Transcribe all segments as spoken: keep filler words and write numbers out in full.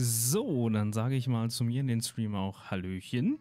So, dann sage ich mal zu mir in den Stream auch Hallöchen.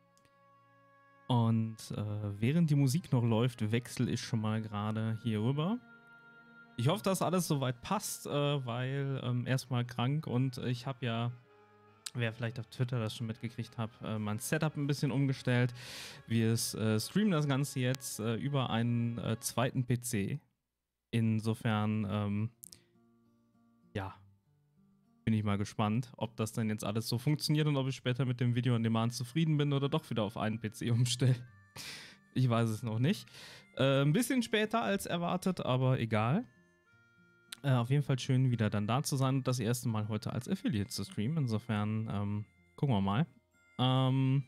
Und äh, während die Musik noch läuft, wechsle ich schon mal gerade hier rüber. Ich hoffe, dass alles soweit passt, äh, weil ähm, erstmal krank und ich habe ja, wer vielleicht auf Twitter das schon mitgekriegt hat, äh, mein Setup ein bisschen umgestellt. Wir äh, streamen das Ganze jetzt äh, über einen äh, zweiten P C. Insofern, ähm, ja, bin ich mal gespannt, ob das dann jetzt alles so funktioniert und ob ich später mit dem Video on Demand zufrieden bin oder doch wieder auf einen P C umstelle. Ich weiß es noch nicht. Äh, ein bisschen später als erwartet, aber egal. Äh, auf jeden Fall schön, wieder dann da zu sein und das erste Mal heute als Affiliate zu streamen. Insofern, ähm, gucken wir mal. Ähm,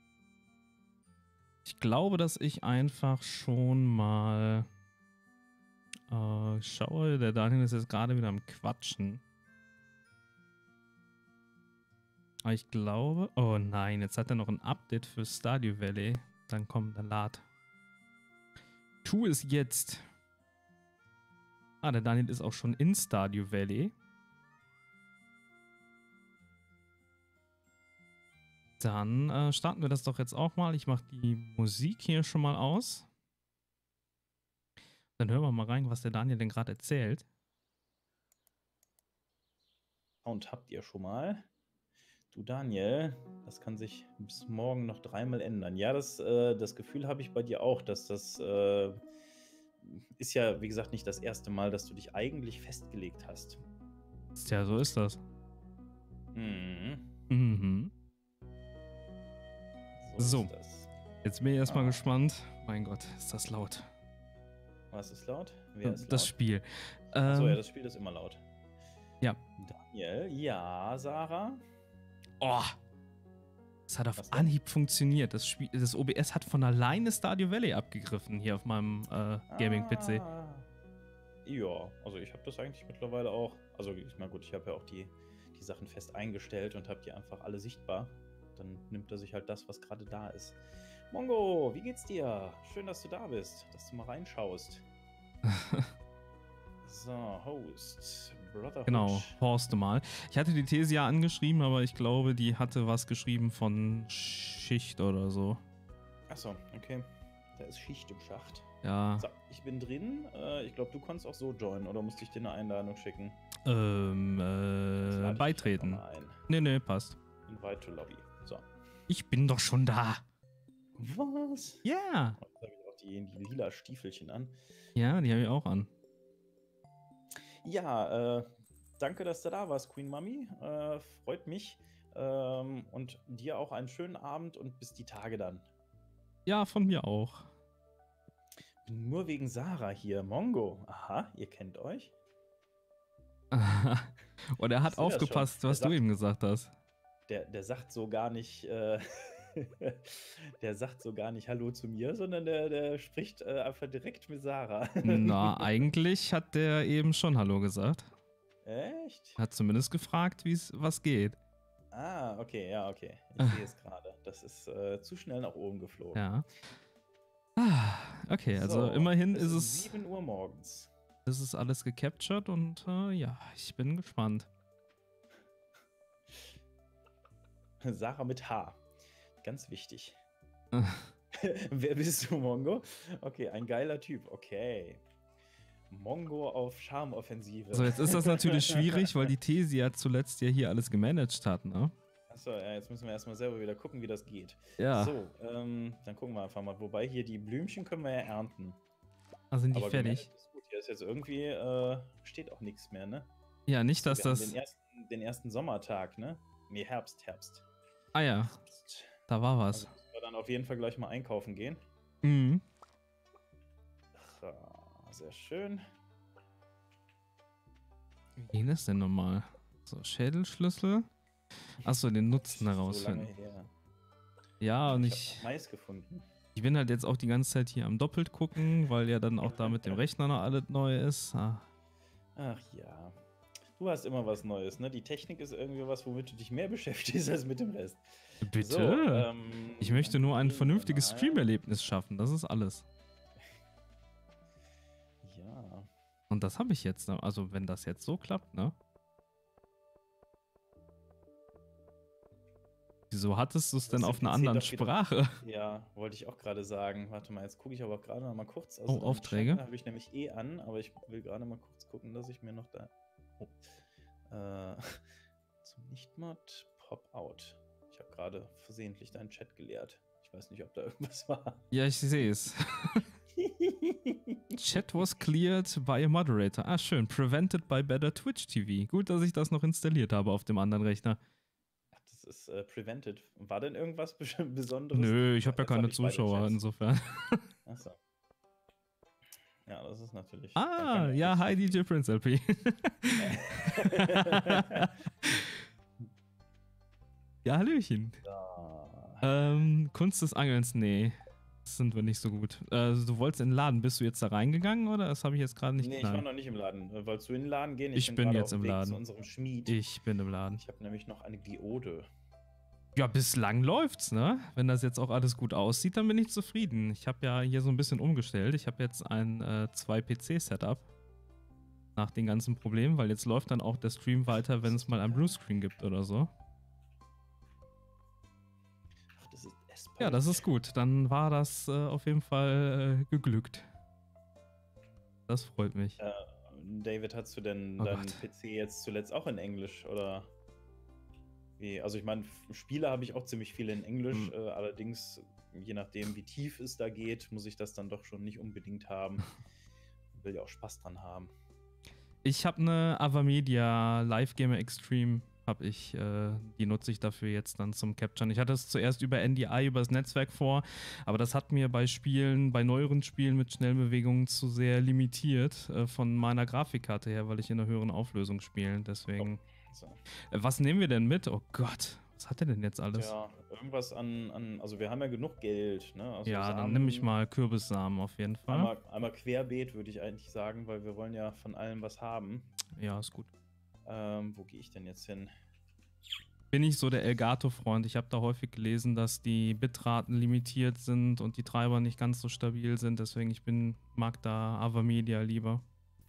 ich glaube, dass ich einfach schon mal äh, schaue. Der Daniel ist jetzt gerade wieder am Quatschen. Aber ich glaube... Oh nein, jetzt hat er noch ein Update für Stardew Valley. Dann komm, dann lad. Tu es jetzt. Ah, der Daniel ist auch schon in Stardew Valley. Dann äh, starten wir das doch jetzt auch mal. Ich mache die Musik hier schon mal aus. Dann hören wir mal rein, was der Daniel denn gerade erzählt. Und habt ihr schon mal? Du Daniel, das kann sich bis morgen noch dreimal ändern. Ja, das, äh, das Gefühl habe ich bei dir auch, dass das äh, ist ja, wie gesagt, nicht das erste Mal, dass du dich eigentlich festgelegt hast. Tja, so ist das. Mhm. Mhm. So, So, ist das. Jetzt bin ich erstmal Ah. gespannt. Mein Gott, ist das laut. Was ist laut? Wer ist laut? Das Spiel. Ähm, Achso, ja, das Spiel ist immer laut. Ja. Daniel, ja, Sarah? Oh! Es hat auf Anhieb funktioniert. Das, Spiel, das O B S hat von alleine Stardew Valley abgegriffen hier auf meinem äh, Gaming-P C. Ah. Ja, also ich habe das eigentlich mittlerweile auch. Also ich meine, gut, ich habe ja auch die, die Sachen fest eingestellt und habe die einfach alle sichtbar. Dann nimmt er sich halt das, was gerade da ist. Mongo, wie geht's dir? Schön, dass du da bist, dass du mal reinschaust. So, Host, Brotherhood. Genau, horste mal. Ich hatte die These ja angeschrieben, aber ich glaube, die hatte was geschrieben von Schicht oder so. Achso, okay. Da ist Schicht im Schacht. Ja. So, ich bin drin. Äh, ich glaube, du konntest auch so joinen, oder musste ich dir eine Einladung schicken? Ähm, äh, beitreten. Ein. Nee, nee, passt. Invite to Lobby. So. Ich bin doch schon da. Was? Ja. Yeah. Jetzt habe ich auch die, die lila Stiefelchen an. Ja, die habe ich auch an. Ja, äh, danke, dass du da warst, Queen Mami. Äh, freut mich. Ähm, und dir auch einen schönen Abend und bis die Tage dann. Ja, von mir auch. Bin nur wegen Sarah hier. Mongo. Aha, ihr kennt euch. Und er hat aufgepasst, was sagt, du ihm gesagt hast. Der, der sagt so gar nicht, äh, der sagt so gar nicht Hallo zu mir, sondern der, der spricht äh, einfach direkt mit Sarah. Na, eigentlich hat der eben schon Hallo gesagt. Echt? Hat zumindest gefragt, wie es was geht. Ah, okay, ja, okay. Ich sehe es gerade. Das ist äh, zu schnell nach oben geflogen. Ja. Ah, okay, also so, immerhin ist es sieben Uhr morgens. Ist es alles gecaptured und äh, ja, ich bin gespannt. Sarah mit H. Ganz wichtig. Wer bist du, Mongo? Okay, ein geiler Typ. Okay. Mongo auf Charmoffensive. So, jetzt ist das natürlich schwierig, weil die Thesi ja zuletzt ja hier alles gemanagt hat, ne? Achso, ja, jetzt müssen wir erstmal selber wieder gucken, wie das geht. Ja. So, ähm, dann gucken wir einfach mal. Wobei hier die Blümchen können wir ja ernten. Ah, sind die Aber fertig? Ist gut. Hier ist jetzt irgendwie, äh, steht auch nichts mehr, ne? Ja, nicht, so, dass wir das... haben den ersten, den ersten Sommertag, ne? Nee, Herbst, Herbst. Ah ja, Herbst. Da war was. Also müssen wir dann auf jeden Fall gleich mal einkaufen gehen. Mhm. Ach, sehr schön. Wie ging das denn nochmal? So, Schädelschlüssel. Achso, den Nutzen herausfinden. So lange her. Ja, und ich... ich... Ich hab Mais gefunden. Ich bin halt jetzt auch die ganze Zeit hier am doppelt gucken, weil ja dann auch da mit dem Rechner noch alles neu ist. Ah. Ach ja. Du hast immer was Neues, ne? Die Technik ist irgendwie was, womit du dich mehr beschäftigst als mit dem Rest. Bitte? So, ähm, ich möchte nur ein vernünftiges Streamerlebnis schaffen, das ist alles. Ja. Und das habe ich jetzt, also wenn das jetzt so klappt, ne? Wieso hattest du es Du denn hast auf den einer P C anderen doch wieder. Sprache? Ja, wollte ich auch gerade sagen. Warte mal, jetzt gucke ich aber auch gerade noch mal kurz. Also Oh, deinen Aufträge. Channel habe ich nämlich eh an, aber ich will gerade mal kurz gucken, dass ich mir noch da. Oh. Äh, zum Nicht-Mod Pop-Out. Ich habe gerade versehentlich deinen Chat geleert. Ich weiß nicht, ob da irgendwas war. Ja, ich sehe es. Chat was cleared by a moderator. Ah, schön. Prevented by better Twitch T V. Gut, dass ich das noch installiert habe auf dem anderen Rechner. Ach, das ist äh, prevented. War denn irgendwas Bes- Besonderes? Nö, ich habe ja Jetzt habe keine ich beide Zuschauer, Chats. insofern. Achso. Ja, das ist natürlich. Dann Ah, kann ja, nichts hi D J Prince L P. Ja, Hallöchen. So. Ähm, Kunst des Angelns, nee. Das sind wir nicht so gut. Äh, du wolltest in den Laden, bist du jetzt da reingegangen oder? Das habe ich jetzt gerade nicht Nee, ich war knallen. noch nicht im Laden. Äh, Wolltest du in den Laden gehen? Ich bin gerade jetzt auf dem im Weg Laden. zu unserem Schmied. Ich bin im Laden. Ich habe nämlich noch eine Geode. Ja, bislang läuft's, ne? Wenn das jetzt auch alles gut aussieht, dann bin ich zufrieden. Ich habe ja hier so ein bisschen umgestellt. Ich habe jetzt ein äh, zwei P C-Setup nach den ganzen Problemen, weil jetzt läuft dann auch der Stream weiter, wenn es mal ein Bluescreen gibt oder so. Ach, das ist S-Point. Ja, das ist gut. Dann war das äh, auf jeden Fall äh, geglückt. Das freut mich. Äh, David, hast du denn Oh deinen Gott. P C jetzt zuletzt auch in Englisch oder wie? Also ich meine, Spiele habe ich auch ziemlich viele in Englisch, Hm. äh, allerdings, je nachdem, wie tief es da geht, muss ich das dann doch schon nicht unbedingt haben. Will ja auch Spaß dran haben. Ich habe eine Avamedia Live Gamer Extreme, habe ich, äh, die nutze ich dafür jetzt dann zum Capturen. Ich hatte es zuerst über N D I, über das Netzwerk vor, aber das hat mir bei Spielen, bei neueren Spielen mit Schnellbewegungen zu sehr limitiert äh, von meiner Grafikkarte her, weil ich in einer höheren Auflösung spiele. Deswegen. So. Äh, was nehmen wir denn mit? Oh Gott, was hat er denn jetzt alles? Ja, irgendwas an, an, also wir haben ja genug Geld, ne? Also Ja, dann Samen, nehme ich mal Kürbissamen auf jeden Fall. Einmal, einmal querbeet, würde ich eigentlich sagen, weil wir wollen ja von allem was haben. Ja, ist gut. Ähm, wo gehe ich denn jetzt hin? Bin ich so der Elgato-Freund. Ich habe da häufig gelesen, dass die Bitraten limitiert sind und die Treiber nicht ganz so stabil sind. Deswegen ich bin, mag da Avamedia lieber.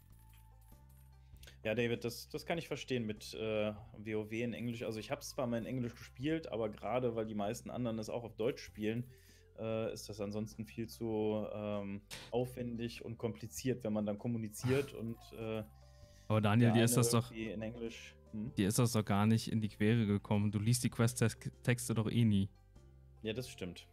Ja, David, das, das kann ich verstehen mit äh, WoW in Englisch. Also ich habe es zwar mal in Englisch gespielt, aber gerade weil die meisten anderen es auch auf Deutsch spielen, äh, ist das ansonsten viel zu ähm, aufwendig und kompliziert, wenn man dann kommuniziert und äh, Aber Daniel, der dir ist eine das doch, irgendwie in Englisch. Hm? dir ist das doch gar nicht in die Quere gekommen. Du liest die Quest-Texte doch eh nie. Ja, das stimmt.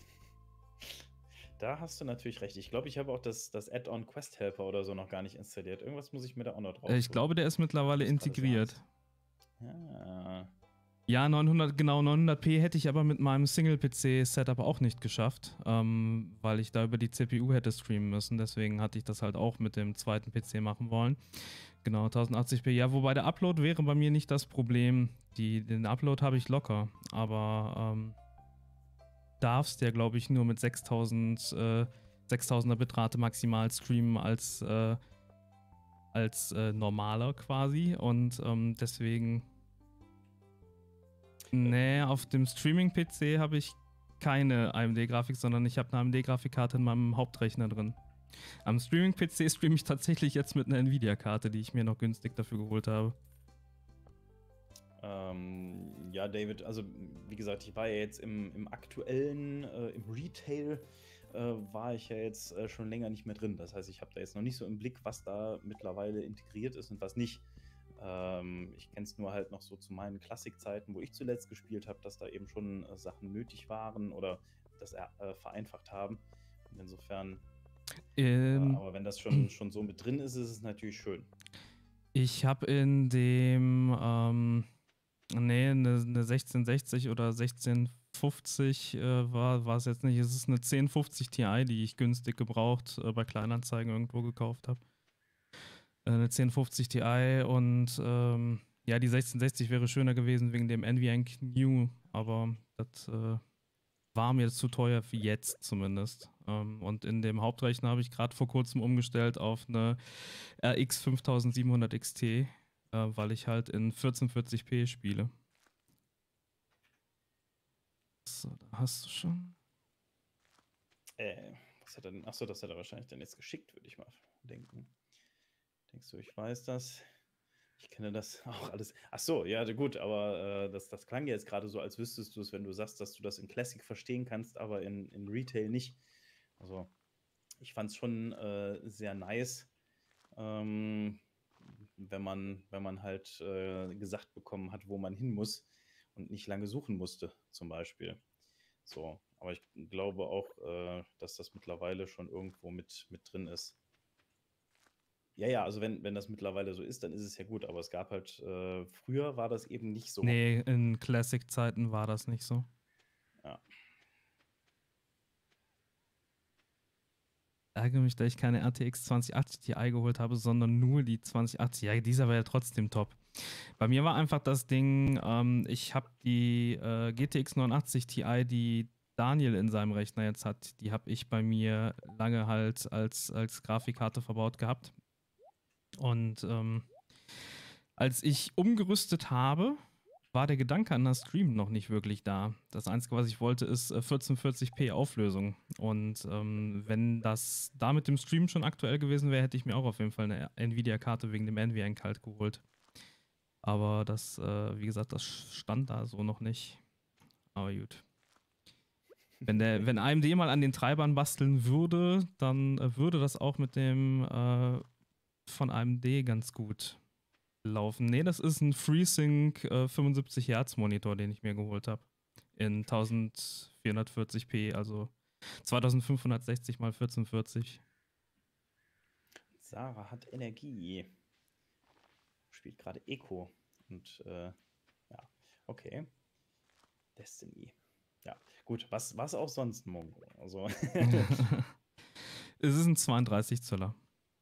Da hast du natürlich recht. Ich glaube, ich habe auch das, das Add-on Quest Helper oder so noch gar nicht installiert. Irgendwas muss ich mir da auch noch drauf Äh, ich tun. glaube, der ist mittlerweile Was du gerade integriert. sagst. Ja. Ja, neunhundert, genau, neunhundert p hätte ich aber mit meinem Single-P C-Setup auch nicht geschafft, ähm, weil ich da über die C P U hätte streamen müssen. Deswegen hatte ich das halt auch mit dem zweiten P C machen wollen. Genau, tausendachtzig p. Ja, wobei der Upload wäre bei mir nicht das Problem. Die, den Upload habe ich locker, aber ähm, darfst ja, glaube ich, nur mit sechstausend, äh, sechstausender Bitrate maximal streamen als, äh, als äh, normaler quasi. Und ähm, deswegen. Nee, auf dem Streaming-P C habe ich keine A M D-Grafik, sondern ich habe eine A M D-Grafikkarte in meinem Hauptrechner drin. Am Streaming-P C streame ich tatsächlich jetzt mit einer Nvidia-Karte, die ich mir noch günstig dafür geholt habe. Ähm, ja, David, also wie gesagt, ich war ja jetzt im, im aktuellen, äh, im Retail, äh, war ich ja jetzt äh, schon länger nicht mehr drin. Das heißt, ich habe da jetzt noch nicht so im Blick, was da mittlerweile integriert ist und was nicht. Ähm, ich kenne es nur halt noch so zu meinen Klassikzeiten, wo ich zuletzt gespielt habe, dass da eben schon äh, Sachen nötig waren oder das äh, vereinfacht haben. Und insofern, Ähm, äh, aber wenn das schon, schon so mit drin ist, ist es natürlich schön. Ich habe in dem, ähm, nee, eine, eine sechzehn sechzig oder sechzehn fünfzig äh, war war es jetzt nicht. Es ist eine zehn fünfzig Ti, die ich günstig gebraucht äh, bei Kleinanzeigen irgendwo gekauft habe. Äh, eine zehn fünfzig Ti und ähm, ja, die sechzehn sechzig wäre schöner gewesen wegen dem NVENC New, aber das äh, war mir zu teuer für jetzt zumindest. Ähm, und in dem Hauptrechner habe ich gerade vor kurzem umgestellt auf eine R X fünftausendsiebenhundert X T, äh, weil ich halt in vierzehnhundertvierzig p spiele. So, da hast du schon. Äh, was hat er denn? Achso, das hat er wahrscheinlich dann jetzt geschickt, würde ich mal denken. Denkst du, ich weiß das? Ich kenne das auch alles. Ach so, ja, d gut, aber, äh, das das klang ja jetzt gerade so, als wüsstest du es, wenn du sagst, dass du das in Classic verstehen kannst, aber in in Retail nicht. Also, ich fand es schon, äh, sehr nice, ähm, wenn man wenn man halt, äh, gesagt bekommen hat, wo man hin muss und nicht lange suchen musste, zum Beispiel. So, aber ich glaube auch, äh, dass das mittlerweile schon irgendwo mit mit drin ist. Ja, ja, also wenn wenn das mittlerweile so ist, dann ist es ja gut, aber es gab halt äh, früher war das eben nicht so. Nee, in Classic-Zeiten war das nicht so. Ja. Ärgere mich, dass ich keine R T X zwanzig achtzig Ti geholt habe, sondern nur die zwanzig achtzig. Ja, dieser war ja trotzdem top. Bei mir war einfach das Ding, ähm, ich habe die äh, G T X neunundachtzig Ti, die Daniel in seinem Rechner jetzt hat, die habe ich bei mir lange halt als, als Grafikkarte verbaut gehabt. Und ähm, als ich umgerüstet habe, war der Gedanke an das Stream noch nicht wirklich da. Das Einzige, was ich wollte, ist äh, vierzehnhundertvierzig p Auflösung. Und ähm, wenn das da mit dem Stream schon aktuell gewesen wäre, hätte ich mir auch auf jeden Fall eine Nvidia-Karte wegen dem Nvidia kalt geholt. Aber das, äh, wie gesagt, das stand da so noch nicht. Aber gut. Wenn, der, wenn A M D mal an den Treibern basteln würde, dann äh, würde das auch mit dem äh, von A M D ganz gut laufen. Nee, das ist ein FreeSync äh, fünfundsiebzig Hertz Monitor, den ich mir geholt habe. In vierzehnhundertvierzig p, also zweitausendfünfhundertsechzig mal vierzehnhundertvierzig. Sarah hat Energie. Spielt gerade Eco. Und äh, ja, okay. Destiny. Ja, gut, was, was auch sonst, Mongo? Also. Es ist ein zweiunddreißig Zöller.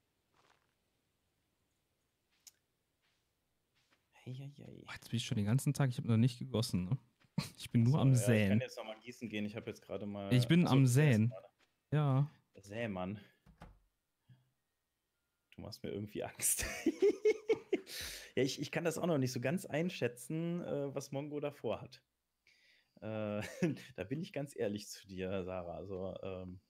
Eieiei. Oh, jetzt bin ich schon den ganzen Tag, ich habe noch nicht gegossen, ne? Ich bin nur Achso, am ja, ich kann Säen. jetzt noch mal gießen gehen. Ich habe jetzt gerade mal. Ich bin Achso, am du säst Säen. gerade. Ja. Sämann. Du machst mir irgendwie Angst. Ja, ich, ich kann das auch noch nicht so ganz einschätzen, äh, was Mongo davor hat. Äh, da bin ich ganz ehrlich zu dir, Sarah. Also, ähm.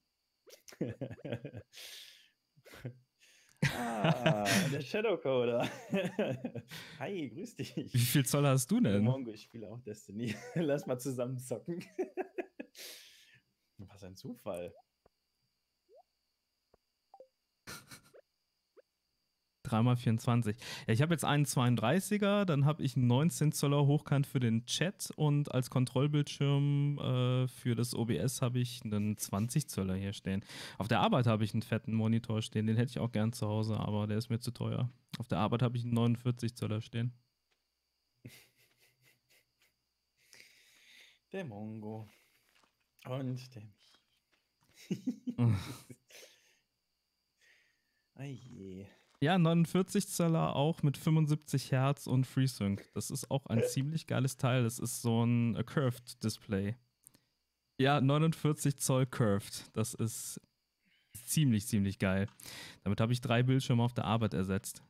Ah, der Shadowcoder. Hi, grüß dich. Wie viel Zoll hast du denn? Mongo, ich spiele auch Destiny. Lass mal zusammen zocken. Was ein Zufall. drei mal vierundzwanzig. Ja, ich habe jetzt einen zweiunddreißiger, dann habe ich einen neunzehn Zöller hochkant für den Chat und als Kontrollbildschirm äh, für das O B S habe ich einen zwanzig Zöller hier stehen. Auf der Arbeit habe ich einen fetten Monitor stehen, den hätte ich auch gern zu Hause, aber der ist mir zu teuer. Auf der Arbeit habe ich einen neunundvierzig Zöller stehen. Der Mongo. Und der Michi. Ja, neunundvierzig Zöller auch mit fünfundsiebzig Hertz und FreeSync. Das ist auch ein ziemlich geiles Teil. Das ist so ein uh, Curved Display. Ja, neunundvierzig Zoll Curved. Das ist ziemlich, ziemlich geil. Damit habe ich drei Bildschirme auf der Arbeit ersetzt.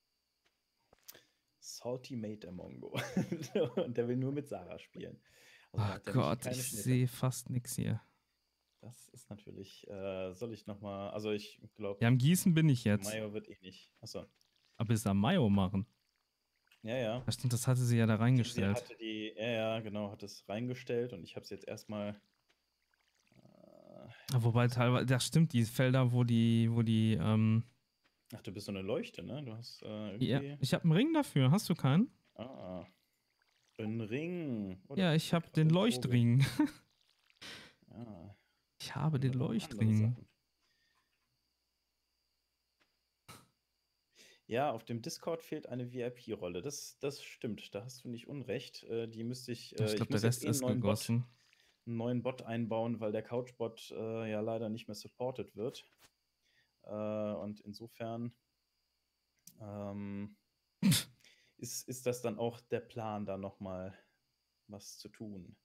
Salty Mate der Mongo. Und der will nur mit Sarah spielen. Also oh Gott, ich sehe fast nichts hier. Das ist natürlich, äh, soll ich nochmal, also ich glaube. Ja, am Gießen bin ich jetzt. Mayo wird eh nicht. Achso. Aber ist am Mayo machen. Ja, ja. Ja, stimmt, das hatte sie ja da reingestellt. Sie hatte die, ja, ja, genau, hat es reingestellt und ich habe es jetzt erstmal. Äh, Wobei teilweise, das stimmt, die Felder, wo die, wo die, ähm. Ach, du bist so eine Leuchte, ne? Du hast äh, irgendwie. Ja, ich habe einen Ring dafür. Hast du keinen? Ah. Ein Ring. Oder ja, ich habe den Leuchtring. Ah. Ich habe den Leuchtring. Ja, auf dem Discord fehlt eine V I P-Rolle. Das, das stimmt, da hast du nicht unrecht. Äh, die müsste ich. Äh, ich glaube, der Rest ist neuen gegossen. Bot, einen neuen Bot einbauen, weil der Couchbot äh, ja leider nicht mehr supported wird. Äh, und insofern ähm, ist, ist das dann auch der Plan, da nochmal was zu tun.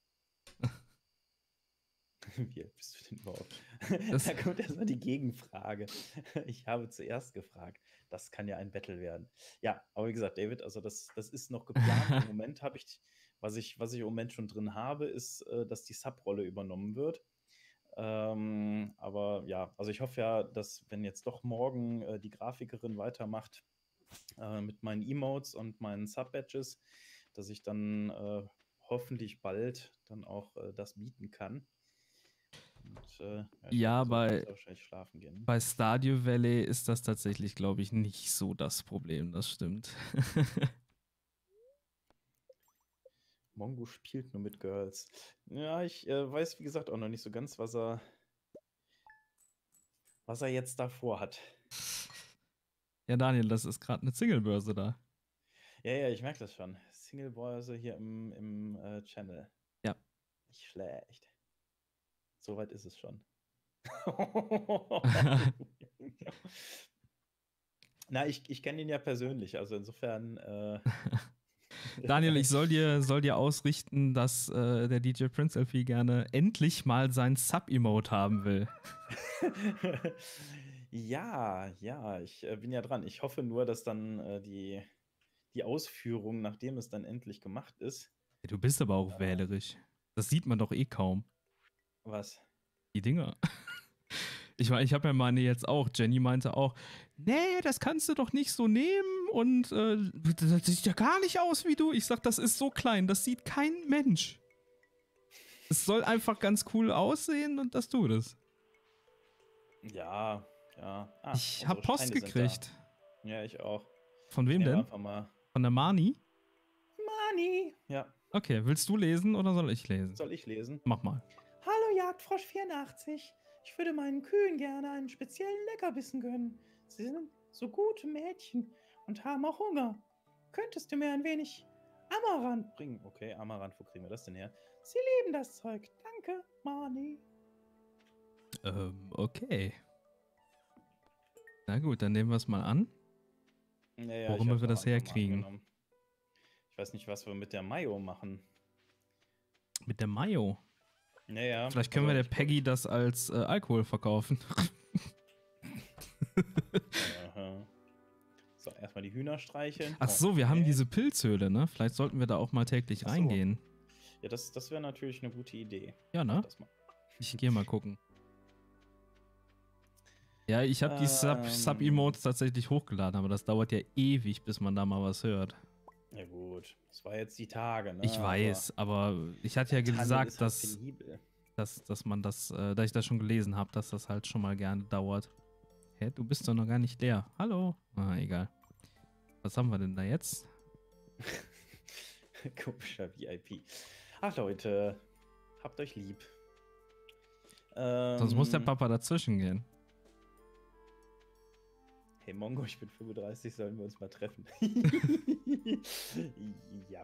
Wie alt bist du denn überhaupt? Da kommt erstmal die Gegenfrage. Ich habe zuerst gefragt. Das kann ja ein Battle werden. Ja, aber wie gesagt, David, also das, das ist noch geplant. Im Moment habe ich, was ich, was ich im Moment schon drin habe, ist, dass die Sub-Rolle übernommen wird. Ähm, aber ja, also ich hoffe ja, dass wenn jetzt doch morgen äh, die Grafikerin weitermacht, äh, mit meinen Emotes und meinen Sub-Badges, dass ich dann äh, hoffentlich bald dann auch äh, das bieten kann. Und äh, ja, ich Ja, glaube, dann sollte ich bei, jetzt wahrscheinlich schlafen gehen. bei Stardew Valley ist das tatsächlich, glaube ich, nicht so das Problem, das stimmt. Mongo spielt nur mit Girls. Ja, ich äh, weiß, wie gesagt, auch noch nicht so ganz, was er, was er jetzt davor hat. Ja, Daniel, das ist gerade eine Singlebörse da. Ja, ja, ich merke das schon. Single-Börse hier im, im äh, Channel. Ja. Nicht schlecht. Soweit ist es schon. Na, ich, ich kenne ihn ja persönlich, also insofern. Äh, Daniel, ich soll dir, soll dir ausrichten, dass äh, der D J Prince L P gerne endlich mal sein Sub-Emote haben will. Ja, ja, ich äh, bin ja dran. Ich hoffe nur, dass dann äh, die, die Ausführung, nachdem es dann endlich gemacht ist. Du bist aber auch äh, wählerisch. Das sieht man doch eh kaum. Was? Die Dinger. Ich meine, ich habe ja meine jetzt auch. Jenny meinte auch, nee, das kannst du doch nicht so nehmen und äh, das sieht ja gar nicht aus wie du. Ich sag, das ist so klein, das sieht kein Mensch. Es soll einfach ganz cool aussehen und das tut es. Ja, ja. Ah, Ich unsere hab Post Steine sind gekriegt. da. Ja, ich auch. Von Ich wem nehme denn? einfach mal. Von der Mani? Mani! Ja, Okay, willst du lesen oder soll ich lesen? soll ich lesen? Mach mal. Hallo Jagdfrosch vierundachtzig. Ich würde meinen Kühen gerne einen speziellen Leckerbissen gönnen. Sie sind so gute Mädchen und haben auch Hunger. Könntest du mir ein wenig Amaranth bringen? Okay, Amaranth, wo kriegen wir das denn her? Sie lieben das Zeug. Danke, Mani. Ähm, okay. Na gut, dann nehmen wir es mal an. Ja, ja, Worüber ich wir hab's das auch einfach mal herkriegen. angenommen. Ich weiß nicht, was wir mit der Mayo machen. Mit der Mayo. Naja. Vielleicht können wir also der ich- Peggy das als äh, Alkohol verkaufen. Aha. So, erstmal die Hühner streicheln. Ach so, wir haben Okay. diese Pilzhöhle, ne? Vielleicht sollten wir da auch mal täglich Ach so. reingehen. Ja, das, das wäre natürlich eine gute Idee. Ja, ne? Das mal. Ich gehe mal gucken. Ja, ich habe die Ähm. Sub- Sub-Emotes tatsächlich hochgeladen, aber das dauert ja ewig, bis man da mal was hört. Ja gut, das war jetzt die Tage, ne? Ich weiß, aber ich hatte ja Handel gesagt, ist halt dass, penibel. dass, dass man das, äh, dass ich das schon gelesen habe, dass das halt schon mal gerne dauert. Hä, du bist doch noch gar nicht leer. Hallo? Ah, egal. Was haben wir denn da jetzt? Komischer V I P. Ach Leute, habt euch lieb. Ähm, Sonst muss der Papa dazwischen gehen. Hey Mongo, ich bin fünfunddreißig, sollen wir uns mal treffen? Ja.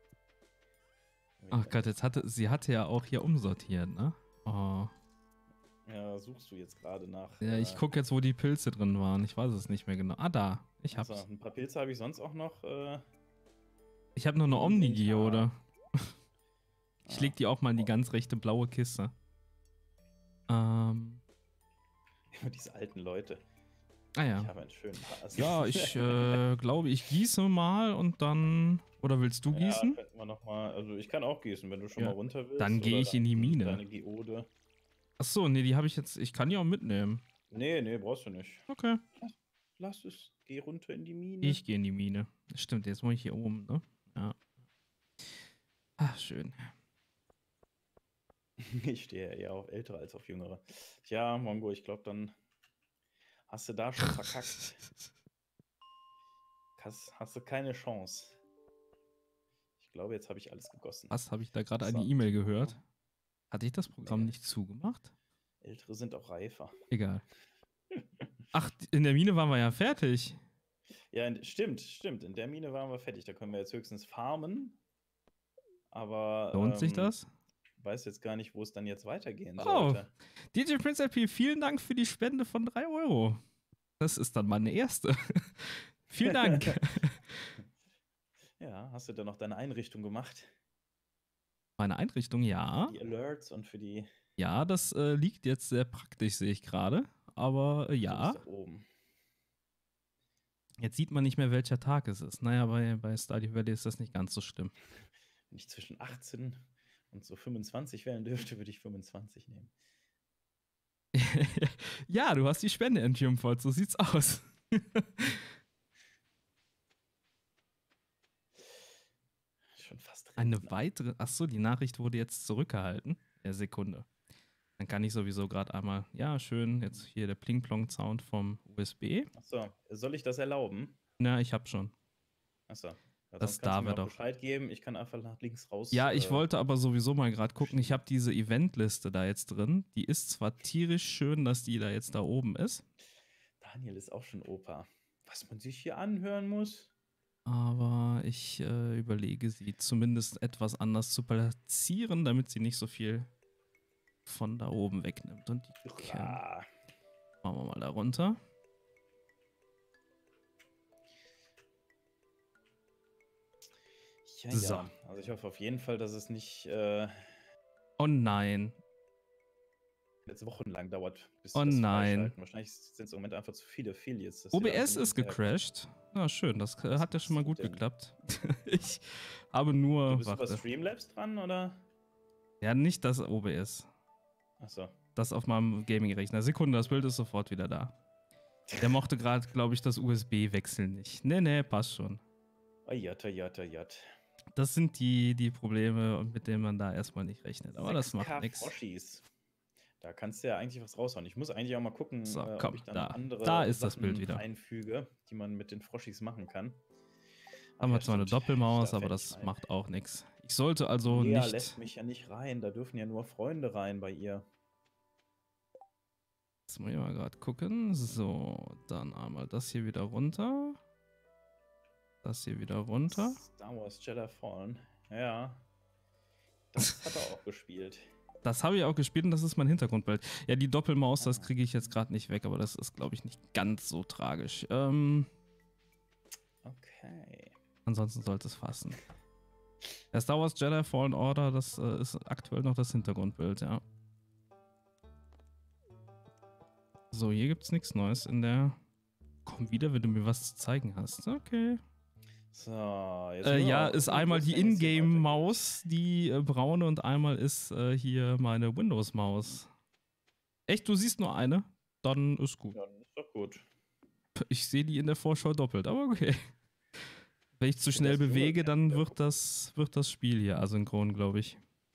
Ach Gott, jetzt hatte, sie hatte ja auch hier umsortiert, ne? Oh. Ja, suchst du jetzt gerade nach. Ja, ich äh, gucke jetzt, wo die Pilze drin waren. Ich weiß es nicht mehr genau. Ah, da. Ich hab's. Also, ein paar Pilze habe ich sonst auch noch. Äh, Ich habe nur eine im Omni-Geode. Ich Ah. leg die auch mal in die ganz rechte blaue Kiste. Ähm. Immer diese alten Leute. Ah ja. Ich habe einen schönen Hass. Ja, ich äh, glaube, ich gieße mal und dann. Oder willst du gießen? Ja, könnten wir noch mal, also ich kann auch gießen, wenn du schon Ja. mal runter willst. Dann gehe oder ich in die Mine. Deine Geode. Achso, nee, die habe ich jetzt. Ich kann die auch mitnehmen. Nee, nee, brauchst du nicht. Okay. Lass es. Geh runter in die Mine. Ich gehe in die Mine. Stimmt, jetzt muss ich hier oben, ne? Ja. Ach, schön. Ich stehe eher auf ältere als auf jüngere. Tja, Mongo, ich glaube, dann hast du da schon verkackt. Hast, hast du keine Chance. Ich glaube, jetzt habe ich alles gegossen. Was habe ich da gerade So. eine E-Mail gehört? Hatte ich das Programm Nee. nicht zugemacht? Ältere sind auch reifer. Egal. Ach, in der Mine waren wir ja fertig. Ja, in- stimmt, stimmt. In der Mine waren wir fertig. Da können wir jetzt höchstens farmen. Aber Lohnt sich ähm, das? weiß jetzt gar nicht, wo es dann jetzt weitergehen Oh. sollte. D J Prince L P, vielen Dank für die Spende von drei Euro. Das ist dann meine erste. Vielen Dank. Ja, hast du da noch deine Einrichtung gemacht? Meine Einrichtung, ja. Die Alerts und für die. Ja, das äh, liegt jetzt sehr praktisch, sehe ich gerade. Aber äh, Du ja, bist doch oben. jetzt sieht man nicht mehr, welcher Tag es ist. Naja, bei, bei Stardew Valley ist das nicht ganz so schlimm. Wenn ich zwischen achtzehn und so fünfundzwanzig wählen dürfte, würde ich fünfundzwanzig nehmen. Ja, du hast die Spende entjungfert, so sieht's aus. Eine weitere. Achso, die Nachricht wurde jetzt zurückgehalten. Ja, Sekunde. Dann kann ich sowieso gerade einmal. Ja, schön. Jetzt hier der Pling-Plong-Sound vom U S B. Achso, soll ich das erlauben? Na, ich hab schon. Achso. Ja, Das sonst kannst du darf mir er auch doch. Bescheid geben. Ich kann einfach nach links raus. Ja, ich äh, wollte aber sowieso mal gerade gucken. Ich habe diese Eventliste da jetzt drin. Die ist zwar tierisch schön, dass die da jetzt da oben ist. Daniel ist auch schon Opa. Was man sich hier anhören muss. Aber ich äh, überlege, sie zumindest etwas anders zu platzieren, damit sie nicht so viel von da oben wegnimmt. Und die Cam Ja. machen wir mal da runter. Ja, So. ja. Also ich hoffe auf jeden Fall, dass es nicht äh, Oh nein. jetzt wochenlang dauert, bis Oh sie das nein. freischalten. Wahrscheinlich sind es im Moment einfach zu viele Affiliates. dass O sie B da S einfach nicht ist hinterherkommen. gecrashed. Na schön, das äh, Was hat ja schon mal machst gut du denn? geklappt. Ich habe Du nur. bist über Warte. Streamlabs dran, oder? Ja, nicht das O B S. Achso. Das auf meinem Gaming-Rechner. Sekunde, das Bild ist sofort wieder da. Der mochte gerade, glaube ich, das U S B-Wechseln nicht. Nee, nee, passt schon. Ajat, ajat, ajat. Das sind die, die Probleme, mit denen man da erstmal nicht rechnet. Aber das sechs K macht nichts. Froschis. Da kannst du ja eigentlich was raushauen. Ich muss eigentlich auch mal gucken, So, äh, komm, ob ich dann da. andere Da ist das Sachen Bild wieder. einfüge, die man mit den Froschis machen kann. Ach Haben wir ja, zwar eine stimmt. Doppelmaus, Ich darf aber ja das nicht rein. macht auch nichts. Ich sollte also Lea nicht. lässt mich ja nicht rein. Da dürfen ja nur Freunde rein bei ihr. Jetzt muss ich mal gerade gucken. So, dann einmal das hier wieder runter. Das hier wieder runter. Star Wars Jedi Fallen. Ja. Das hat er auch gespielt. Das habe ich auch gespielt und das ist mein Hintergrundbild. Ja, die Doppelmaus, das kriege ich jetzt gerade nicht weg, aber das ist, glaube ich, nicht ganz so tragisch. Ähm, Okay. ansonsten sollte es passen. Der Star Wars Jedi Fallen Order, das äh, ist aktuell noch das Hintergrundbild, ja. So, hier gibt es nichts Neues in der... Komm wieder, wenn du mir was zu zeigen hast. Okay. So, jetzt Äh, müssen wir ja, mal ist gucken, einmal wo die es denn jetzt hier weitergeht. Ingame-Maus, die äh, braune, und einmal ist äh, hier meine Windows-Maus. Echt, du siehst nur eine? Dann ist gut. Ja, das ist doch gut. Ich sehe die in der Vorschau doppelt, aber okay. Wenn ich zu Ich schnell finde das bewege, dann Dschungelcamp wird das, wird das Spiel hier asynchron, glaube ich.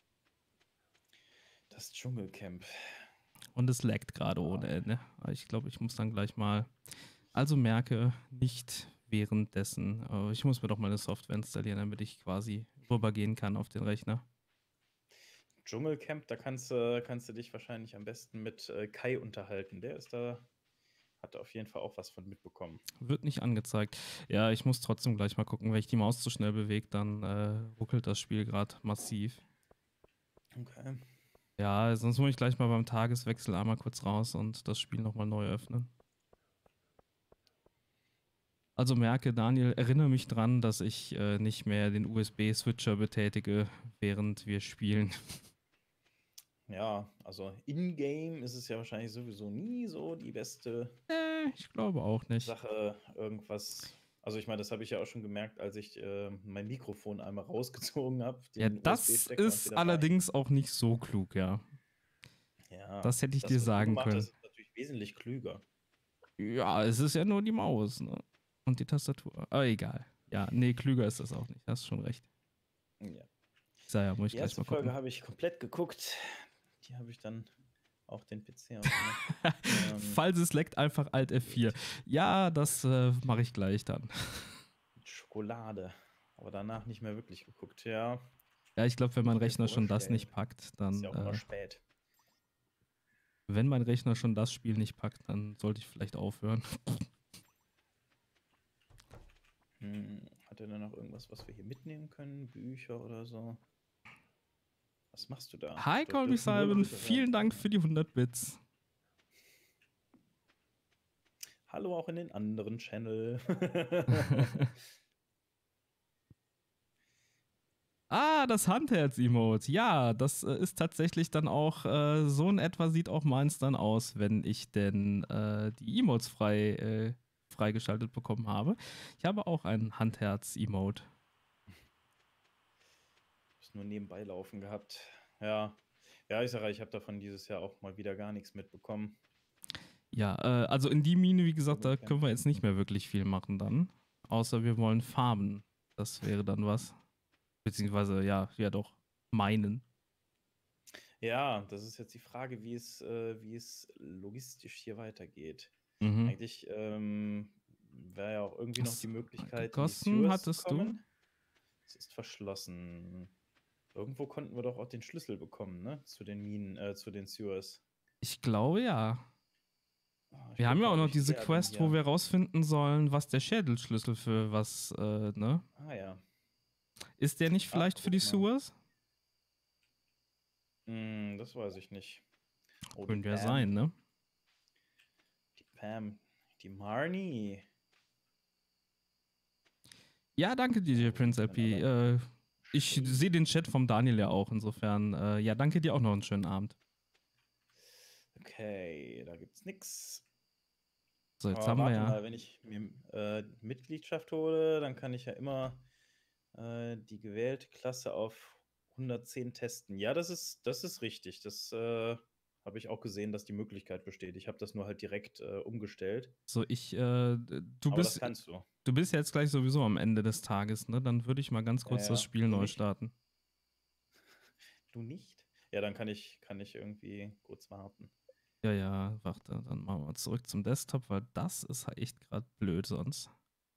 Das Dschungelcamp. Und es laggt gerade ohne Ende. Aber ich glaube, ich muss dann gleich mal... Also merke, nicht währenddessen. Aber ich muss mir doch mal eine Software installieren, damit ich quasi rübergehen kann auf den Rechner. Dschungelcamp, da kannst, du- kannst du dich wahrscheinlich am besten mit äh, Kai unterhalten. Der ist da, hat da auf jeden Fall auch was von mitbekommen. Wird nicht angezeigt. Ja, ich muss trotzdem gleich mal gucken. Wenn ich die Maus zu schnell bewege, dann äh, ruckelt das Spiel gerade massiv. Okay. Ja, sonst muss ich gleich mal beim Tageswechsel einmal kurz raus und das Spiel nochmal neu öffnen. Also merke, Daniel, erinnere mich dran, dass ich äh, nicht mehr den U S B-Switcher betätige, während wir spielen. Ja, also in-game ist es ja wahrscheinlich sowieso nie so die beste Äh, ich glaube auch nicht. Sache, irgendwas. Also ich meine, das habe ich ja auch schon gemerkt, als ich äh, mein Mikrofon einmal rausgezogen habe. Ja, das ist allerdings auch nicht so klug, ja. Ja, Das hätte ich das, dir was du sagen gemacht können. hast, ist natürlich wesentlich klüger. Ja, es ist ja nur die Maus, ne? Und die Tastatur. Aber egal. Ja, nee, klüger ist das auch nicht. Hast schon recht. Ja. So, ja, muss ich Die gleich erste mal Folge gucken. habe ich komplett geguckt. Die habe ich dann auf den P C aufgemacht. ähm, Falls es leckt, einfach Alt F vier. Ja, das äh, mache ich gleich dann. mit Schokolade. Aber danach nicht mehr wirklich geguckt. Ja, Ja, ich glaube, wenn mein Kann ich mir Rechner schon das vorstellen. nicht packt, dann. ist ja auch immer Äh, spät. wenn mein Rechner schon das Spiel nicht packt, dann sollte ich vielleicht aufhören. Hm, hat er denn noch irgendwas, was wir hier mitnehmen können? Bücher oder so? Was machst du da? Hi, Dort Colby dürfen nur Simon. Leute Vielen rein. Dank für die hundert Bits. Hallo auch in den anderen Channel. Ah, das Handherz-Emote. Ja, das äh, ist tatsächlich dann auch, äh, so in etwa sieht auch meins dann aus, wenn ich denn äh, die Emotes frei, äh, freigeschaltet bekommen habe. Ich habe auch ein Handherz-Emote. Hab's nur nebenbei laufen gehabt. Ja. Ja, ich sage, ich habe davon dieses Jahr auch mal wieder gar nichts mitbekommen. Ja, äh, also in die Mine, wie gesagt, da Okay. können wir jetzt nicht mehr wirklich viel machen dann. Außer wir wollen farmen. Das wäre dann was. Beziehungsweise, ja, ja doch, meinen. Ja, das ist jetzt die Frage, wie es, äh, wie es logistisch hier weitergeht. Mhm. Eigentlich ähm, wäre ja auch irgendwie noch Was die Möglichkeit, in die gegossen Sewers zu hattest du? kommen. Es ist verschlossen. Irgendwo konnten wir doch auch den Schlüssel bekommen, ne? Zu den Minen, äh, zu den Sewers. Ich glaube ja. Oh, ich Wir haben guck ja auch mal, noch wie viel diese der denn Quest, wo hier. wir rausfinden sollen, was der Schädelschlüssel für was, äh, ne? Ah ja. Ist der nicht Ach, vielleicht für die guck mal. Sewers? Hm, das weiß ich nicht. Oh, die Könnte ja Pam. sein, ne? Die Pam. Die Marnie. Ja, danke, D J Oh, wo Prince sind denn L P. alle? Äh, ich Shade. sehe den Chat vom Daniel ja auch, insofern, äh, ja, danke dir auch noch einen schönen Abend. Okay, da gibt's nix. So, jetzt Aber haben wir warte ja. mal, wenn ich mir äh, Mitgliedschaft hole, dann kann ich ja immer äh, die gewählte Klasse auf hundertzehn testen. Ja, das ist, das ist richtig. Das äh, habe ich auch gesehen, dass die Möglichkeit besteht. Ich habe das nur halt direkt äh, umgestellt. So, ich, äh, du Aber das bist, kannst du. du bist jetzt gleich sowieso am Ende des Tages, ne? Dann würde ich mal ganz Ja, kurz das ja. Spiel Du neu nicht? starten. Du nicht? Ja, dann kann ich, kann ich irgendwie kurz warten. Ja, ja, warte, dann machen wir zurück zum Desktop, weil das ist halt echt gerade blöd sonst.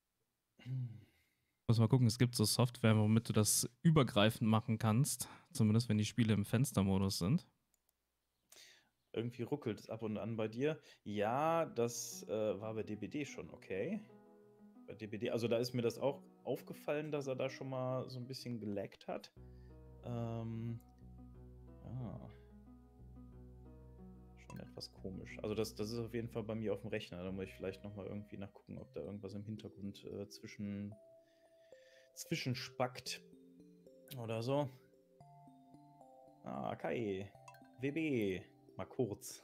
Muss mal gucken, es gibt so Software, womit du das übergreifend machen kannst. Zumindest wenn die Spiele im Fenstermodus sind. Irgendwie ruckelt es ab und an bei dir. Ja, das äh, war bei D B D schon okay. Bei D B D, also da ist mir das auch aufgefallen, dass er da schon mal so ein bisschen gelaggt hat. Ähm, ja. Schon etwas komisch. Also das, das ist auf jeden Fall bei mir auf dem Rechner. Da muss ich vielleicht nochmal irgendwie nachgucken, ob da irgendwas im Hintergrund äh, zwischen, zwischenspackt oder so. Ah, Kai. W B. Mal kurz.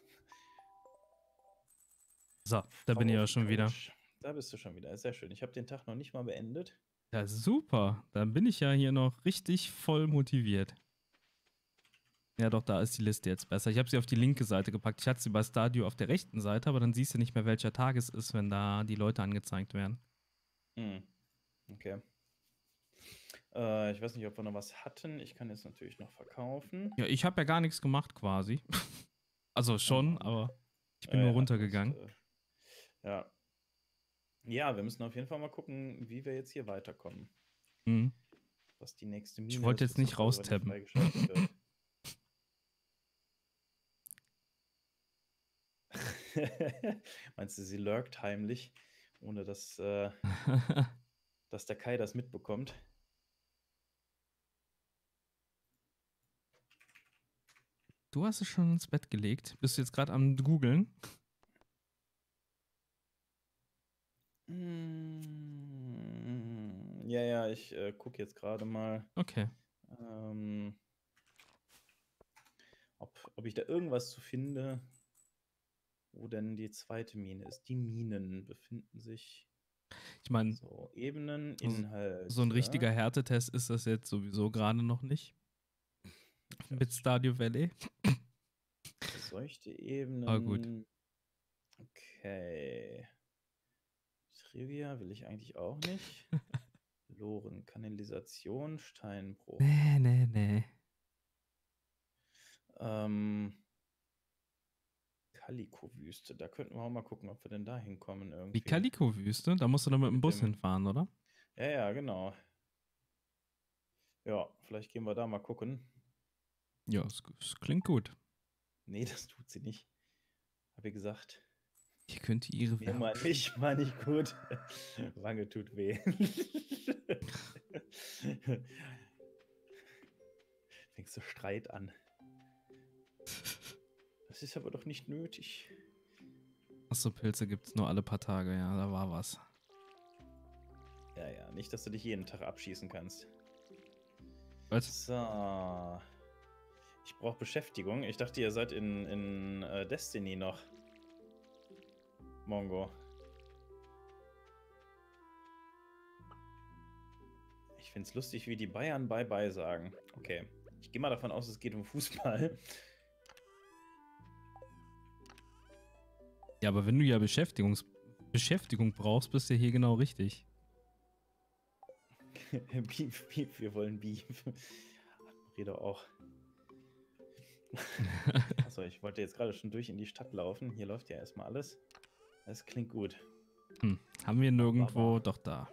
So, da bin ich Frau ja auf die schon wieder. Couch. Da bist du schon wieder. Sehr schön. Ich habe den Tag noch nicht mal beendet. Ja, super. Dann bin ich ja hier noch richtig voll motiviert. Ja, doch, da ist die Liste jetzt besser. Ich habe sie auf die linke Seite gepackt. Ich hatte sie bei Stadio auf der rechten Seite, aber dann siehst du nicht mehr, welcher Tag es ist, wenn da die Leute angezeigt werden. Hm. Okay. Äh, ich weiß nicht, ob wir noch was hatten. Ich kann jetzt natürlich noch verkaufen. Ja, ich habe ja gar nichts gemacht quasi. Also schon, Oh aber ich bin äh, nur ja, runtergegangen. musst, äh, ja. Ja, wir müssen auf jeden Fall mal gucken, wie wir jetzt hier weiterkommen. Mhm. Was die nächste Mine Ich wollte ist, jetzt nicht beziehungsweise wann die raustappen. freigeschaltet wird. Meinst du, sie lurkt heimlich, ohne dass, äh, dass der Kai das mitbekommt? Du hast es schon ins Bett gelegt. Bist du jetzt gerade am Googeln? Mm, ja, ja, ich äh, gucke jetzt gerade mal, Okay. ähm, ob, ob ich da irgendwas zu finde, wo denn die zweite Mine ist. Die Minen befinden sich. Ich meine, So, Ebenen, so, Inhalte. so ein richtiger Härtetest ist das jetzt sowieso gerade noch nicht. Mit Stardew Valley. Solche Ebenen. Ah, gut. Okay. Trivia will ich eigentlich auch nicht. Loren, Kanalisation, Steinbruch. Nee, nee, nee. Ähm, Kaliko-Wüste. Da könnten wir auch mal gucken, ob wir denn da hinkommen irgendwie. Die Kaliko-Wüste? Da musst du dann mit dem Mit Bus dem- hinfahren, oder? Ja, ja, genau. Ja, vielleicht gehen wir da mal gucken. Ja, es, es klingt gut. Nee, das tut sie nicht. Hab ich gesagt. Hier könnte ihre Nee, meine ich, meine ich gut. Wange tut weh. Fängst du Streit an. Das ist aber doch nicht nötig. Achso, Pilze gibt's nur alle paar Tage, ja, da war was. Ja, ja, nicht, dass du dich jeden Tag abschießen kannst. Was? So. Ich brauche Beschäftigung. Ich dachte, ihr seid in, in äh, Destiny noch. Mongo. Ich find's lustig, wie die Bayern Bye-Bye sagen. Okay. Ich gehe mal davon aus, es geht um Fußball. Ja, aber wenn du ja Beschäftigungs Beschäftigung brauchst, bist du hier genau richtig. Beef, Beef, wir wollen Beef. Rede auch. Achso, ich wollte jetzt gerade schon durch in die Stadt laufen. Hier läuft ja erstmal alles. Das klingt gut. Hm, haben wir nirgendwo, doch da.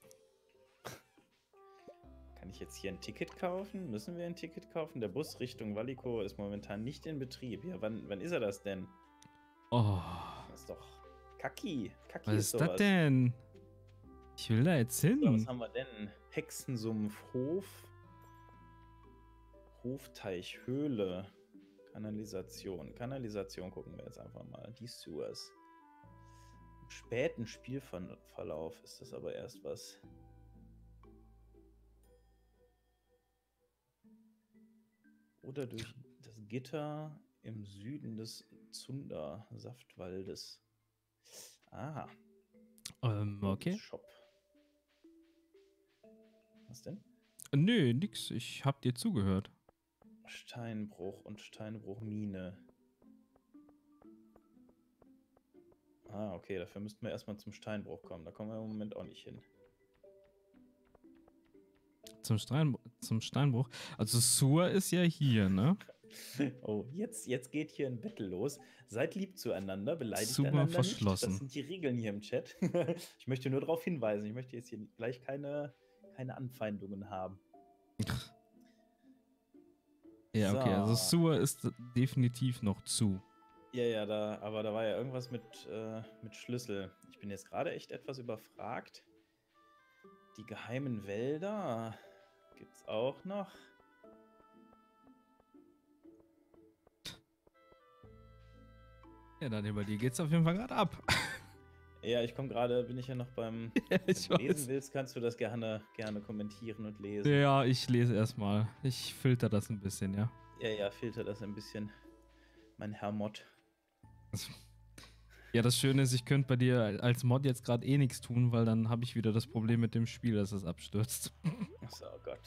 Kann ich jetzt hier ein Ticket kaufen? Müssen wir ein Ticket kaufen? Der Bus Richtung Vallico ist momentan nicht in Betrieb. Ja, wann, wann ist er das denn? Oh. Das ist doch Kacki. Kacki Was ist ist sowas. das denn? Ich will da jetzt hin. So, was haben wir denn? Hexensumpf, Hof. Hofteich, Höhle. Kanalisation. Kanalisation gucken wir jetzt einfach mal. Die Sewers. Im späten Spielverlauf ist das aber erst was. Oder durch das Gitter im Süden des Zunder-Saftwaldes. Aha. Ähm, okay. Shop. Was denn? Nö, nix. Ich hab dir zugehört. Steinbruch und Steinbruchmine. Ah, okay, dafür müssten wir erstmal zum Steinbruch kommen. Da kommen wir im Moment auch nicht hin. Zum, Stein, zum Steinbruch. Also Sur ist ja hier, ne? Oh, jetzt, jetzt geht hier ein Battle los. Seid lieb zueinander, beleidigt Super einander verschlossen. nicht. Das sind die Regeln hier im Chat. Ich möchte nur darauf hinweisen. Ich möchte jetzt hier gleich keine, keine Anfeindungen haben. Ja, okay, So. also Sur ist definitiv noch zu. Ja, ja, da, aber da war ja irgendwas mit, äh, mit Schlüssel. Ich bin jetzt gerade echt etwas überfragt. Die geheimen Wälder gibt's auch noch. Ja, dann über die geht's auf jeden Fall gerade ab. Ja, ich komme gerade, bin ich ja noch beim Ja, ich wenn du lesen weiß. willst, kannst du das gerne, gerne kommentieren und lesen. Ja, ich lese erstmal. Ich filter das ein bisschen, ja. Ja, ja, filter das ein bisschen, mein Herr Mod. Ja, das Schöne ist, ich könnte bei dir als Mod jetzt gerade eh nichts tun, weil dann habe ich wieder das Problem mit dem Spiel, dass es abstürzt. Achso, oh Gott.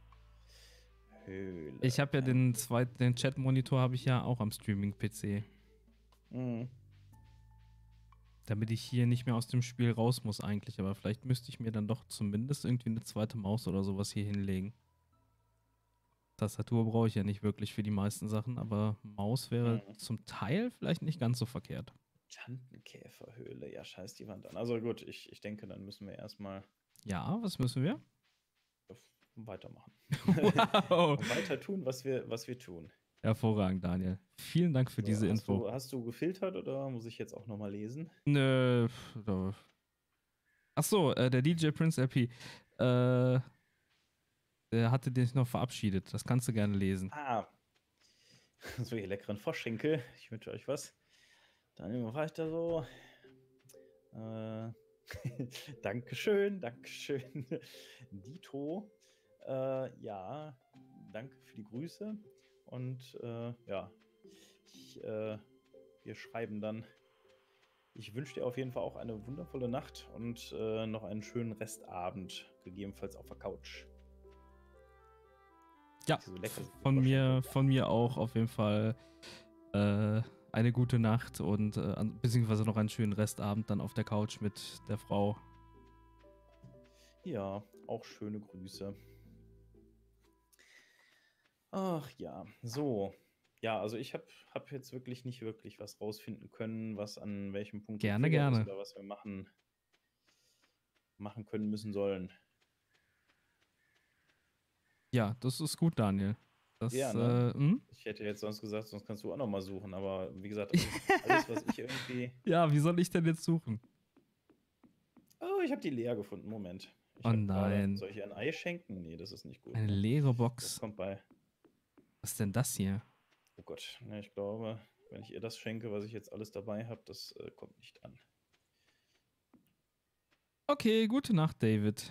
Höhle. Ich habe ja den zweiten, den Chat-Monitor habe ich ja auch am Streaming-P C. Mhm. Damit ich hier nicht mehr aus dem Spiel raus muss eigentlich, aber vielleicht müsste ich mir dann doch zumindest irgendwie eine zweite Maus oder sowas hier hinlegen. Tastatur brauche ich ja nicht wirklich für die meisten Sachen, aber Maus wäre Mhm. zum Teil vielleicht nicht ganz so verkehrt. Tantenkäferhöhle, ja, scheiß die Wand an. Also gut, ich, ich denke, dann müssen wir erstmal Ja, was müssen wir? weitermachen. Wow! Weiter tun, was wir, was wir tun. Hervorragend, Daniel. Vielen Dank für So, diese hast Info. Du, hast du gefiltert oder muss ich jetzt auch nochmal lesen? Nö. pf, da- Ach so, äh, der D J Prince L P. Äh, der hatte dich noch verabschiedet. Das kannst du gerne lesen. Ah, so ihr leckeren Froschschenkel. Ich wünsche euch was. Dann war ich da so. Äh, Dankeschön, Dankeschön. Dito. Äh, ja, danke für die Grüße. Und äh, ja, ich, äh, wir schreiben dann. Ich wünsche dir auf jeden Fall auch eine wundervolle Nacht und äh, noch einen schönen Restabend, gegebenenfalls auf der Couch. Ja, So lecker sind die von mir, Froschschenkel. von mir auch auf jeden Fall äh, eine gute Nacht und äh, an- beziehungsweise noch einen schönen Restabend dann auf der Couch mit der Frau. Ja, auch schöne Grüße. Ach ja, so. Ja, also ich habe hab jetzt wirklich nicht wirklich was rausfinden können, was an welchem Punkt Gerne, getriggert ist gerne. oder was wir machen, machen können müssen sollen. Ja, das ist gut, Daniel. Das, Ja, ne? äh, hm? Ich hätte jetzt sonst gesagt, sonst kannst du auch noch mal suchen, aber wie gesagt, alles, alles was ich irgendwie... Ja, wie soll ich denn jetzt suchen? Oh, ich habe die Lea gefunden, Moment. Ich Oh hab gerade, nein. soll ich ihr ein Ei schenken? Nee, das ist nicht gut. Eine Ne? leere Das Box. kommt bei... Was ist denn das hier? Oh Gott, ne, ich glaube, wenn ich ihr das schenke, was ich jetzt alles dabei habe, das äh, kommt nicht an. Okay, gute Nacht, David.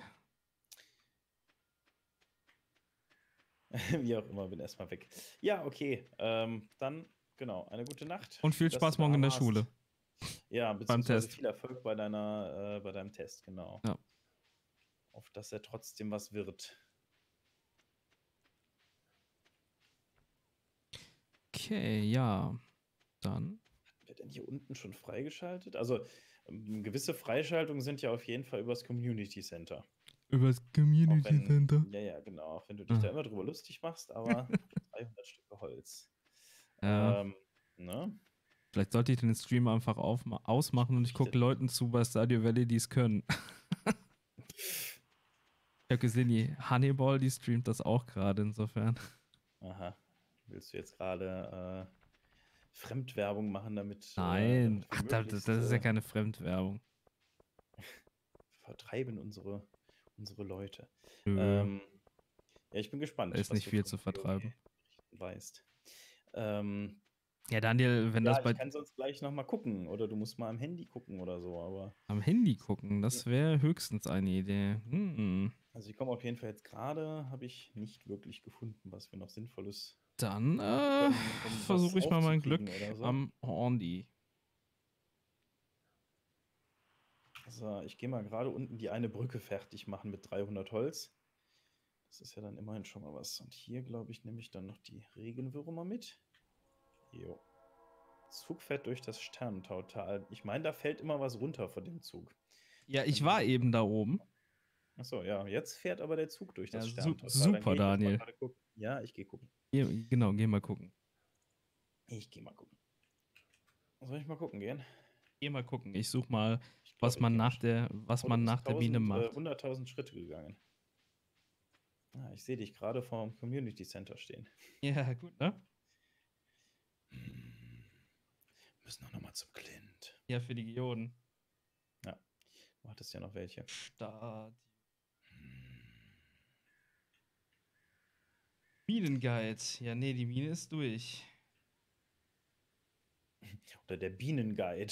Wie auch immer, bin erstmal weg. Ja, okay. Ähm, dann, genau, eine gute Nacht. Und viel Schön, dass Spaß du da morgen in der warst. Schule. Ja, beziehungsweise Test. viel Erfolg bei deiner, äh, bei deinem Test, genau. Ja. Auf dass er trotzdem was wird. Okay, ja. Dann. Wird denn hier unten schon freigeschaltet? Also, ähm, gewisse Freischaltungen sind ja auf jeden Fall übers Community Center. Über das Auch Community wenn, Center. ja, ja, genau, auch wenn du dich da Ah. immer drüber lustig machst, aber dreihundert Stücke Holz. Ja. Ähm, ne? Vielleicht sollte ich den Stream einfach aufma ausmachen und ich Bräuchte- gucke Leuten zu bei Stardew Valley, die es können. Ich habe gesehen, die Honeyball, die streamt das auch gerade insofern. Aha. Willst du jetzt gerade äh, Fremdwerbung machen, damit, äh, Nein, damit wir ach, da, das möglichst ist ja äh, keine Fremdwerbung. vertreiben unsere, unsere Leute? Nö, Ähm, ja, ich bin da gespannt, ist was nicht du viel von zu vertreiben. WoW weißt. Ähm, Ja, Daniel, wenn ja, das ich bei kann sonst gleich noch mal gucken oder du musst mal am Handy gucken oder so, aber am Handy gucken, das wäre höchstens eine Idee. Hm. also ich komme auf jeden Fall jetzt gerade, habe ich nicht wirklich gefunden, was wir noch Sinnvolles Dann machen äh, können, um was versuche ich mal mein Glück aufzukriegen oder so. am Handy. So, ich gehe mal gerade unten die eine Brücke fertig machen mit dreihundert Holz. Das ist ja dann immerhin schon mal was. Und hier, glaube ich, nehme ich dann noch die Regenwürmer mit. Jo. Zug fährt durch das Sternentautal. Ich meine, da fällt immer was runter von dem Zug. Ja, Kann ich war ich- eben da oben. Achso, ja, jetzt fährt aber der Zug durch das Ja, su Sternentautal. Dann super, gehe ich jetzt mal Daniel. gerade gucken. Ja, ich gehe gucken. Geh, genau, geh mal gucken. Ich gehe mal gucken. Soll ich mal gucken gehen? Geh mal gucken. Ich suche mal, Ich was glaube, ich man gehe mal nach schnell. der, was Oh, du man bist nach der Biene tausend, äh, macht. hunderttausend Schritte gegangen. Ah, ich sehe dich gerade vorm Community Center stehen. Ja, gut, ne? Hm. Müssen auch nochmal zum Clint. Ja, für die Geoden. Ja, du hattest ja noch welche. Start. Minenguide. Ja, nee, die Mine ist durch. Oder der Bienenguide.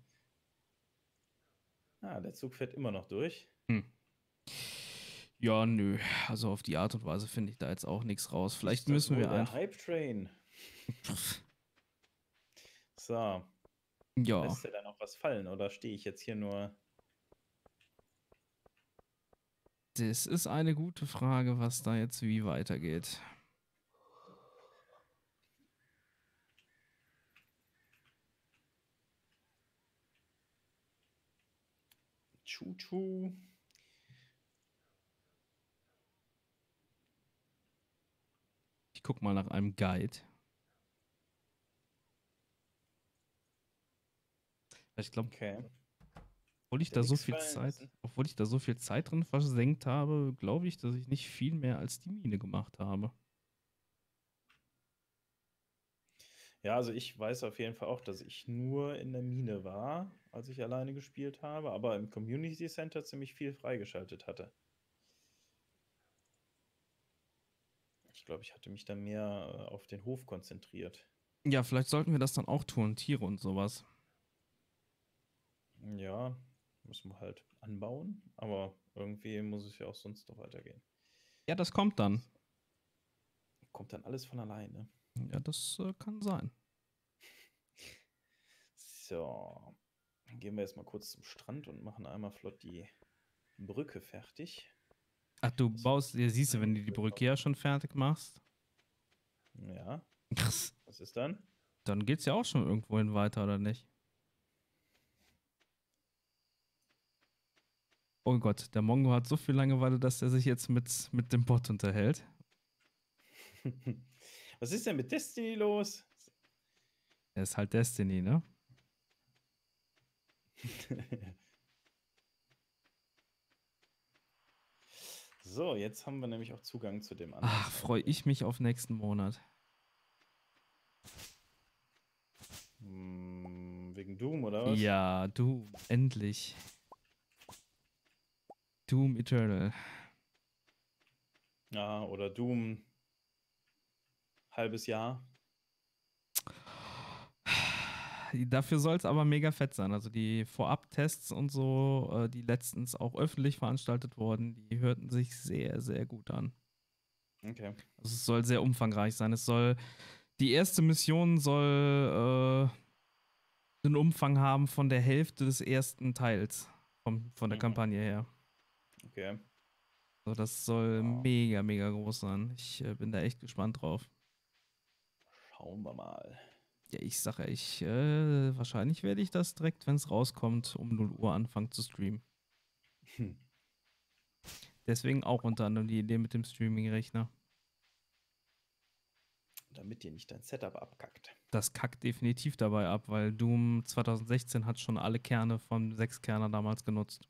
Ah, der Zug fährt immer noch durch. Hm. Ja, nö. Also auf die Art und Weise finde ich da jetzt auch nichts raus. Vielleicht Ist das müssen wohl wir der einfach. Hype Train. So. Ja. Lässt dir da noch was fallen oder stehe ich jetzt hier nur? Das ist eine gute Frage, was da jetzt wie weitergeht. Chu-Chu. Ich guck mal nach einem Guide. Ich glaube, Okay. obwohl ich Der da so nix viel fallen Zeit, lassen. obwohl ich da so viel Zeit drin versenkt habe, glaube ich, dass ich nicht viel mehr als die Mine gemacht habe. Ja, also ich weiß auf jeden Fall auch, dass ich nur in der Mine war, als ich alleine gespielt habe, aber im Community Center ziemlich viel freigeschaltet hatte. Ich glaube, ich hatte mich da mehr äh, auf den Hof konzentriert. Ja, vielleicht sollten wir das dann auch tun, Tiere und sowas. Ja, müssen wir halt anbauen, aber irgendwie muss es ja auch sonst noch weitergehen. Ja, das kommt dann. Kommt dann alles von alleine. Ja, das äh, kann sein. So, dann gehen wir jetzt mal kurz zum Strand und machen einmal flott die Brücke fertig. Ach, du baust, ja, siehst du, wenn du die Brücke ja schon fertig machst, Ja, krass, was ist dann? dann geht's ja auch schon irgendwohin weiter, oder nicht? Oh Gott, der Mongo hat so viel Langeweile, dass er sich jetzt mit, mit dem Bot unterhält. Was ist denn mit Destiny los? Er ist halt Destiny, ne? So, jetzt haben wir nämlich auch Zugang zu dem anderen. Ach, freue ich mich auf nächsten Monat. Hm, wegen Doom, oder was? Ja, Doom, endlich. Doom Eternal. Ja, oder Doom halbes Jahr. Dafür soll es aber mega fett sein. Also die Vorab-Tests und so, äh, die letztens auch öffentlich veranstaltet wurden, die hörten sich sehr, sehr gut an. Okay. Also es soll sehr umfangreich sein. Es soll, die erste Mission soll äh, einen Umfang haben von der Hälfte des ersten Teils vom, von der Mhm. Kampagne her. Okay. Also das soll Ja. mega, mega groß sein. Ich äh, bin da echt gespannt drauf. Schauen wir mal. Ja, ich sage, ich, äh, wahrscheinlich werde ich das direkt, wenn es rauskommt, um null Uhr anfangen zu streamen. Hm. Deswegen auch unter anderem die Idee mit dem Streaming-Rechner. Damit dir nicht dein Setup abkackt. Das kackt definitiv dabei ab, weil Doom zwanzig sechzehn hat schon alle Kerne vom sechs-Kerner damals genutzt.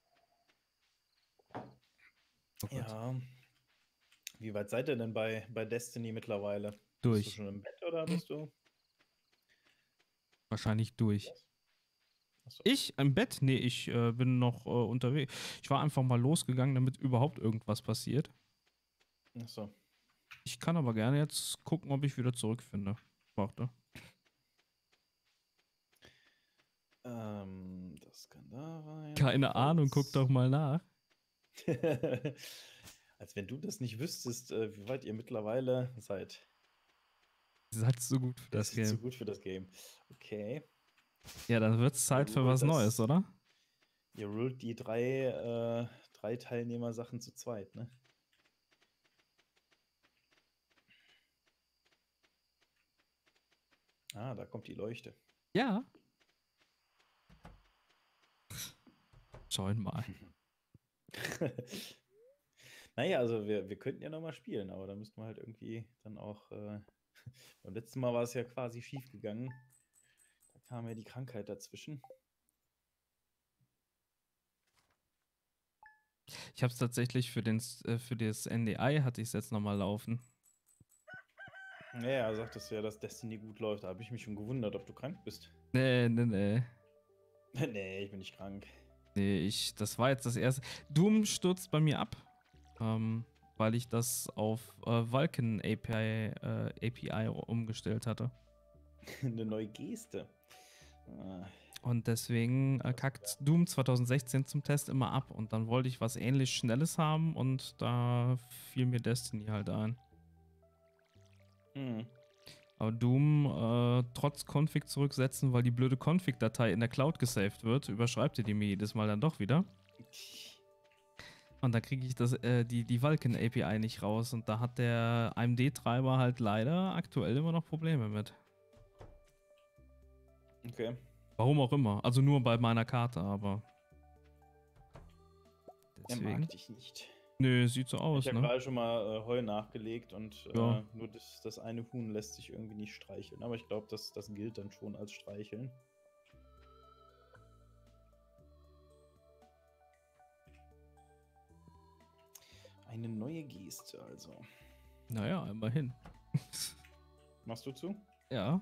Oh ja. Wie weit seid ihr denn bei, bei Destiny mittlerweile? Durch. Bist du schon im Bett oder bist du? Wahrscheinlich durch. Achso. Ich im Bett? Nee, ich äh, bin noch äh, unterwegs. Ich war einfach mal losgegangen, damit überhaupt irgendwas passiert. Achso. Ich kann aber gerne jetzt gucken, ob ich wieder zurückfinde. Warte. Ähm, das kann da rein. Keine Ahnung, guck doch mal nach. Als wenn du das nicht wüsstest, äh, wie weit ihr mittlerweile seid. Ihr seid so gut für das, das ist Game. so gut für das Game. Okay. Ja, dann wird es Zeit Ihr für ruled was das- Neues, oder? Ihr rullt die drei, äh, drei Teilnehmer-Sachen zu zweit, ne? Ah, da kommt die Leuchte. Ja. Schauen mal. Naja, also wir, wir könnten ja nochmal spielen, aber da müssten wir halt irgendwie dann auch. Äh, beim letzten Mal war es ja quasi schief gegangen. Da kam ja die Krankheit dazwischen. Ich habe es tatsächlich für, den, äh, für das N D I hatte ich es jetzt nochmal laufen. Naja, sagtest du ja, dass Destiny gut läuft. Da habe ich mich schon gewundert, ob du krank bist. Nee, nee, nee. Nee, ich bin nicht krank. Nee, ich, das war jetzt das erste. Doom stürzt bei mir ab, ähm, weil ich das auf äh, Vulkan A P I, äh, A P I umgestellt hatte. Eine neue Geste. Ah, Und deswegen äh, kackt Doom zwanzig sechzehn zum Test immer ab. Und dann wollte ich was ähnlich Schnelles haben und da fiel mir Destiny halt ein. hm. Aber Doom äh, trotz Config zurücksetzen, weil die blöde Config-Datei in der Cloud gesaved wird, überschreibt ihr die mir jedes Mal dann doch wieder. Und dann kriege ich das, äh, die, die Vulkan A P I nicht raus. Und da hat der A M D-Treiber halt leider aktuell immer noch Probleme mit. Okay. Warum auch immer. Also nur bei meiner Karte, aber. Er Deswegen. mag dich nicht. Nö, sieht so aus, Ich habe ne? gerade schon mal äh, Heu nachgelegt und Ja. äh, nur das, das eine Huhn lässt sich irgendwie nicht streicheln. Aber ich glaube, das, das gilt dann schon als Streicheln. Eine neue Geste also. Naja, immerhin. Machst du zu? Ja.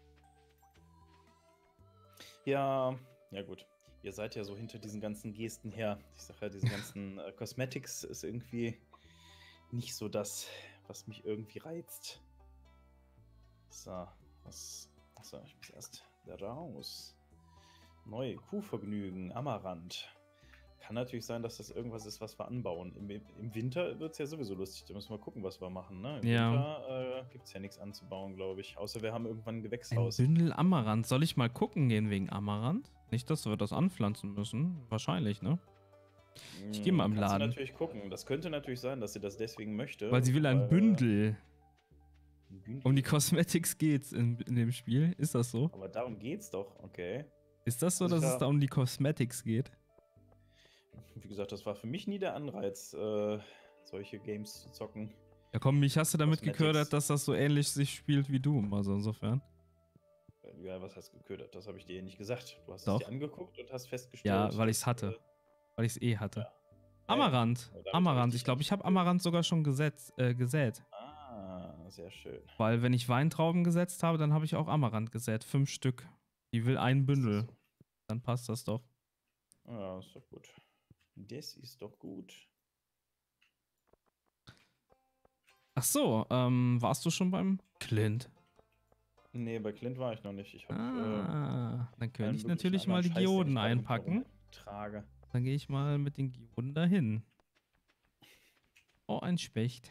Ja, ja gut. Ihr seid ja so hinter diesen ganzen Gesten her. Ich sag ja, diese ganzen äh, Cosmetics ist irgendwie nicht so das, was mich irgendwie reizt. So, was. Achso, ich muss erst da raus. Neue Kuhvergnügen, Amaranth. Kann natürlich sein, dass das irgendwas ist, was wir anbauen. Im, im Winter wird es ja sowieso lustig. Da müssen wir gucken, was wir machen. Ne? Im Ja. Winter äh, gibt es ja nichts anzubauen, glaube ich. Außer wir haben irgendwann ein Ein Gewächshaus. Bündel Amaranth. Soll ich mal gucken gehen wegen Amaranth? Nicht, dass wir das anpflanzen müssen. Wahrscheinlich, ne? Ich geh mal im Hm, kannst du Laden. natürlich gucken. Das könnte natürlich sein, dass sie das deswegen möchte. Weil sie will ein weil, Bündel. Ein Bündel. Um die Cosmetics geht's in, in dem Spiel. Ist das so? Aber darum geht's doch, okay. Ist das so, Also dass ich es war- da um die Cosmetics geht? Wie gesagt, das war für mich nie der Anreiz, äh, solche Games zu zocken. Ja komm, mich hast du damit Cosmetics. geködert, dass das so ähnlich sich spielt wie Doom. Also insofern. Ja, was heißt geködert? Das habe ich dir nicht gesagt. Du hast Doch. es dir angeguckt und hast festgestellt. Ja, weil ich's dass, hatte. äh, Weil ich es eh hatte. Ja. Amaranth. Ja, damit Amaranth. hab ich Ich glaube, dich ich habe nicht Amaranth sogar schon gesetzt, äh, gesät. Ah, sehr schön. Weil wenn ich Weintrauben gesetzt habe, dann habe ich auch Amaranth gesät. Fünf Stück. Die will ein Bündel. Dann passt das doch. Ja, ist doch gut. Das ist doch gut. Ach so, ähm, warst du schon beim Clint? Nee, bei Clint war ich noch nicht. Ich habe Ah, dann äh, könnte allen ich möglichen natürlich mal anderen die Scheiß, den ich Geoden gerade mit mir einpacken. rumtrage. Dann gehe ich mal mit den Geoden dahin. Oh, ein Specht.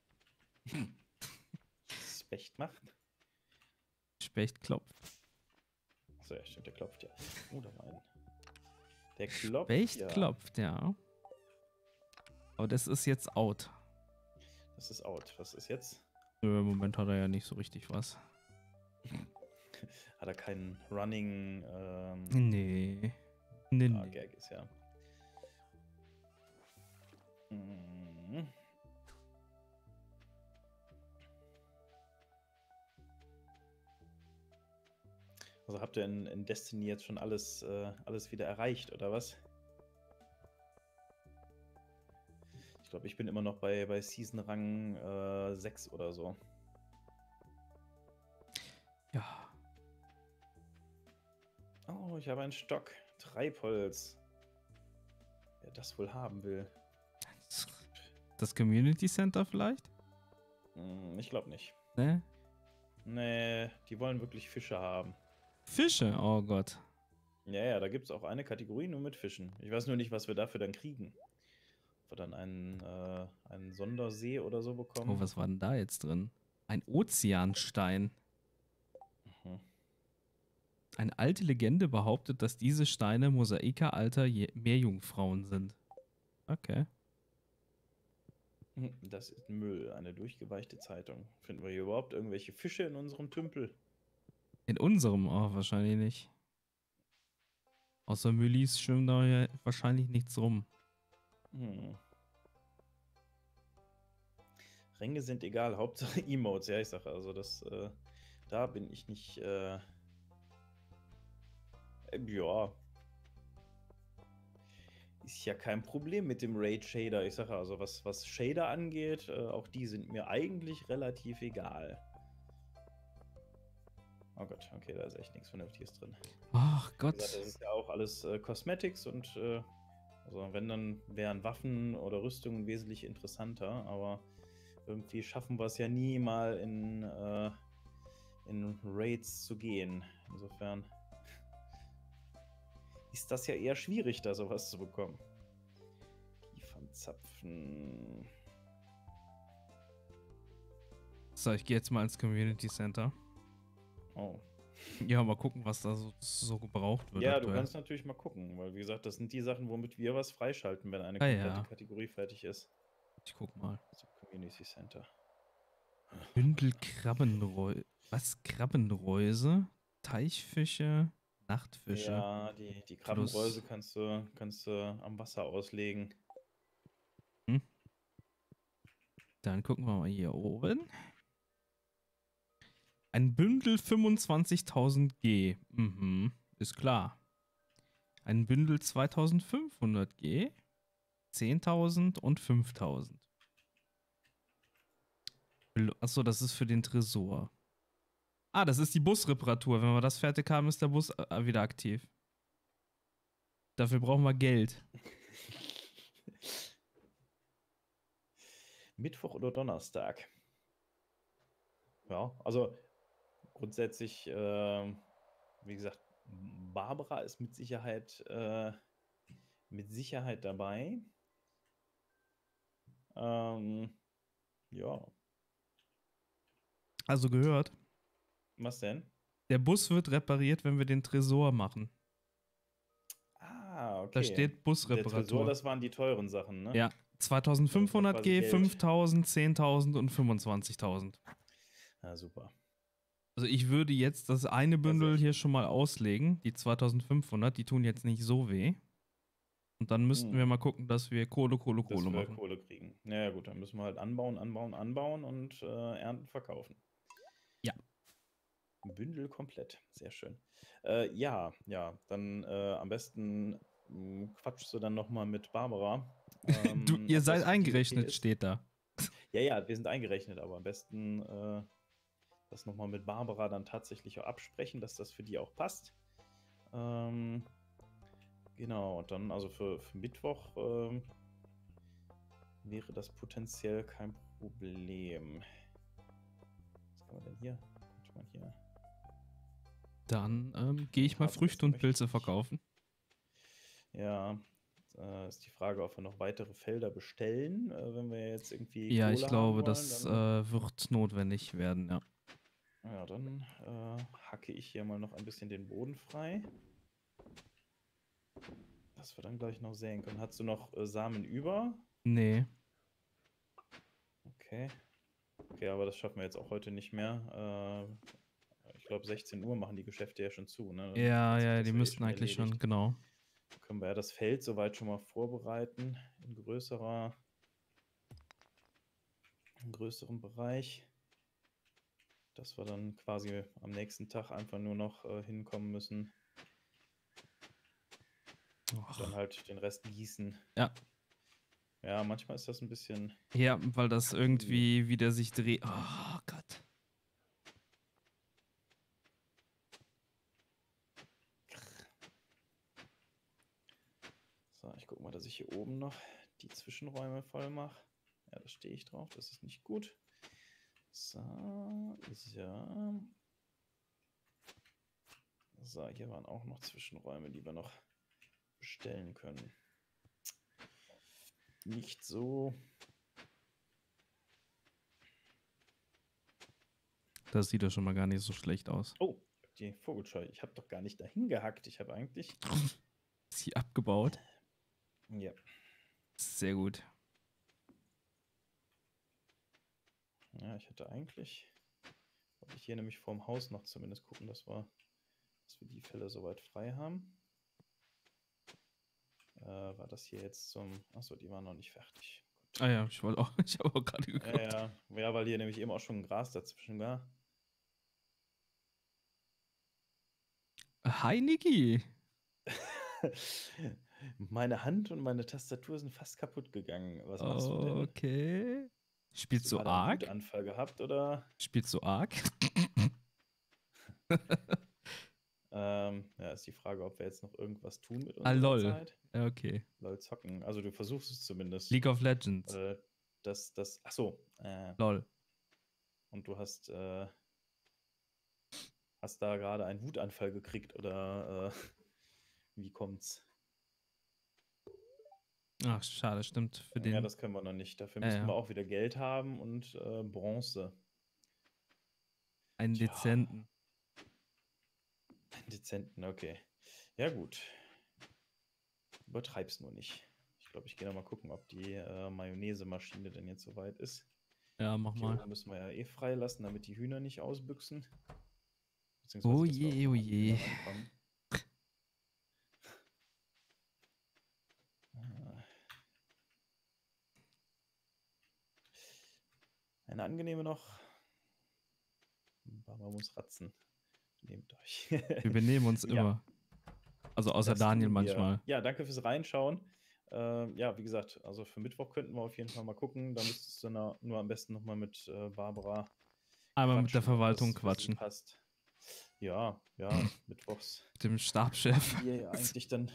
Specht macht. Specht klopft. Achso, ja, stimmt, der klopft ja. Oh, da war ein. Der klopft. Specht ja. klopft, ja. Aber das ist jetzt out. Das ist out. Was ist jetzt? Nö, im Moment hat er ja nicht so richtig was. Hat er keinen Running. Ähm, Nee. Nee, ah, nee. Gag ist ja. Mhm. Also habt ihr in, in Destiny jetzt schon alles, äh, alles wieder erreicht, oder was? Ich glaube, ich bin immer noch bei, bei Season Rang äh, sechs oder so. Ja. Oh, ich habe einen Stock. Treibholz. Wer das wohl haben will. Das Community Center vielleicht? Hm, ich glaube nicht. Ne? Nee, die wollen wirklich Fische haben. Fische? Oh Gott. Ja, ja, da gibt es auch eine Kategorie nur mit Fischen. Ich weiß nur nicht, was wir dafür dann kriegen. Ob wir dann einen, äh, einen Sondersee oder so bekommen. Oh, was war denn da jetzt drin? Ein Ozeanstein. Mhm. Eine alte Legende behauptet, dass diese Steine Mosaika alter Je- Meerjungfrauen sind. Okay. Das ist Müll, eine durchgeweichte Zeitung. Finden wir hier überhaupt irgendwelche Fische in unserem Tümpel? In unserem, oh, wahrscheinlich nicht. Außer Müllis schwimmt da ja wahrscheinlich nichts rum. Hm. Ränge sind egal, Hauptsache Emotes. Ja, ich sage also, das, äh, da bin ich nicht, äh, äh, ja. Ist ja kein Problem mit dem Raid Shader. Ich sage also, was, was Shader angeht, äh, auch die sind mir eigentlich relativ egal. Oh Gott, okay, da ist echt nichts Vernünftiges drin. Ach Gott. Wie gesagt, das ist ja auch alles äh, Cosmetics und äh, also wenn, dann wären Waffen oder Rüstungen wesentlich interessanter, aber irgendwie schaffen wir es ja nie mal in, äh, in Raids zu gehen. Insofern ist das ja eher schwierig, da sowas zu bekommen. Kiefernzapfen. So, ich gehe jetzt mal ins Community Center. Oh. Ja, mal gucken, was da so, so gebraucht wird. Ja, aktuell. du kannst natürlich mal gucken, weil wie gesagt, das sind die Sachen, womit wir was freischalten, wenn eine Ah, komplette ja. Kategorie fertig ist. Ich guck mal. So, Community Center. Bündel Krabbenreuse. Was? Krabbenreuse? Teichfische? Nachtfische? Ja, die, die Krabbenreuse kannst du, kannst du am Wasser auslegen. Hm? Dann gucken wir mal hier oben. Ein Bündel fünfundzwanzigtausend G. Mhm, ist klar. Ein Bündel zweitausendfünfhundert G. zehntausend und fünftausend. Achso, das ist für den Tresor. Ah, das ist die Busreparatur. Wenn wir das fertig haben, ist der Bus äh, wieder aktiv. Dafür brauchen wir Geld. Mittwoch oder Donnerstag? Ja, also grundsätzlich, äh, wie gesagt, Barbara ist mit Sicherheit, äh, mit Sicherheit dabei. Ähm, ja. Also gehört. Was denn? Der Bus wird repariert, wenn wir den Tresor machen. Ah, okay. Da steht Busreparatur. Der Tresor, das waren die teuren Sachen, ne? Ja, zweitausendfünfhundert G, fünftausend, zehntausend und fünfundzwanzigtausend. Ja, super. Also ich würde jetzt das eine Bündel hier schon mal auslegen, die zweitausendfünfhundert, die tun jetzt nicht so weh. Und dann müssten hm. wir mal gucken, dass wir Kohle, Kohle, Kohle dass wir machen. Kohle kriegen. Naja gut, dann müssen wir halt anbauen, anbauen, anbauen und äh, ernten, verkaufen. Ja. Bündel komplett, sehr schön. Äh, ja, ja, dann äh, am besten mh, quatschst du dann nochmal mit Barbara. Ähm, du, ihr seid eingerechnet, okay steht da. Ja, ja, wir sind eingerechnet, aber am besten äh, das nochmal mit Barbara dann tatsächlich auch absprechen, dass das für die auch passt. Ähm, genau, und dann also für, für Mittwoch ähm, wäre das potenziell kein Problem. Was kann man denn hier? Könnte man hier Dann ähm, gehe ich mal Früchte und Pilze verkaufen. Ja, äh, ist die Frage, ob wir noch weitere Felder bestellen, äh, wenn wir jetzt irgendwie Ja, Kohle ich glaube, wollen, das äh, wird notwendig werden, ja. Ja, dann äh, hacke ich hier mal noch ein bisschen den Boden frei. Dass wir dann gleich noch säen können. Hast du noch äh, Samen über? Nee. Okay. Okay, aber das schaffen wir jetzt auch heute nicht mehr. Äh, ich glaube, sechzehn Uhr machen die Geschäfte ja schon zu, ne? Dann ja, ja, die müssten eh eigentlich erledigt. schon, genau. Dann können wir ja das Feld soweit schon mal vorbereiten in größerer einen größeren Bereich, dass wir dann quasi am nächsten Tag einfach nur noch äh, hinkommen müssen. Och. Dann halt den Rest gießen. Ja. Ja, manchmal ist das ein bisschen... Ja, weil das irgendwie wieder sich dreht. Oh Gott. So, ich gucke mal, dass ich hier oben noch die Zwischenräume voll mache. Ja, da stehe ich drauf, das ist nicht gut. So, ja. So, hier waren auch noch Zwischenräume, die wir noch bestellen können. Nicht so. Das sieht ja schon mal gar nicht so schlecht aus. Oh, die Vogelscheu. Ich habe doch gar nicht dahin gehackt. Ich habe eigentlich... Ist sie abgebaut? Ja. Sehr gut. Ja, ich hätte eigentlich... Wollte ich hier nämlich vorm Haus noch zumindest gucken, dass wir, dass wir die Fälle soweit frei haben. Äh, war das hier jetzt zum... Achso, die waren noch nicht fertig. Ah ja, ich wollte auch, ich habe auch gerade geguckt. Ja, ja, ja, weil hier nämlich eben auch schon Gras dazwischen war. Hi, Niki. Meine Hand und meine Tastatur sind fast kaputt gegangen. Was machst du denn? Okay. Spielst Hast du du gerade einen arg? Wutanfall gehabt, oder? Spielst du arg? ähm, ja, ist die Frage, ob wir jetzt noch irgendwas tun mit Ah, unserer lol. Zeit. Ja, okay. Lol zocken. Also du versuchst es zumindest. League of Legends. Äh, das, das, ach so. Äh, Lol. und du hast, äh, hast da gerade einen Wutanfall gekriegt, oder äh, wie kommt's? Ach, schade, stimmt. Für den. Ja, das können wir noch nicht. Dafür Ja, müssten ja. wir auch wieder Geld haben und äh, Bronze. Einen Tja. dezenten. Einen dezenten, okay. Ja, gut. Übertreib's nur nicht. Ich glaube, ich gehe noch mal gucken, ob die äh, Mayonnaise-Maschine denn jetzt soweit ist. Ja, mach Die mal. oben müssen wir ja eh freilassen, damit die Hühner nicht ausbüchsen. Beziehungsweise, Oh dass wir je, auch oh an die je. Hühner rankommen. Eine angenehme noch. Man muss ratzen. Nehmt euch. Wir benehmen uns Ja. immer. Also außer Das Daniel tun wir. manchmal. Ja, danke fürs Reinschauen. Äh, ja, wie gesagt, also für Mittwoch könnten wir auf jeden Fall mal gucken. Da müsstest du na, nur am besten nochmal mit äh, Barbara Einmal mit der quatschen, ob Verwaltung das für sie quatschen. passt. Ja, ja, mittwochs. Mit dem Stabschef. Haben wir ja eigentlich dann.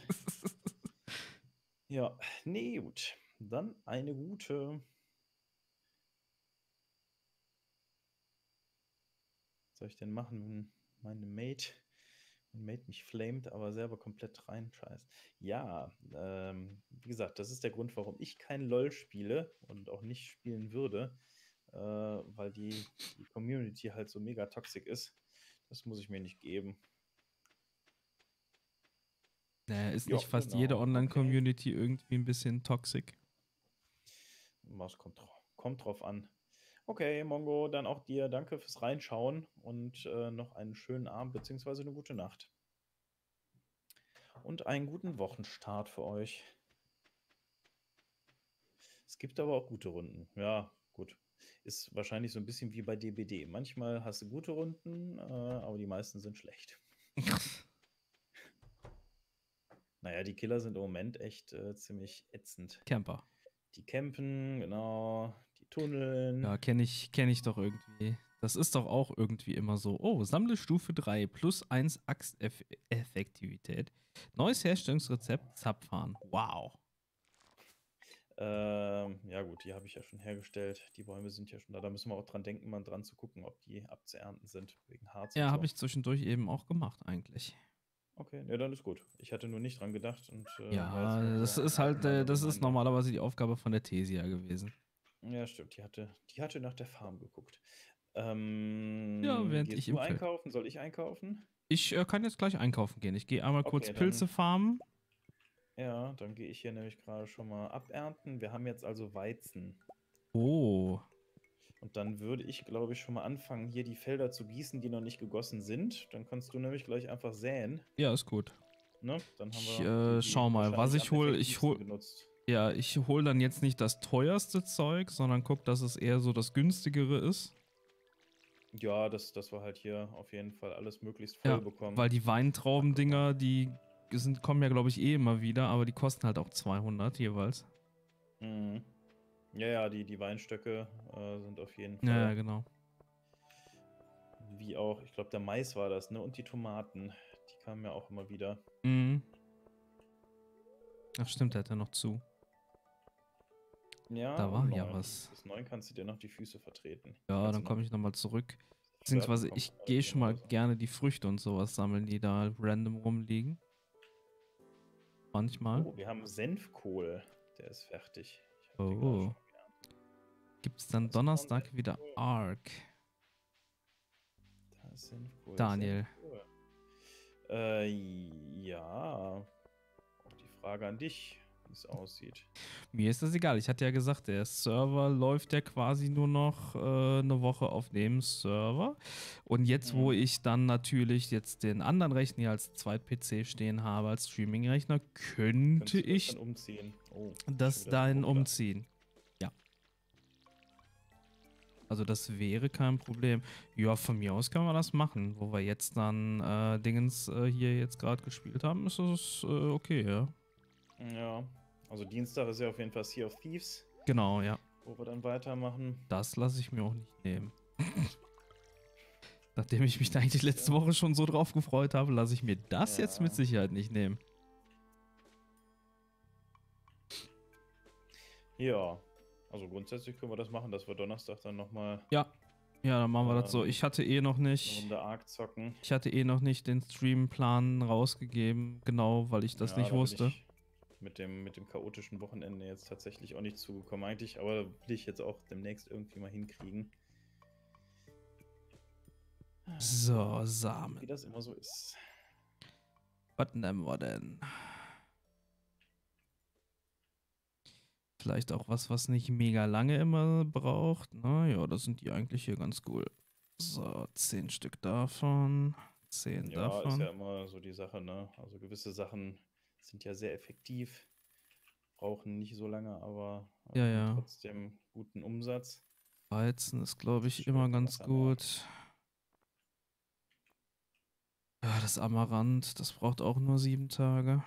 Ja, nee, gut. Dann eine gute. Was soll ich denn machen, wenn meine Mate, mein Mate mich flamet, aber selber komplett reinscheißt? Ja, ähm, wie gesagt, das ist der Grund, warum ich kein LOL spiele und auch nicht spielen würde, äh, weil die, die Community halt so mega toxisch ist. Das muss ich mir nicht geben. Naja, ist Ja, nicht fast genau, jede okay. Online-Community irgendwie ein bisschen toxisch? Was kommt, drauf, kommt drauf an. Okay, Mongo, dann auch dir danke fürs Reinschauen und äh, noch einen schönen Abend bzw. eine gute Nacht. Und einen guten Wochenstart für euch. Es gibt aber auch gute Runden. Ja, gut. Ist wahrscheinlich so ein bisschen wie bei D B D. Manchmal hast du gute Runden, äh, aber die meisten sind schlecht. Naja, die Killer sind im Moment echt äh, ziemlich ätzend. Camper. Die campen, genau. Die tunneln. Ja, kenne ich, kenn ich doch irgendwie. Das ist doch auch irgendwie immer so. Oh, sammle Stufe drei plus eins Axt-Effektivität. Neues Herstellungsrezept, Zapfahren. Wow. Ähm, ja gut, die habe ich ja schon hergestellt. Die Bäume sind ja schon da. Da müssen wir auch dran denken, mal dran zu gucken, ob die abzuernten sind, wegen Harz. Ja, und habe so. ich zwischendurch eben auch gemacht eigentlich. Okay, ja, dann ist gut. Ich hatte nur nicht dran gedacht. Und, äh, war Ja, jetzt nur das so ist ein halt, äh, allgemeiner das ist Reminder. normalerweise die Aufgabe von der Thesia gewesen. Ja, stimmt. Die hatte, die hatte nach der Farm geguckt. Ähm, Ja, während gehst ich du im Feld. einkaufen? Soll ich einkaufen? Ich äh, kann jetzt gleich einkaufen gehen. Ich gehe einmal kurz Okay, dann- Pilze farmen. Ja, dann gehe ich hier nämlich gerade schon mal abernten. Wir haben jetzt also Weizen. Oh. Und dann würde ich, glaube ich, schon mal anfangen, hier die Felder zu gießen, die noch nicht gegossen sind. Dann kannst du nämlich gleich einfach säen. Ja, ist gut. Ne? Dann haben Ich wir äh, schau mal, was wahrscheinlich ich am hole. Ich effektivsten hol. genutzt. Ja, ich hole dann jetzt nicht das teuerste Zeug, sondern guck, dass es eher so das günstigere ist. Ja, dass, dass wir halt hier auf jeden Fall alles möglichst voll Ja, bekommen. weil die Weintraubendinger, die sind, kommen ja, glaube ich, eh immer wieder, aber die kosten halt auch zweihundert jeweils. Mhm. Ja, ja, die, die Weinstöcke äh, sind auf jeden Ja, ja, Fall. genau. Wie auch, ich glaube, der Mais war das, ne? Und die Tomaten, die kamen ja auch immer wieder. Mhm. Ach stimmt, der hat ja noch zu. Ja, Da um war ja neun. was. Bis neun kannst du dir noch die Füße vertreten. Ja, Kannst dann du noch komme ich nochmal zurück. flirten Beziehungsweise kommen ich äh, gehe gehen schon mal oder so. gerne die Früchte und sowas sammeln, die da random rumliegen. Manchmal. Oh, wir haben Senfkohl. Der ist fertig. Ich habe den gerade Oh. schon gelernt. Gibt es dann Was ist noch Donnerstag wieder Senfkohl? Ark? Da ist Senfkohl. Daniel. Senfkohl. Äh, ja. Auch die Frage an dich, wie es aussieht. Mir ist das egal. Ich hatte ja gesagt, der Server läuft ja quasi nur noch äh, eine Woche auf dem Server. Und jetzt, wo Mhm. ich dann natürlich jetzt den anderen Rechner hier als Zweit-P C stehen habe, als Streaming-Rechner, könnte Könntest du das ich dann umziehen? Oh, das schon wieder dahin so. Oh, klar. umziehen. Ja. Also das wäre kein Problem. Ja, von mir aus können wir das machen. Wo wir jetzt dann äh, Dingens äh, hier jetzt gerade gespielt haben, ist das äh, okay, ja. Ja. Also Dienstag ist ja auf jeden Fall Sea of Thieves, Genau, ja. wo wir dann weitermachen. Das lasse ich mir auch nicht nehmen. Nachdem ich mich da eigentlich Ja. letzte Woche schon so drauf gefreut habe, lasse ich mir das Ja. jetzt mit Sicherheit nicht nehmen. Ja. Also grundsätzlich können wir das machen, dass wir Donnerstag dann nochmal Ja. Ja, dann machen wir das so. Ähm, Ich hatte eh noch eine nicht. Runde Ark zocken. Ich hatte eh noch nicht den Streamplan rausgegeben, genau, weil ich das Ja, nicht da bin wusste. ich mit dem, mit dem chaotischen Wochenende jetzt tatsächlich auch nicht zugekommen. Eigentlich, aber will ich jetzt auch demnächst irgendwie mal hinkriegen. So, Wie Samen. das immer so ist. Was nehmen wir denn? Vielleicht auch was, was nicht mega lange immer braucht. Na ja, das sind die eigentlich hier ganz cool. So, zehn Stück davon. Zehn Ja, davon. ist ja immer so die Sache, ne? Also gewisse Sachen sind ja sehr effektiv, brauchen nicht so lange, aber äh, Ja, haben ja. trotzdem guten Umsatz. Weizen ist, glaube ich, Schon immer wieder ganz Wasser nervt. gut. Ja, das Amaranth, das braucht auch nur sieben Tage.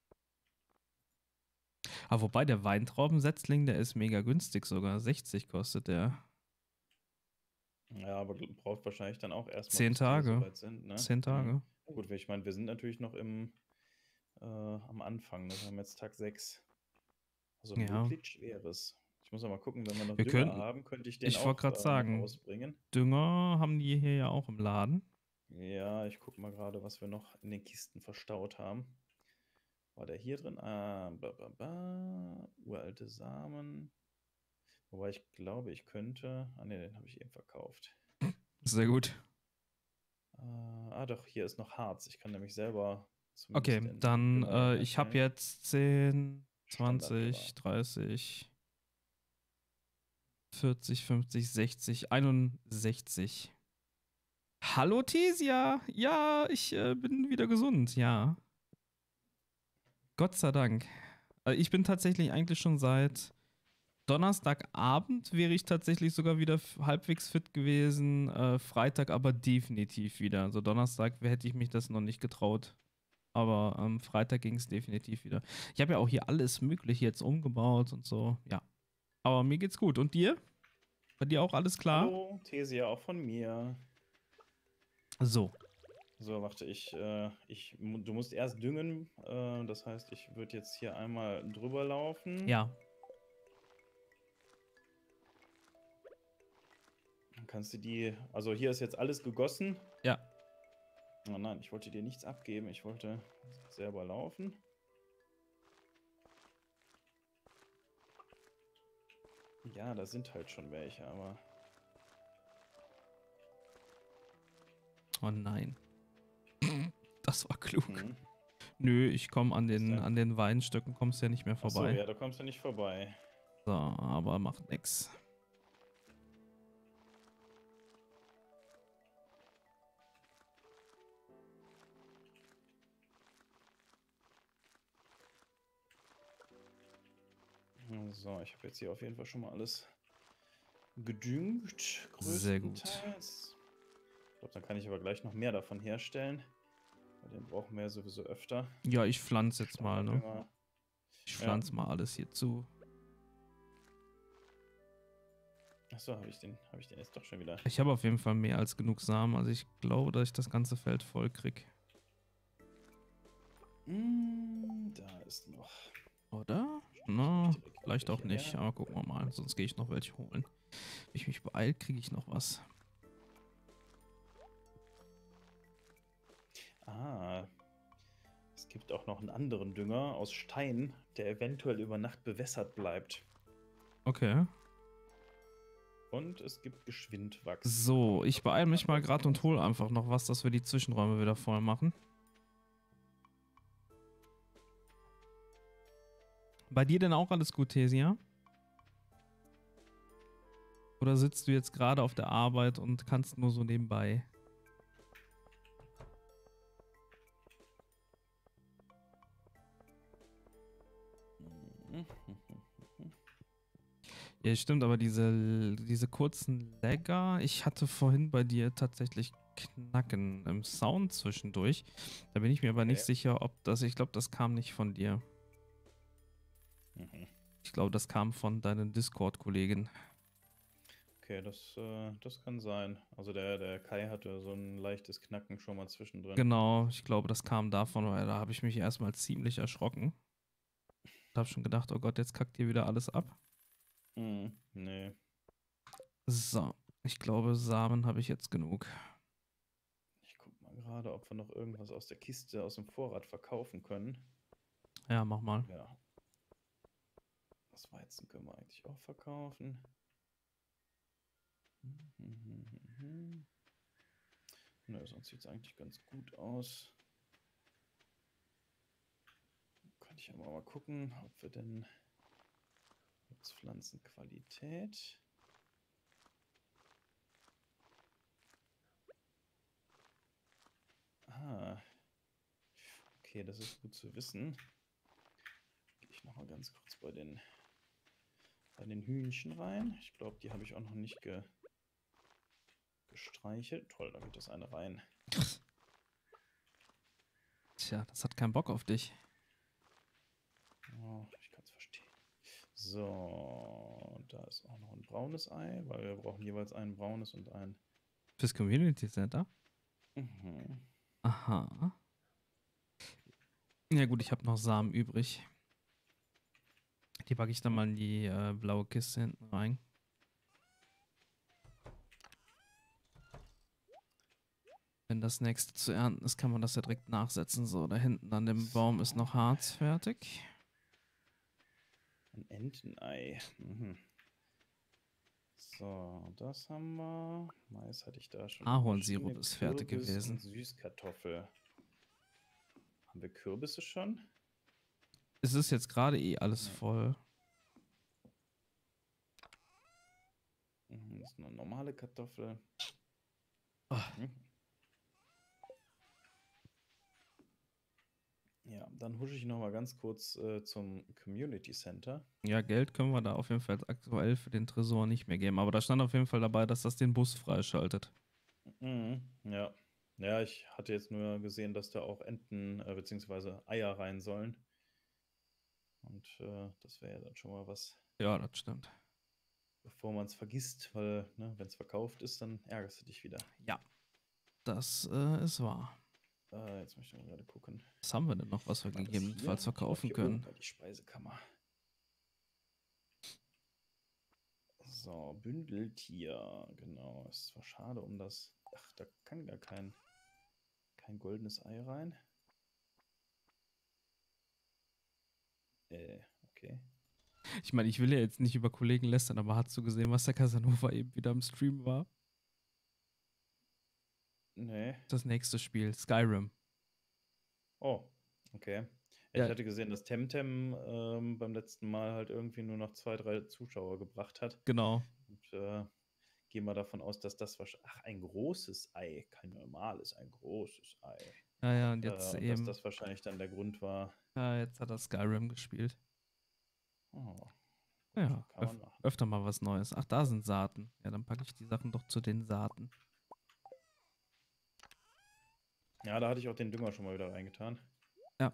Aber wobei der Weintraubensetzling, der ist mega günstig sogar. sechzig kostet der. Ja, aber gl- braucht wahrscheinlich dann auch erstmal, Zehn bis die Tage. soweit sind, ne? Zehn Tage. Mhm. Ja, gut, ich meine, wir sind natürlich noch im, äh, am Anfang, ne? Wir haben jetzt Tag sechs. Also Ja. möglich schweres. Ich muss noch mal gucken, wenn wir noch Wir Dünger können, haben, könnte ich den ich wollte auch gerade äh, noch sagen, ausbringen. Dünger haben die hier ja auch im Laden. Ja, ich gucke mal gerade, was wir noch in den Kisten verstaut haben. War der hier drin? Ah, ba, ba, ba. Uralte Samen. Wobei ich glaube, ich könnte. Ah, ne, den habe ich eben verkauft. Sehr gut. Äh, ah, doch, hier ist noch Harz. Ich kann nämlich selber zumindest Okay, den dann, Dünger äh, ich habe herstellen. jetzt zehn, Standarddünger. zwanzig, dreißig, vierzig, fünfzig, sechzig, einundsechzig. Hallo Thesia! Ja, ich äh, bin wieder gesund, ja. Gott sei Dank. Also ich bin tatsächlich eigentlich schon seit Donnerstagabend wäre ich tatsächlich sogar wieder f- halbwegs fit gewesen. Äh, Freitag aber definitiv wieder. Also Donnerstag hätte ich mich das noch nicht getraut. Aber am Freitag ging es definitiv wieder. Ich habe ja auch hier alles Mögliche jetzt umgebaut und so. Ja. Aber mir geht's gut. Und dir? Bei dir auch alles klar? Hallo, Thesia, auch von mir. So. So, warte, ich, äh, ich, mu- du musst erst düngen. Äh, das heißt, ich würde jetzt hier einmal drüber laufen. Ja. Dann kannst du die, also hier ist jetzt alles gegossen. Ja. Oh nein, ich wollte dir nichts abgeben. Ich wollte selber laufen. Ja, da sind halt schon welche, aber Oh nein. Das war klug. hm. Nö, ich komme an den, denn? an den Weinstöcken, kommst ja nicht mehr Achso, vorbei. ja, da kommst du nicht vorbei. So, aber macht nix. So, ich habe jetzt hier auf jeden Fall schon mal alles gedüngt, Sehr gut. größtenteils. Ich glaube, dann kann ich aber gleich noch mehr davon herstellen. Den brauchen wir ja sowieso öfter. Ja, ich pflanze jetzt mal, ne? Steindünger. Ich Ja. pflanze mal alles hier zu. Achso, habe ich den, habe ich den jetzt doch schon wieder. Ich habe auf jeden Fall mehr als genug Samen. Also ich glaube, dass ich das ganze Feld voll krieg. Mm, da ist noch. Oder? Na, Direkt vielleicht auch welche nicht. her. Aber gucken wir mal. Sonst gehe ich noch welche holen. Wenn ich mich beeil, kriege ich noch was. Ah. Es gibt auch noch einen anderen Dünger aus Stein, der eventuell über Nacht bewässert bleibt. Okay. Und es gibt Geschwindwachs. So, ich beeile mich mal gerade und hole einfach noch was, dass wir die Zwischenräume wieder voll machen. Bei dir denn auch alles gut, Tesia? Oder sitzt du jetzt gerade auf der Arbeit und kannst nur so nebenbei? Ja, stimmt, aber diese, diese kurzen Lagger, ich hatte vorhin bei dir tatsächlich Knacken im Sound zwischendurch. Da bin ich mir aber nicht Okay. sicher, ob das, ich glaube, das kam nicht von dir. Mhm. Ich glaube, das kam von deinen Discord-Kollegen. Okay, das, äh, das kann sein. Also der, der Kai hatte so ein leichtes Knacken schon mal zwischendrin. Genau, ich glaube, das kam davon, weil da habe ich mich erstmal ziemlich erschrocken. Ich habe schon gedacht, oh Gott, jetzt kackt hier wieder alles ab. Mhm. Nee. So, ich glaube, Samen habe ich jetzt genug. Ich guck mal gerade, ob wir noch irgendwas aus der Kiste, aus dem Vorrat verkaufen können. Ja, mach mal. Ja. Das Weizen können wir eigentlich auch verkaufen. Mhm. Nö, sonst sieht es eigentlich ganz gut aus. Könnte ich aber mal gucken, ob wir denn jetzt Pflanzenqualität. Ah. Okay, das ist gut zu wissen. Gehe ich nochmal ganz kurz bei den, bei den Hühnchen rein. Ich glaube, die habe ich auch noch nicht ge, gestreichelt. Toll, da geht das eine rein. Tja, das hat keinen Bock auf dich. Oh, ich kann es verstehen. So, da ist auch noch ein braunes Ei, weil wir brauchen jeweils ein braunes und ein... Fürs Community Center? Mhm. Aha. Ja gut, ich habe noch Samen übrig. Die packe ich dann mal in die äh, blaue Kiste hinten rein. Wenn das nächste zu ernten ist, kann man das ja direkt nachsetzen. So, da hinten an dem Baum ist noch Harz fertig. Ein Entenei. Mhm. So, das haben wir. Mais hatte ich da schon. Ahornsirup ist fertig Kürbis gewesen. und Süßkartoffel. Haben wir Kürbisse schon? Es ist jetzt gerade eh alles Ja. voll. Mhm, das ist eine normale Kartoffel. Oh. Mhm. Ja, dann husche ich noch mal ganz kurz äh, zum Community Center. Ja, Geld können wir da auf jeden Fall aktuell für den Tresor nicht mehr geben. Aber da stand auf jeden Fall dabei, dass das den Bus freischaltet. Mhm, ja. Ja, ich hatte jetzt nur gesehen, dass da auch Enten äh, bzw. Eier rein sollen. Und äh, das wäre ja dann schon mal was, Ja, das stimmt. bevor man es vergisst, weil, ne, wenn es verkauft ist, dann ärgerst du dich wieder. Ja, das äh, ist wahr. Äh, jetzt möchte ich mal gerade gucken. Was haben wir denn noch, was wir War das gegebenenfalls hier? Ich glaub, verkaufen hier können? oben war die Speisekammer. So, Bündeltier, genau. Ist zwar schade um das. Ach, da kann gar kein, kein goldenes Ei rein. Äh, okay. Ich meine, ich will ja jetzt nicht über Kollegen lästern, aber hast du gesehen, was der Casanova eben wieder im Stream war? Nee. Das nächste Spiel, Skyrim. Oh, okay. Ja, Ja. ich hatte gesehen, dass Temtem ähm, beim letzten Mal halt irgendwie nur noch zwei, drei Zuschauer gebracht hat. Genau. Und äh, gehen wir davon aus, dass das wahrscheinlich. Ach, ein großes Ei. Kein normales, ein großes Ei. Ja, ja, und jetzt Äh, und eben. dass das wahrscheinlich dann der Grund war. Ja, jetzt hat er Skyrim gespielt. Oh. Ja, Kann öf man machen. öfter mal was Neues. Ach, da sind Saaten. Ja, dann packe ich die Sachen doch zu den Saaten. Ja, da hatte ich auch den Dünger schon mal wieder reingetan. Ja.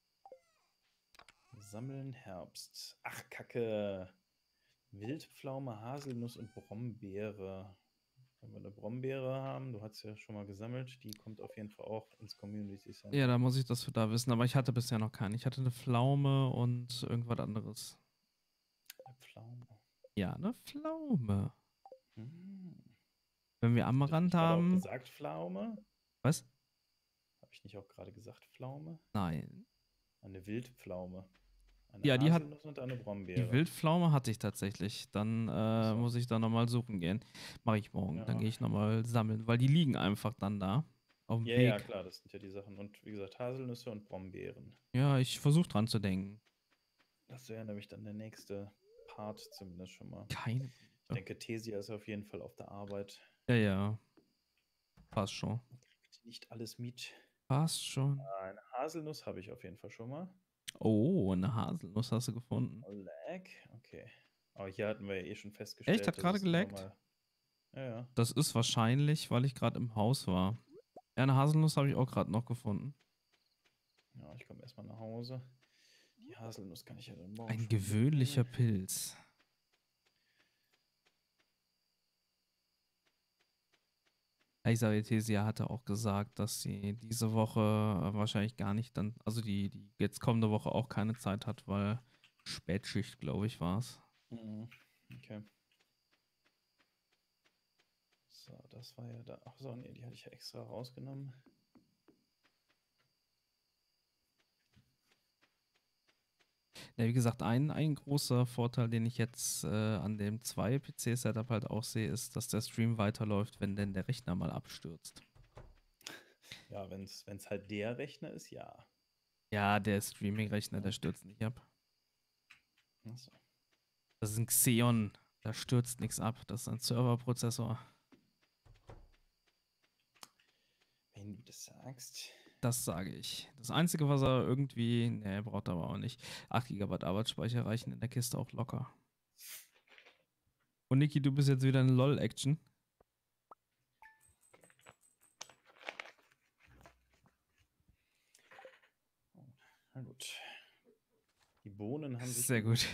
Sammeln Herbst. Ach, Kacke. Wildpflaume, Haselnuss und Brombeere. Wenn wir eine Brombeere haben, du hast ja schon mal gesammelt, die kommt auf jeden Fall auch ins Community Center. Ja, da muss ich das da wissen, aber ich hatte bisher noch keinen. Ich hatte eine Pflaume und irgendwas anderes. Eine Pflaume. Ja, eine Pflaume. Hm. Wenn wir Habe ich Amaranth nicht gerade auch haben. gesagt Pflaume? Was? Habe ich nicht auch gerade gesagt Pflaume? Nein. Eine Wildpflaume. Eine Ja, die hat. Haselnuss und eine Die Brombeere. Wildpflaume hatte ich tatsächlich. Dann äh, So. muss ich da nochmal suchen gehen. Mache ich morgen. Ja. Dann gehe ich nochmal sammeln, weil die liegen einfach dann da. Auf dem Ja, Weg. ja, klar, das sind ja die Sachen. Und wie gesagt, Haselnüsse und Brombeeren. Ja, ich versuche dran zu denken. Das wäre nämlich dann der nächste Part zumindest schon mal. Keine. Ich denke, Thesia ist auf jeden Fall auf der Arbeit. Ja, ja. Passt schon. Nicht alles mit. Passt schon. Eine Haselnuss habe ich auf jeden Fall schon mal. Oh, eine Haselnuss hast du gefunden. Lag, okay. Aber hier hatten wir ja eh schon festgestellt. Echt? Hat dass gerade es immer geleckt? mal- Ja, ja. Das ist wahrscheinlich, weil ich gerade im Haus war. Ja, eine Haselnuss habe ich auch gerade noch gefunden. Ja, ich komme erstmal nach Hause. Die Haselnuss kann ich ja dann morgen Ein schon gewöhnlicher mitnehmen. Pilz. Thesia hatte auch gesagt, dass sie diese Woche äh, wahrscheinlich gar nicht dann, also die, die jetzt kommende Woche auch keine Zeit hat, weil Spätschicht, glaube ich, war es. Mhm. Okay. So, das war ja da. Ach so, nee, die hatte ich ja extra rausgenommen. Ja, wie gesagt, ein, ein großer Vorteil, den ich jetzt äh, an dem zwei P C-Setup halt auch sehe, ist, dass der Stream weiterläuft, wenn denn der Rechner mal abstürzt. Ja, wenn es halt der Rechner ist, ja. Ja, der Streaming-Rechner, der stürzt nicht ab. Achso. Das ist ein Xeon, da stürzt nichts ab. Das ist ein Serverprozessor. Wenn du das sagst. Das sage ich. Das Einzige, was er irgendwie, ne, braucht er aber auch nicht. acht Gigabyte Arbeitsspeicher reichen in der Kiste auch locker. Und Niki, du bist jetzt wieder in LOL-Action. Na gut. Die Bohnen haben sich. Sehr gut.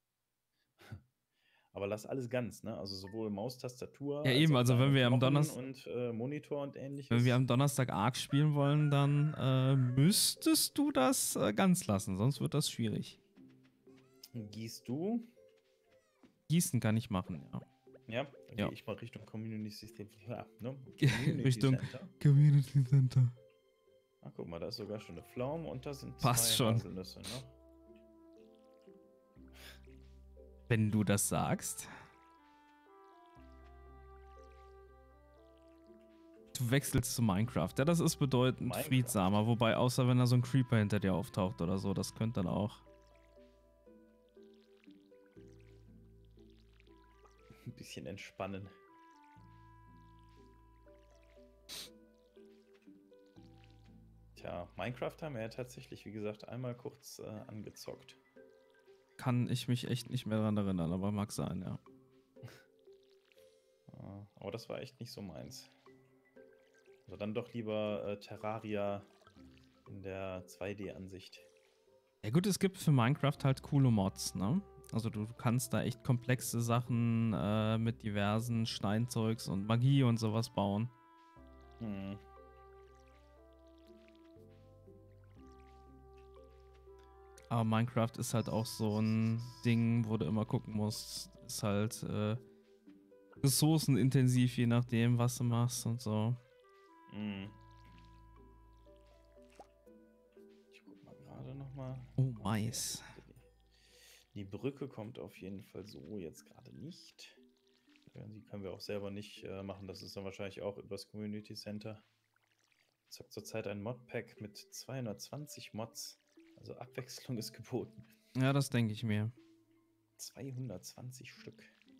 Aber lass alles ganz, ne? Also sowohl Maustastatur. Ja, eben, also wenn wir am Donnerstag. Und äh, Monitor und ähnliches. Wenn wir am Donnerstag Ark spielen wollen, dann äh, müsstest du das äh, ganz lassen, sonst wird das schwierig. Gießt du? Gießen kann ich machen, ja. Ja, dann Ja. gehe ich mal Richtung Community System. Ja, ne? Community Richtung Center. Community Center. Ach, guck mal, da ist sogar schon eine Pflaume und da sind Passt zwei schon. Haselnüsse noch. Wenn du das sagst. Du wechselst zu Minecraft. Ja, das ist bedeutend Minecraft. friedsamer. Wobei, außer wenn da so ein Creeper hinter dir auftaucht oder so, das könnte dann auch. Ein bisschen entspannen. Tja, Minecraft haben wir ja tatsächlich, wie gesagt, einmal kurz äh, angezockt. Kann ich mich echt nicht mehr daran erinnern, aber mag sein, ja. Ja, aber das war echt nicht so meins. Also dann doch lieber äh, Terraria in der zwei D-Ansicht. Ja gut, es gibt für Minecraft halt coole Mods, ne? Also du kannst da echt komplexe Sachen äh, mit diversen Steinzeugs und Magie und sowas bauen. Hm. Aber Minecraft ist halt auch so ein Ding, wo du immer gucken musst. Ist halt äh, ressourcenintensiv, je nachdem, was du machst und so. Hm. Ich guck mal gerade nochmal. Oh, Mais. Die Brücke kommt auf jeden Fall so jetzt gerade nicht. Die können wir auch selber nicht äh, machen. Das ist dann wahrscheinlich auch übers Community Center. Ich zockt zurzeit ein Modpack mit zweihundertzwanzig Mods. Also Abwechslung ist geboten. Ja, das denke ich mir. zweihundertzwanzig Stück.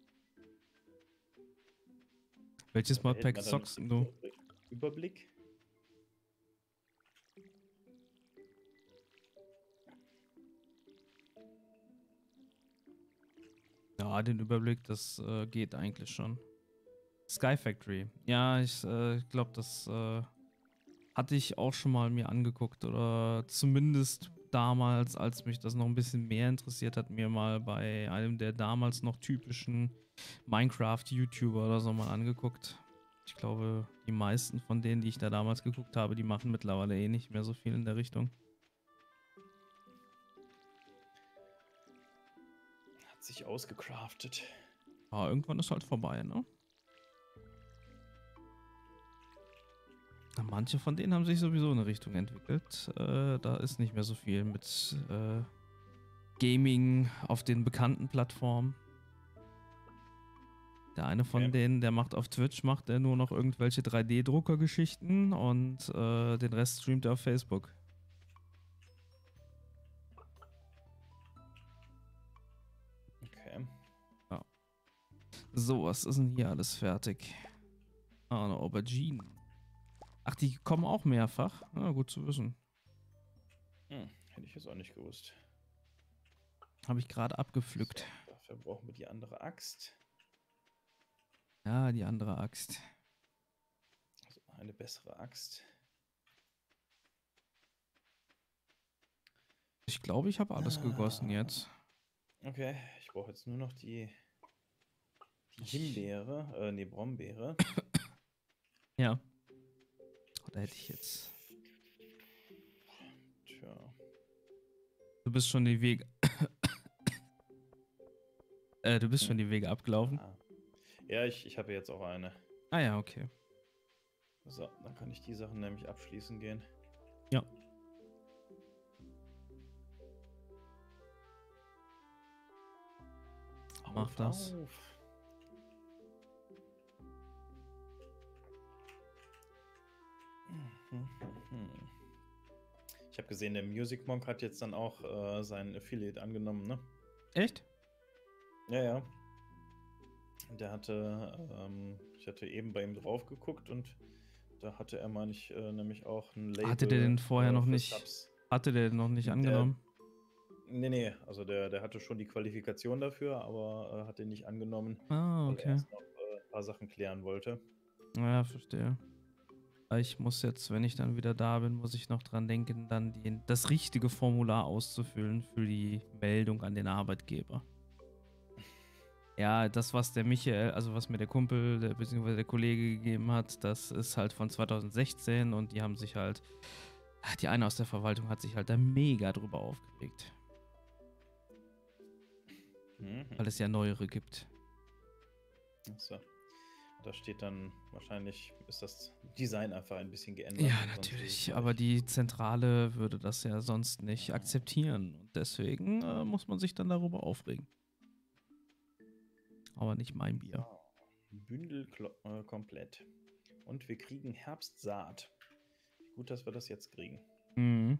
Welches Da behält Modpack man dann zockst den du? Überblick. Ja, den Überblick, das äh, geht eigentlich schon. Sky Factory. Ja, ich äh, glaube, das äh, hatte ich auch schon mal mir angeguckt oder zumindest damals, als mich das noch ein bisschen mehr interessiert hat, mir mal bei einem der damals noch typischen Minecraft-YouTuber oder so mal angeguckt. Ich glaube, die meisten von denen, die ich da damals geguckt habe, die machen mittlerweile eh nicht mehr so viel in der Richtung. Hat sich ausgecraftet. Aber irgendwann ist halt vorbei, ne? Manche von denen haben sich sowieso in eine Richtung entwickelt. Äh, da ist nicht mehr so viel mit äh, Gaming auf den bekannten Plattformen. Der eine von Okay. denen, der macht auf Twitch, macht er nur noch irgendwelche drei D-Drucker-Geschichten und äh, den Rest streamt er auf Facebook. Okay. Ja. So, was ist denn hier alles fertig? Ah, eine Aubergine. Ach, die kommen auch mehrfach? Ah, gut zu wissen. Hm, hätte ich jetzt auch nicht gewusst. Habe ich gerade abgepflückt. So, dafür brauchen wir die andere Axt. Ja, die andere Axt. Also eine bessere Axt. Ich glaube, ich habe alles gegossen Ah. jetzt. Okay, ich brauche jetzt nur noch die, die Himbeere, äh, nee, Brombeere. Ja. Da hätte ich jetzt. Tja. Du bist schon die Wege. äh, du bist Hm. schon die Wege abgelaufen. Ah. Ja, ich, ich habe jetzt auch eine. Ah ja, okay. So, dann kann ich die Sachen nämlich abschließen gehen. Ja. Mach Auf, das. auf. Ich habe gesehen, der Music Monk hat jetzt dann auch äh, seinen Affiliate angenommen, ne? Echt? Ja, ja. Der hatte, ähm, ich hatte eben bei ihm drauf geguckt und da hatte er, meine ich, äh, nämlich auch ein Label. Hatte der den vorher äh, noch für nicht? Subs. Hatte der den noch nicht Der- angenommen? Nee, nee, also der, der hatte schon die Qualifikation dafür, aber äh, hat den nicht angenommen, Ah, weil er okay. erst noch äh, ein paar Sachen klären wollte. Ja, verstehe. Ich muss jetzt, wenn ich dann wieder da bin, muss ich noch dran denken, dann die, das richtige Formular auszufüllen für die Meldung an den Arbeitgeber. Ja, das, was der Michael, also was mir der Kumpel, der, beziehungsweise der Kollege gegeben hat, das ist halt von zwanzig sechzehn und die haben sich halt, die eine aus der Verwaltung hat sich halt da mega drüber aufgeregt, Mhm. weil es ja neuere gibt. So. Da steht dann wahrscheinlich, ist das Design einfach ein bisschen geändert. Ja, und sonst ist es natürlich, gleich. aber die Zentrale würde das ja sonst nicht akzeptieren und deswegen äh, muss man sich dann darüber aufregen. Aber nicht mein Bier. So. Bündel äh, komplett. Und wir kriegen Herbstsaat. Gut, dass wir das jetzt kriegen. Mhm.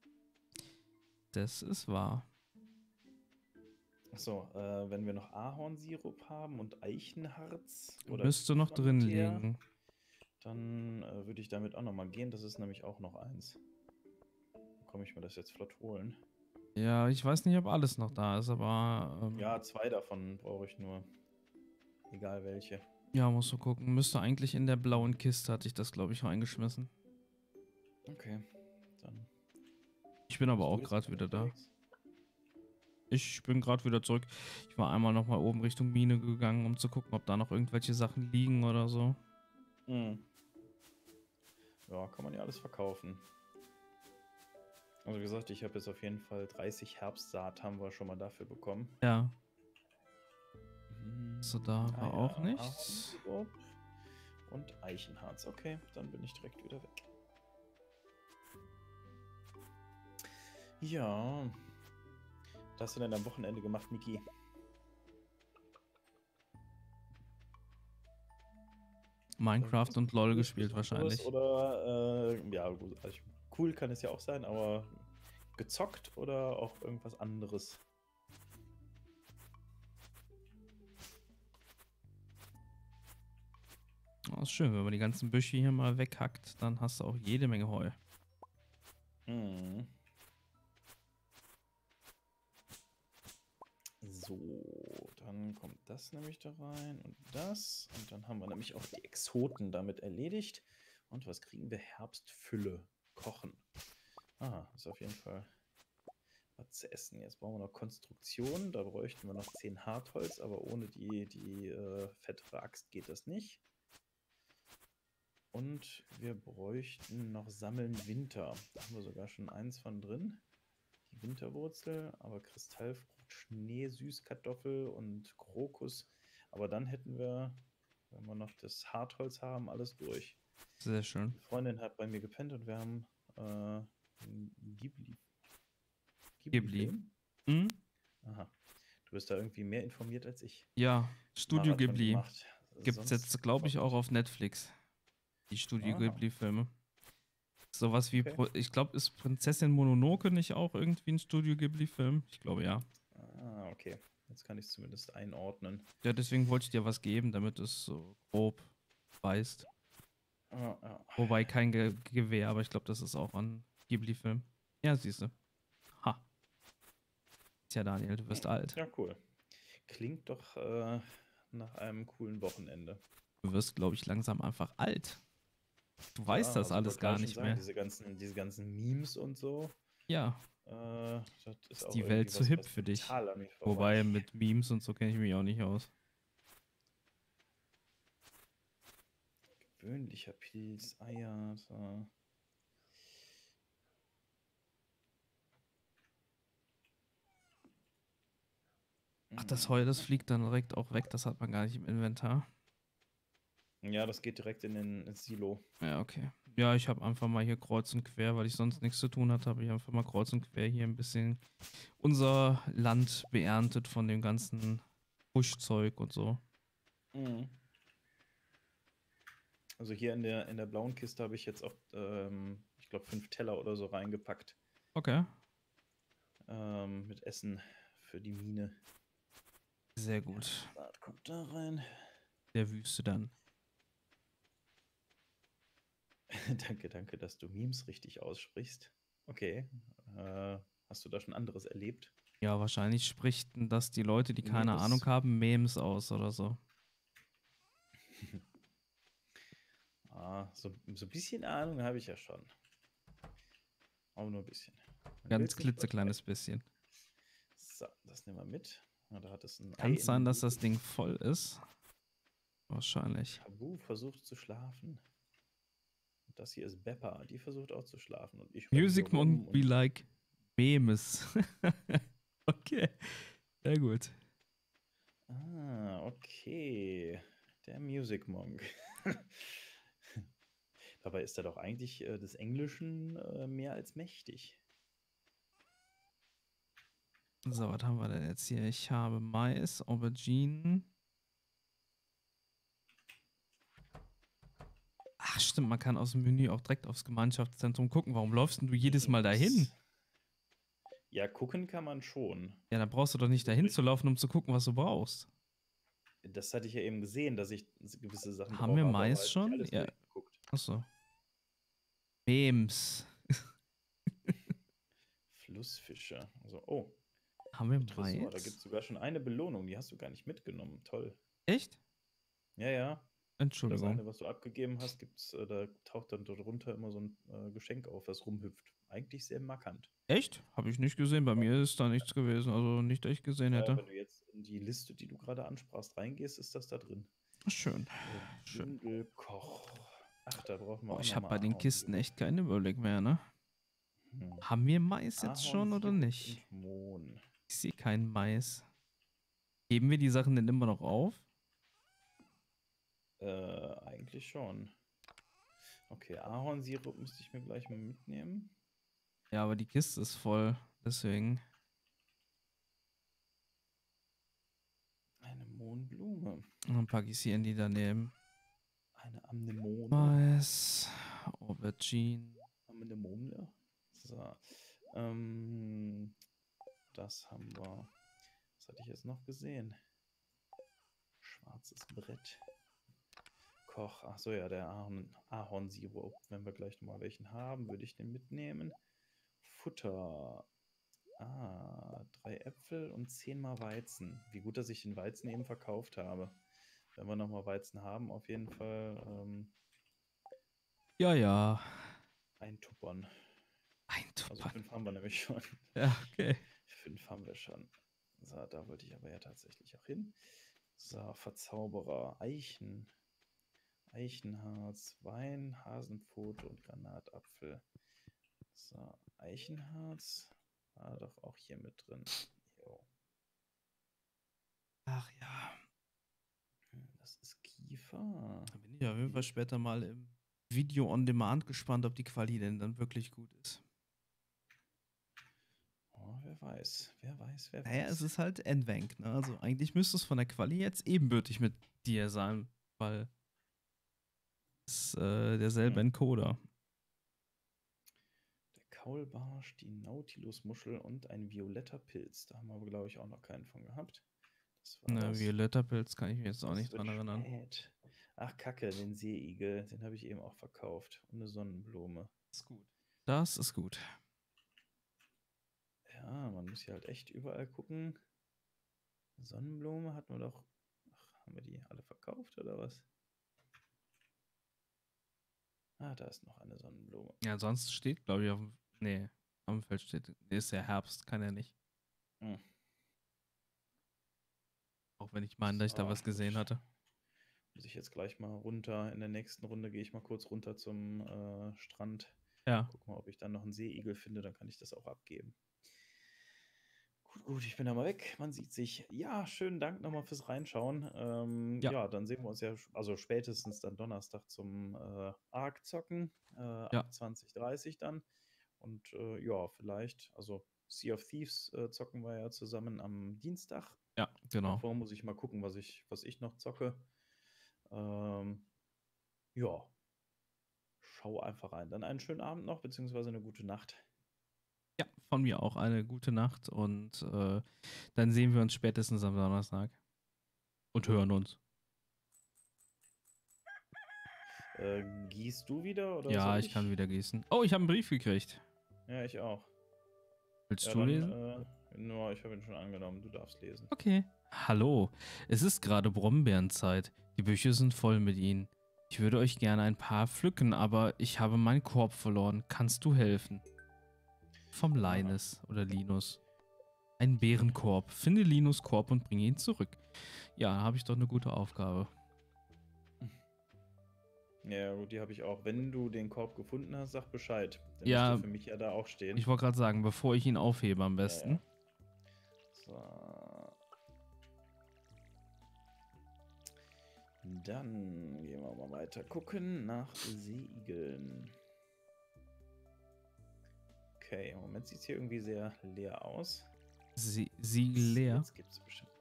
Das ist wahr. Achso, äh, wenn wir noch Ahornsirup haben und Eichenharz oder Müsste noch drin Kefirteer, liegen. dann äh, würde ich damit auch nochmal gehen. Das ist nämlich auch noch eins. Dann komme ich mir das jetzt flott holen. Ja, ich weiß nicht, ob alles noch da ist, aber ähm, Ja, zwei davon brauche ich nur. Egal welche. ja, musst du gucken. Müsste eigentlich in der blauen Kiste, hatte ich das, glaube ich, reingeschmissen. Okay, dann. Ich bin aber bist du auch jetzt gerade noch wieder da. unterwegs? Ich bin gerade wieder zurück. Ich war einmal nochmal oben Richtung Mine gegangen, um zu gucken, ob da noch irgendwelche Sachen liegen oder so. Mhm. Ja, kann man ja alles verkaufen. Also wie gesagt, ich habe jetzt auf jeden Fall dreißig Herbstsaat haben wir schon mal dafür bekommen. Ja. Mhm. So, da Ah war ja, auch nichts. Ahornsirup und Eichenharz. Okay, dann bin ich direkt wieder weg. Ja. Was hast du denn am Wochenende gemacht, Niki? Minecraft und LOL Cooles, gespielt Besonderes wahrscheinlich. Oder, äh, ja, gut, also ich, cool kann es ja auch sein, aber gezockt oder auch irgendwas anderes? Oh, ist schön, wenn man die ganzen Büsche hier mal weghackt, dann hast du auch jede Menge Heu. Mhm. So, Dann kommt das nämlich da rein und das. Und dann haben wir nämlich auch die Exoten damit erledigt. Und was kriegen wir? Herbstfülle. Kochen. Ah, ist auf jeden Fall was zu essen. Jetzt brauchen wir noch Konstruktion. Da bräuchten wir noch zehn Hartholz, aber ohne die, die äh, fettere Axt geht das nicht. Und wir bräuchten noch Sammeln Winter. Da haben wir sogar schon eins von drin. Die Winterwurzel, aber Kristallfrucht, Schnee, Süßkartoffel und Krokus. Aber dann hätten wir, wenn wir noch das Hartholz haben, alles durch. Sehr schön. Die Freundin hat bei mir gepennt und wir haben äh, einen Ghibli. Ghibli. Ghibli-Film? Hm? Aha. Du bist da irgendwie mehr informiert als ich. Ja, Studio Marathon Ghibli. gemacht. Gibt es Sonst jetzt, glaube ich, auch kommt- auf Netflix. Die Studio Aha. Ghibli-Filme. Sowas wie, Okay. Pro ich glaube, ist Prinzessin Mononoke nicht auch irgendwie ein Studio Ghibli-Film? Ich glaube, ja. Ah, okay. Jetzt kann ich es zumindest einordnen. Ja, deswegen wollte ich dir was geben, damit es so grob weißt. Ah, ah. Wobei kein Ge Gewehr, aber ich glaube, das ist auch ein Ghibli-Film. Ja, siehst du. Ha. Tja, Daniel, du wirst alt. Ja, cool. Klingt doch äh, nach einem coolen Wochenende. Du wirst, glaube ich, langsam einfach alt. Du weißt Ja, das also alles wollte gar gerade schon nicht sagen, mehr. Diese ganzen, diese ganzen Memes und so. Ja, Äh, das ist ist auch die irgendwie Welt zu was, hip was für dich. total an mir Wobei vorbei- mit Memes und so kenne ich mich auch nicht aus. Gewöhnlicher Pilz, Eier. So. Ach, das Heu, das fliegt dann direkt auch weg. Das hat man gar nicht im Inventar. Ja, das geht direkt in den ins Silo. Ja, okay. Ja, ich habe einfach mal hier kreuz und quer, weil ich sonst nichts zu tun hatte, habe ich einfach mal kreuz und quer hier ein bisschen unser Land beerntet von dem ganzen Buschzeug und so. Mhm. Also hier in der, in der blauen Kiste habe ich jetzt auch, ähm, ich glaube, fünf Teller oder so reingepackt. Okay. Ähm, mit Essen für die Mine. Sehr gut. Warte, kommt da rein. Der Wüste dann. Danke, danke, dass du Memes richtig aussprichst. Okay. Äh, hast du da schon anderes erlebt? Ja, wahrscheinlich sprichten das die Leute, die keine Memes. Ahnung haben, Memes aus oder so. Ah, so, so ein bisschen Ahnung habe ich ja schon. Aber nur ein bisschen. Man Ganz will's nicht klitzekleines bisschen. So, das nehmen wir mit. Ah, da hat es ein Kann Ei es sein, in- dass das Ding voll ist? Wahrscheinlich. Tabu versucht zu schlafen. Und das hier ist Beppa, die versucht auch zu schlafen. Und ich Music renn hier rum Monk be und- like Memes. Okay. Sehr gut. Ah, okay. Der Music Monk. Dabei ist er doch eigentlich äh, des Englischen äh, mehr als mächtig. So, was haben wir denn jetzt hier? Ich habe Mais, Auberginen. Ach, stimmt, man kann aus dem Menü auch direkt aufs Gemeinschaftszentrum gucken. Warum läufst denn du jedes Mal dahin? Ja, gucken kann man schon. Ja, dann brauchst du doch nicht dahin zu laufen, um zu gucken, was du brauchst. Das hatte ich ja eben gesehen, dass ich gewisse Sachen Haben drauf wir habe, aber Mais halt nicht schon? alles Ja. durchgeguckt. Achso. Memes. Flussfische. Also, oh, Haben wir Tresor, da Mais? gibt es sogar schon eine Belohnung, die hast du gar nicht mitgenommen. Toll. Echt? Ja, ja. Das Entschuldigung. eine, was du abgegeben hast, gibt's, äh, da taucht dann darunter immer so ein äh, Geschenk auf, das rumhüpft. Eigentlich sehr markant. Echt? Habe ich nicht gesehen. Bei mir ist da nichts gewesen. Also nicht, dass ich gesehen Äh, hätte. wenn du jetzt in die Liste, die du gerade ansprachst, reingehst, ist das da drin. Schön. Äh, Schön. Bündelkoch. Ach, da brauchen wir Boah, auch ich noch habe mal bei den Ahorn. Kisten echt keinen Überblick mehr, ne? Hm. Haben wir Mais jetzt schon oder Ahornsirup nicht? und Mohn. Ich sehe keinen Mais. Heben wir die Sachen denn immer noch auf? Äh, eigentlich schon. Okay, Ahornsirup müsste ich mir gleich mal mitnehmen. Ja, aber die Kiste ist voll. Deswegen. Eine Mohnblume. Und dann packe ich sie in die daneben. Eine Anemone. Mais, Aubergine. Anemone. So. Ähm, das haben wir. Was hatte ich jetzt noch gesehen? Schwarzes Brett. Koch. Ach so, ja, der Ahorn, Ahornsirup. Wenn wir gleich nochmal welchen haben, würde ich den mitnehmen. Futter. Ah, drei Äpfel und zehn mal Weizen. Wie gut, dass ich den Weizen eben verkauft habe. Wenn wir nochmal Weizen haben, auf jeden Fall ähm, Ja, ja. eintuppern. Also Eintuppern. fünf haben wir nämlich schon. Ja, okay. Fünf haben wir schon. So, da wollte ich aber ja tatsächlich auch hin. So, Verzauberer, Eichen, Eichenharz, Wein, Hasenpfote und Granatapfel. So, Eichenharz war doch auch hier mit drin. Jo. Ach ja. Das ist Kiefer. Da bin ich auf jeden Fall später mal im Video on Demand gespannt, ob die Quali denn dann wirklich gut ist. Oh, wer weiß, wer weiß, wer Naja, weiß. es ist halt Nvenc, ne? Also eigentlich müsste es von der Quali jetzt ebenbürtig mit dir sein, weil es äh, derselbe Hm. Encoder. Der Kaulbarsch, die Nautilusmuschel und ein violetter Pilz. Da haben wir, glaube ich, auch noch keinen von gehabt. Das war Na, das. violetter Pilz kann ich mich jetzt auch Das nicht wird dran erinnern. spät. Ach, Kacke, den Seeigel, den habe ich eben auch verkauft. Und eine Sonnenblume. Das ist gut. Das ist gut. Ja, man muss hier halt echt überall gucken. Sonnenblume hatten wir doch. Ach, haben wir die alle verkauft oder was? Ah, da ist noch eine Sonnenblume. Ja, sonst steht, glaube ich, auf dem. Nee, am Feld steht. Nee, ist ja Herbst, kann er nicht. Hm. Auch wenn ich meine, dass ich da So, was gesehen gut. hatte. Muss ich jetzt gleich mal runter. In der nächsten Runde gehe ich mal kurz runter zum äh, Strand. Ja. Guck mal, ob ich dann noch einen Seeigel finde, dann kann ich das auch abgeben. Gut, gut, ich bin da mal weg. Man sieht sich. Ja, schönen Dank nochmal fürs Reinschauen. Ähm, Ja. ja. dann sehen wir uns ja, also spätestens dann Donnerstag zum äh, Ark zocken. Äh, Ja. ab zwanzig dreißig dann. Und äh, ja, vielleicht, also Sea of Thieves äh, zocken wir ja zusammen am Dienstag. Ja, genau. Davor muss ich mal gucken, was ich, was ich noch zocke. Ähm, ja. Schau einfach rein. Dann einen schönen Abend noch, beziehungsweise eine gute Nacht. Ja, von mir auch eine gute Nacht und äh, dann sehen wir uns spätestens am Donnerstag und hören uns. Äh, gießt du wieder? Oder Ja, soll ich kann wieder gießen. Oh, ich habe einen Brief gekriegt. Ja, ich auch. Willst Ja, du dann, lesen? äh, nur, ich habe ihn schon angenommen. Du darfst lesen. Okay. Hallo, es ist gerade Brombeerenzeit. Die Büsche sind voll mit ihnen. Ich würde euch gerne ein paar pflücken, aber ich habe meinen Korb verloren. Kannst du helfen? Vom Linus oder Linus. Ein Bärenkorb. Finde Linus Korb und bringe ihn zurück. Ja, habe ich doch eine gute Aufgabe. Ja, gut, die habe ich auch. Wenn du den Korb gefunden hast, sag Bescheid. Der Ja, müsste für mich ja da auch stehen. Ich wollte gerade sagen, bevor ich ihn aufhebe am besten. Ja, ja. So. Dann gehen wir mal weiter gucken nach Seeigeln. Okay, im Moment sieht es hier irgendwie sehr leer aus. Sie Siegel leer. Jetzt gibt es bestimmt.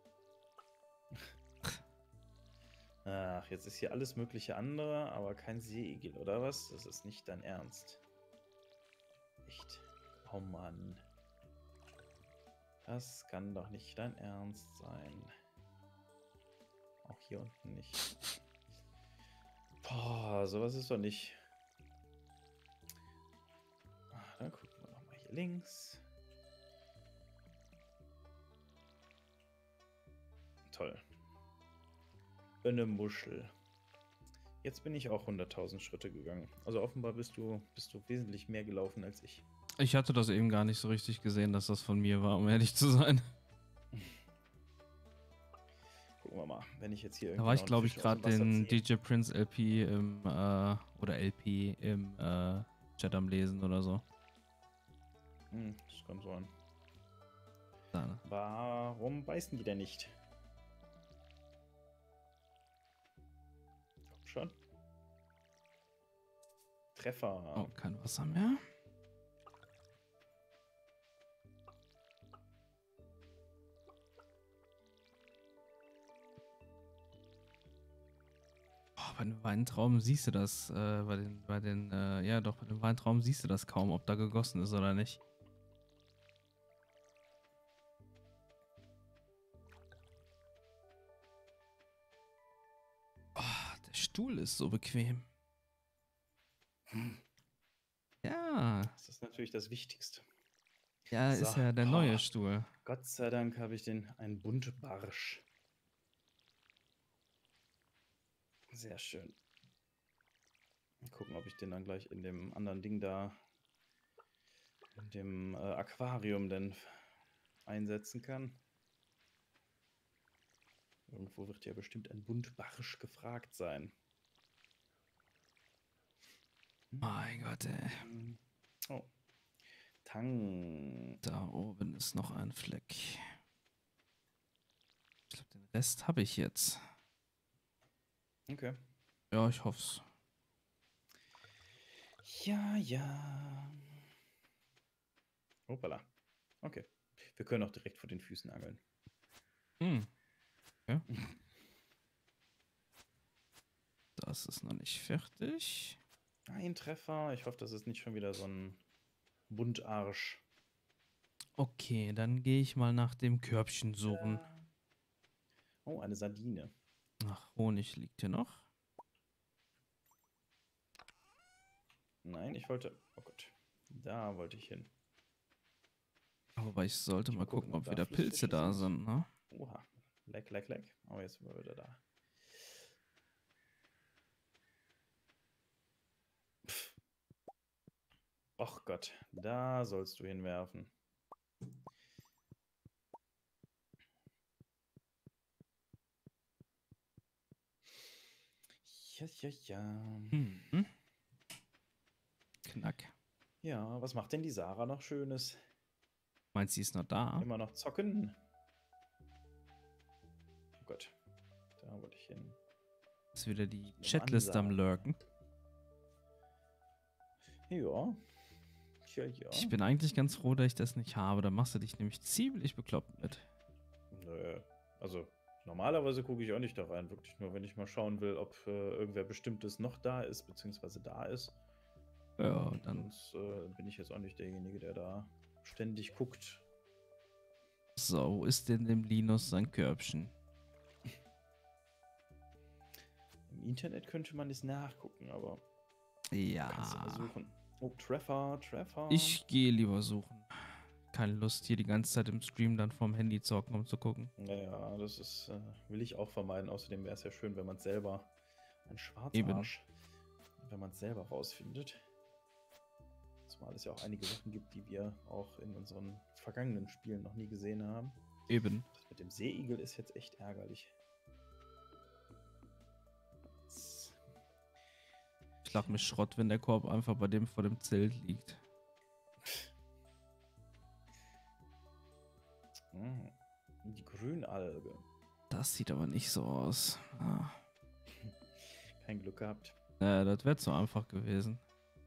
Ach, jetzt ist hier alles mögliche andere, aber kein Seeigel, oder was? Das ist nicht dein Ernst. Echt? Oh Mann. Das kann doch nicht dein Ernst sein. Auch hier unten nicht. Boah, sowas ist doch nicht. Ah, dann gucken wir nochmal hier links. Toll. Eine Muschel. Jetzt bin ich auch hunderttausend Schritte gegangen. Also offenbar bist du, bist du wesentlich mehr gelaufen als ich. Ich hatte das eben gar nicht so richtig gesehen, dass das von mir war, um ehrlich zu sein. Gucken wir mal, wenn ich jetzt hier irgendwie. Da war ich, noch einen glaube ich, Fisch aus dem gerade Wasser den ziehe. D J Prince L P im, äh, oder L P im äh, Chat am Lesen oder so. Hm, das kann sein. Da, ne? Warum beißen die denn nicht? Komm schon. Treffer. Oh, kein Wasser mehr. Oh, bei den Weintrauben siehst du das, äh, bei den, bei den, äh, ja doch, bei den Weintrauben siehst du das kaum, ob da gegossen ist oder nicht. Oh, der Stuhl ist so bequem. Hm. Ja. Das ist natürlich das Wichtigste. Ja, So, ist ja der boah. neue Stuhl. Gott sei Dank habe ich den einen Buntbarsch. Sehr schön. Mal gucken, ob ich den dann gleich in dem anderen Ding da, in dem äh, Aquarium denn einsetzen kann. Irgendwo wird ja bestimmt ein Buntbarsch gefragt sein. Mein Gott, ey. Oh. Tang. Da oben ist noch ein Fleck. Ich glaube, den Rest habe ich jetzt. Okay. Ja, ich hoff's. Ja, ja. Hoppala. Okay. Wir können auch direkt vor den Füßen angeln. Hm. Ja. Das ist noch nicht fertig. Ein Treffer. Ich hoffe, das ist nicht schon wieder so ein Buntarsch. Okay, dann gehe ich mal nach dem Körbchen suchen. Oh, eine Sardine. Ach, Honig liegt hier noch. Nein, ich wollte... Oh Gott. Da wollte ich hin. Aber ich sollte Ich mal mal gucken, gucken, ob ob wieder da Pilze Flussfische da sind. sind, ne? Oha. Leck, leck, leck. Oh, jetzt sind wir wieder da. Pff. Och Gott. Da sollst du hinwerfen. Ja, ja, ja. Mhm. Knack. Ja, was macht denn die Sarah noch Schönes? Meinst du, sie ist noch da? Immer noch zocken? Oh Gott. Da wollte ich hin. Ist wieder die Eine Chatlist am Ansage. Lurken. Ja. Ja, ja. Ich bin eigentlich ganz froh, dass ich das nicht habe. Da machst du dich nämlich ziemlich bekloppt mit. Nö. Also, normalerweise gucke ich auch nicht da rein. Wirklich nur, wenn ich mal schauen will, ob äh, irgendwer Bestimmtes noch da ist, beziehungsweise da ist. Ja, dann. Sonst äh, bin ich jetzt auch nicht derjenige, der da ständig guckt. So, wo ist denn dem Linus sein Körbchen? Im Internet könnte man es nachgucken, aber kannst du Ja. versuchen. Oh, Treffer, Treffer. Ich gehe lieber suchen. Keine Lust, hier die ganze Zeit im Stream dann vom Handy zocken, um zu gucken. Naja, das ist, äh, will ich auch vermeiden. Außerdem wäre es ja schön, wenn man es selber, ein Schwarzarsch, wenn man es selber rausfindet. Zumal es ja auch einige Sachen gibt, die wir auch in unseren vergangenen Spielen noch nie gesehen haben. Eben. Das mit dem Seeigel ist jetzt echt ärgerlich. Jetzt. Schlag mich Schrott, wenn der Korb einfach bei dem vor dem Zelt liegt. Hm, die Grünalge. Das sieht aber nicht so aus. Ah. Kein Glück gehabt. Äh, das wäre zu einfach gewesen.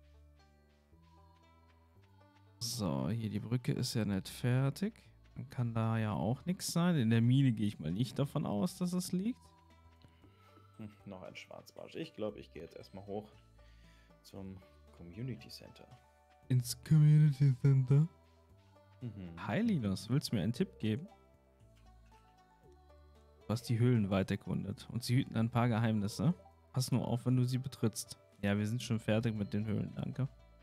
So, hier die Brücke ist ja nicht fertig. Dann kann da ja auch nichts sein. In der Mine gehe ich mal nicht davon aus, dass es liegt. Hm, noch ein Schwarzbarsch. Ich glaube, ich gehe jetzt erstmal hoch zum Community Center. Ins Community Center. Mhm. Hi Linus, willst du mir einen Tipp geben? Du hast die Höhlen weit erkundet und sie hüten ein paar Geheimnisse. Pass nur auf, wenn du sie betrittst. Ja, wir sind schon fertig mit den Höhlen, danke.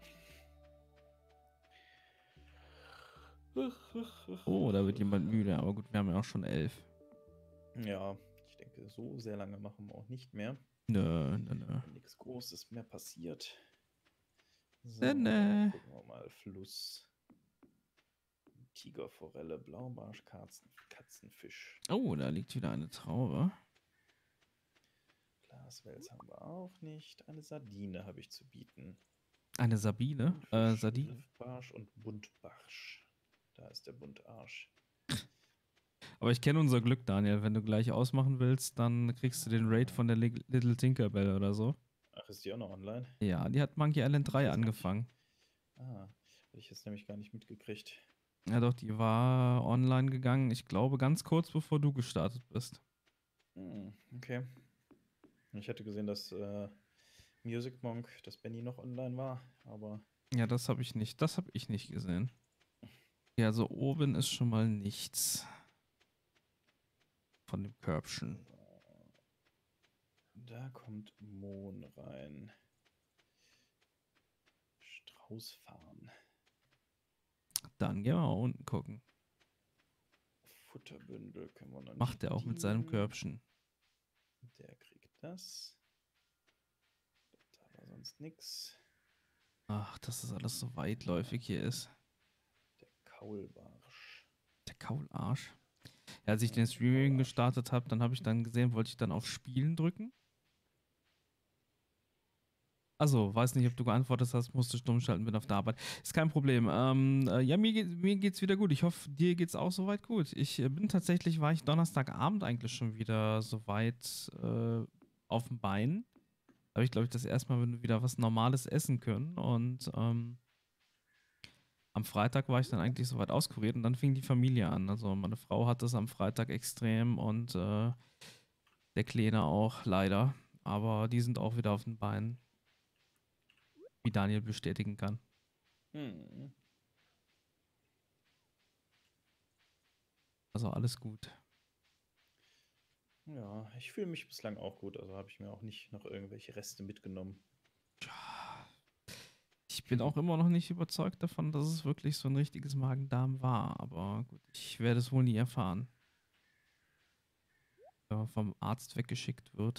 Oh, da wird jemand müde, aber gut, wir haben ja auch schon elf. Ja, ich denke, so sehr lange machen wir auch nicht mehr. Nö, nö, nö. Wenn nichts Großes mehr passiert. So, Nö, nö. gucken wir mal. Fluss. Tigerforelle, Blaubarsch, Katzen, Katzenfisch. Oh, da liegt wieder eine Traube. Glaswels haben wir auch nicht. Eine Sardine habe ich zu bieten. Eine Sabine? Äh, Fisch, Sardine. Schilfbarsch und Buntbarsch. Da ist der Buntarsch. Aber ich kenne unser Glück, Daniel. Wenn du gleich ausmachen willst, dann kriegst du den Raid von der Li- Little Tinkerbell oder so. Ach, ist die auch noch online? Ja, die hat Monkey Island drei angefangen. Ah, habe ich jetzt nämlich gar nicht mitgekriegt. Ja doch, die war online gegangen, ich glaube ganz kurz bevor du gestartet bist. Hm, okay. Ich hatte gesehen, dass äh, Music Monk, dass Benny noch online war, aber Ja, das habe ich nicht, das habe ich nicht gesehen. Ja, so oben ist schon mal nichts von dem Körbchen. da kommt Mohn rein. Straußfarn. Dann gehen wir mal unten gucken. Futterbündel können wir noch nicht Macht er auch mit seinem bedienen. Körbchen. Der kriegt das. Da war sonst nichts. Ach, dass das alles so weitläufig hier ist. Der Kaulbarsch. Der Kaularsch. Ja, als ich den Streaming gestartet habe, dann habe ich dann gesehen, wollte ich dann auf Spielen drücken. Also, weiß nicht, ob du geantwortet hast, musste stumm schalten, bin auf der Arbeit. Ist kein Problem. Ähm, äh, ja, mir, geht, mir geht's wieder gut. Ich hoffe, dir geht's auch soweit gut. Ich äh, bin tatsächlich, war ich Donnerstagabend eigentlich schon wieder soweit äh, auf dem Bein. Da habe ich, glaube ich, das erste Mal wieder was Normales essen können. Und ähm, am Freitag war ich dann eigentlich soweit auskuriert und dann fing die Familie an. Also meine Frau hat das am Freitag extrem und äh, der Kleine auch, leider. Aber die sind auch wieder auf den Beinen, wie Daniel bestätigen kann. Hm. Also alles gut. Ja, ich fühle mich bislang auch gut. Also habe ich mir auch nicht noch irgendwelche Reste mitgenommen. Ich bin auch immer noch nicht überzeugt davon, dass es wirklich so ein richtiges Magen-Darm war. Aber gut, ich werde es wohl nie erfahren. Wenn man vom Arzt weggeschickt wird.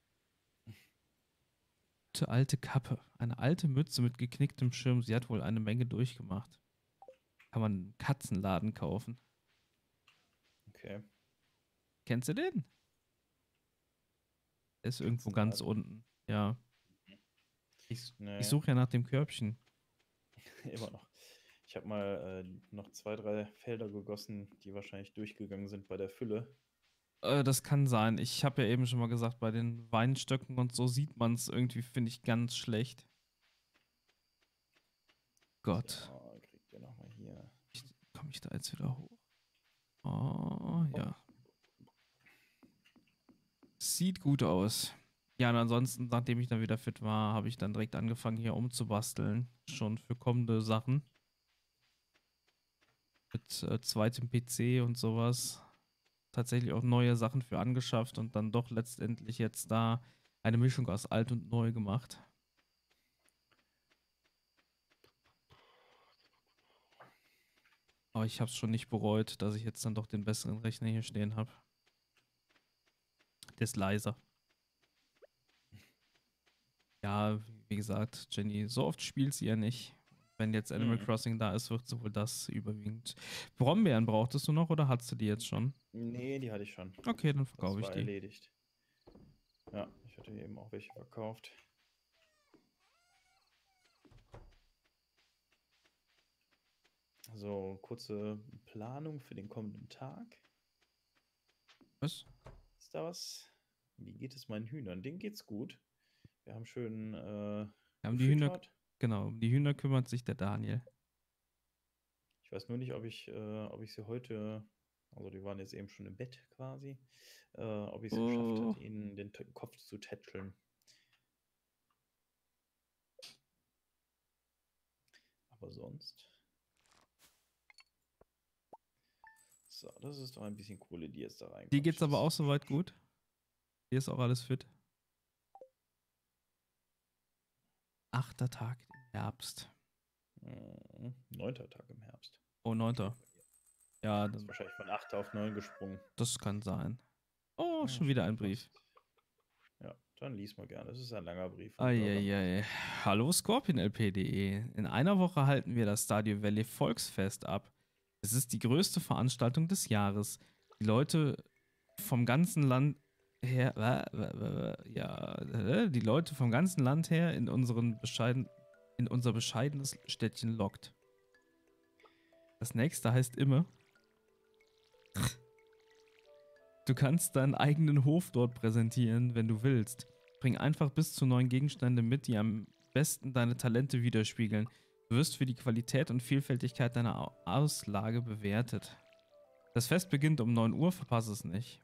Gute alte Kappe. Eine alte Mütze mit geknicktem Schirm. Sie hat wohl eine Menge durchgemacht. Kann man einen Katzenladen kaufen. Okay. Kennst du den? Der ist irgendwo ganz Katzenladen? unten. Ja. Ich, Nee, ich suche ja nach dem Körbchen. immer noch. Ich habe mal äh, noch zwei, drei Felder gegossen, die wahrscheinlich durchgegangen sind bei der Fülle. Äh, das kann sein. Ich habe ja eben schon mal gesagt, bei den Weinstöcken und so sieht man es irgendwie, finde ich, ganz schlecht. Gott. So, kriegt ihr nochmal hier. Komme ich da jetzt wieder hoch? Oh, ja. Sieht gut aus. Ja, und ansonsten, nachdem ich dann wieder fit war, habe ich dann direkt angefangen, hier umzubasteln. Schon für kommende Sachen. Mit äh, zweitem P C und sowas. Tatsächlich auch neue Sachen für angeschafft und dann doch letztendlich jetzt da eine Mischung aus alt und neu gemacht. Aber ich habe es schon nicht bereut, dass ich jetzt dann doch den besseren Rechner hier stehen habe. Der ist leiser. Ja, wie gesagt, Jenny, so oft spielt sie ja nicht. Wenn jetzt Animal Mhm. Crossing da ist, wird sie wohl das überwiegend. Brombeeren brauchtest du noch oder hattest du die jetzt schon? Nee, die hatte ich schon. Okay, dann Das verkaufe ich war die. erledigt. Ja, ich hatte eben auch welche verkauft. So, kurze Planung für den kommenden Tag. Was? Ist da was? Wie geht es meinen Hühnern? Denen geht's gut. Wir haben schön äh, Wir haben die Hühner, gefüttert. genau, um die Hühner kümmert sich der Daniel. Ich weiß nur nicht, ob ich, äh, ob ich sie heute, also die waren jetzt eben schon im Bett quasi, äh, ob ich es geschafft Oh. hatte, ihnen den T- Kopf zu tätscheln. Aber sonst. So, das ist doch ein bisschen Kohle, die jetzt da reinkommt. Dir geht's aber Das auch ist doch soweit schön. gut. Hier ist auch alles fit. Achter Tag im Herbst. Mhm. Neunter Tag im Herbst. Oh, neunter. Ja, Das ist dann, wahrscheinlich von acht auf neun gesprungen. das kann sein. Oh, Ja, schon wieder ein schon Brief. fast. Ja, dann lies mal gerne. Das ist ein langer Brief. vom Bürgermeister. Eieiei. Hallo scorpionlp punkt de. In einer Woche halten wir das Stardew Valley Volksfest ab. Es ist die größte Veranstaltung des Jahres. Die Leute vom ganzen Land her, äh, äh, äh, ja, äh, die Leute vom ganzen Land her in unseren bescheiden, in unser bescheidenes Städtchen lockt. Das nächste heißt immer. Du kannst deinen eigenen Hof dort präsentieren, wenn du willst. Bring einfach bis zu neun Gegenstände mit, die am besten deine Talente widerspiegeln. Du wirst für die Qualität und Vielfältigkeit deiner Au- Auslage bewertet. Das Fest beginnt um neun Uhr, verpasse es nicht.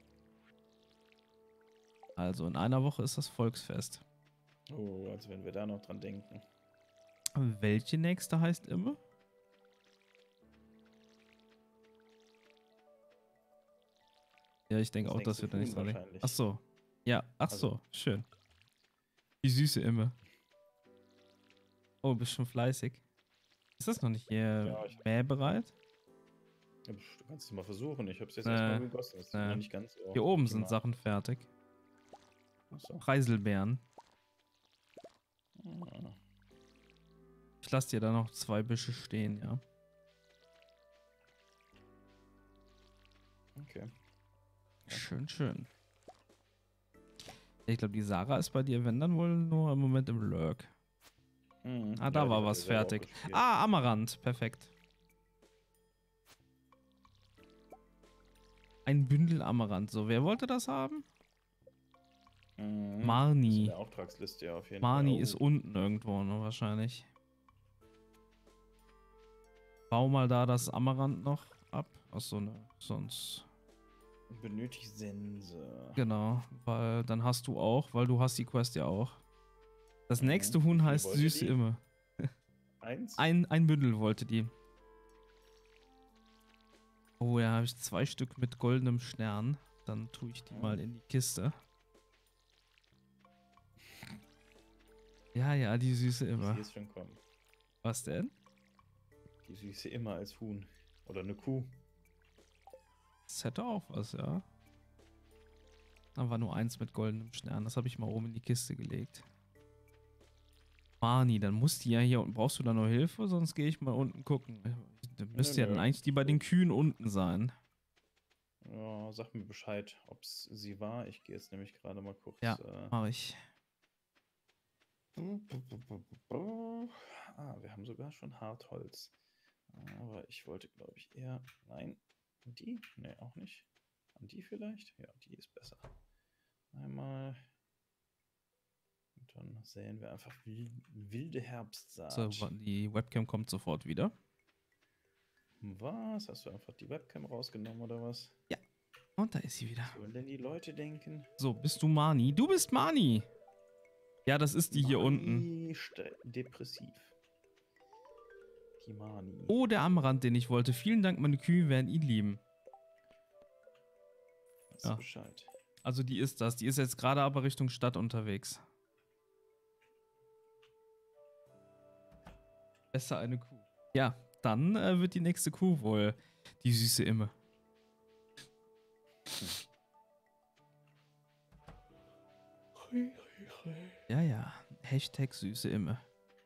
Also in einer Woche ist das Volksfest. Oh, als wenn wir da noch dran denken. Welche nächste heißt immer? Ja, ich denke Das auch, dass nächste wir da nicht Huhn dran denken. wahrscheinlich. Ach so. Ja, ach Also- so, schön. Die süße Imme. Oh, bist schon fleißig. Ist das noch nicht hier Ja, ich- mähbereit? Ja, pf, du kannst es mal versuchen. Ich habe es jetzt erstmal Äh, gegossen. Das sieht noch äh. nicht ganz so Hier oben sind optimal. Sachen fertig. Achso. Preiselbeeren. Ah, Ich lasse dir da noch zwei Büsche stehen, ja. okay. Schön, schön. Ich glaube, die Sarah ist bei dir, wenn dann wohl nur im Moment im Lurk. Mhm. Ah, da Ja, die war hat was ja selber auch fertig. gespielt. Ah, Amaranth. Perfekt. Ein Bündel Amaranth. So, wer wollte das haben? Mhm. Das ist in Marni. der Auftragsliste ja auf jeden Marni Fall. ist Oh, unten irgendwo, ne, wahrscheinlich. Bau mal da das Amaranth noch ab. Achso, ne, sonst. benötigt Sense. Genau, weil dann hast du auch, weil du hast die Quest ja auch. Das Mhm. nächste Wie Huhn viel heißt wollte Süße die? Imme. Eins? Ein, ein Bündel wollte die. Oh, ja, habe ich zwei Stück mit goldenem Stern. Dann tue ich die Mhm. mal in die Kiste. Ja, ja, die Süße Ich Imme. sehe es schon kommen. Was denn? Die Süße immer als Huhn. Oder eine Kuh. Das hätte auch was, ja. Da war nur eins mit goldenem Stern. Das habe ich mal oben in die Kiste gelegt. Marni, dann muss die ja hier unten. Brauchst du da noch Hilfe? Sonst gehe ich mal unten gucken. Dann Nö, müsste ja dann nö. eigentlich die bei den Kühen unten sein. Ja, sag mir Bescheid, ob es sie war. Ich gehe jetzt nämlich gerade mal kurz. Ja, Äh, mache ich. Ah, wir haben sogar schon Hartholz. Aber ich wollte, glaube ich, eher. Nein. Die? Ne, auch nicht. An die vielleicht? Ja, die ist besser. Einmal. Und dann säen wir einfach wilde Herbstsaat. So, die Webcam kommt sofort wieder. Was? Hast du einfach die Webcam rausgenommen oder was? Ja. Und da ist sie wieder. Was sollen denn die Leute denken? So, bist du Marni? Du bist Marni! Ja, das ist die hier unten. Mani depressiv. Die Mani. Oh, der Amaranth, den ich wollte. Vielen Dank, meine Kühe werden ihn lieben. Weißt Ja. du Bescheid. Also die ist das. Die ist jetzt gerade aber Richtung Stadt unterwegs. Besser eine Kuh. Ja, dann äh, wird die nächste Kuh wohl die süße Imme. Ja, ja. Hashtag süße Imme.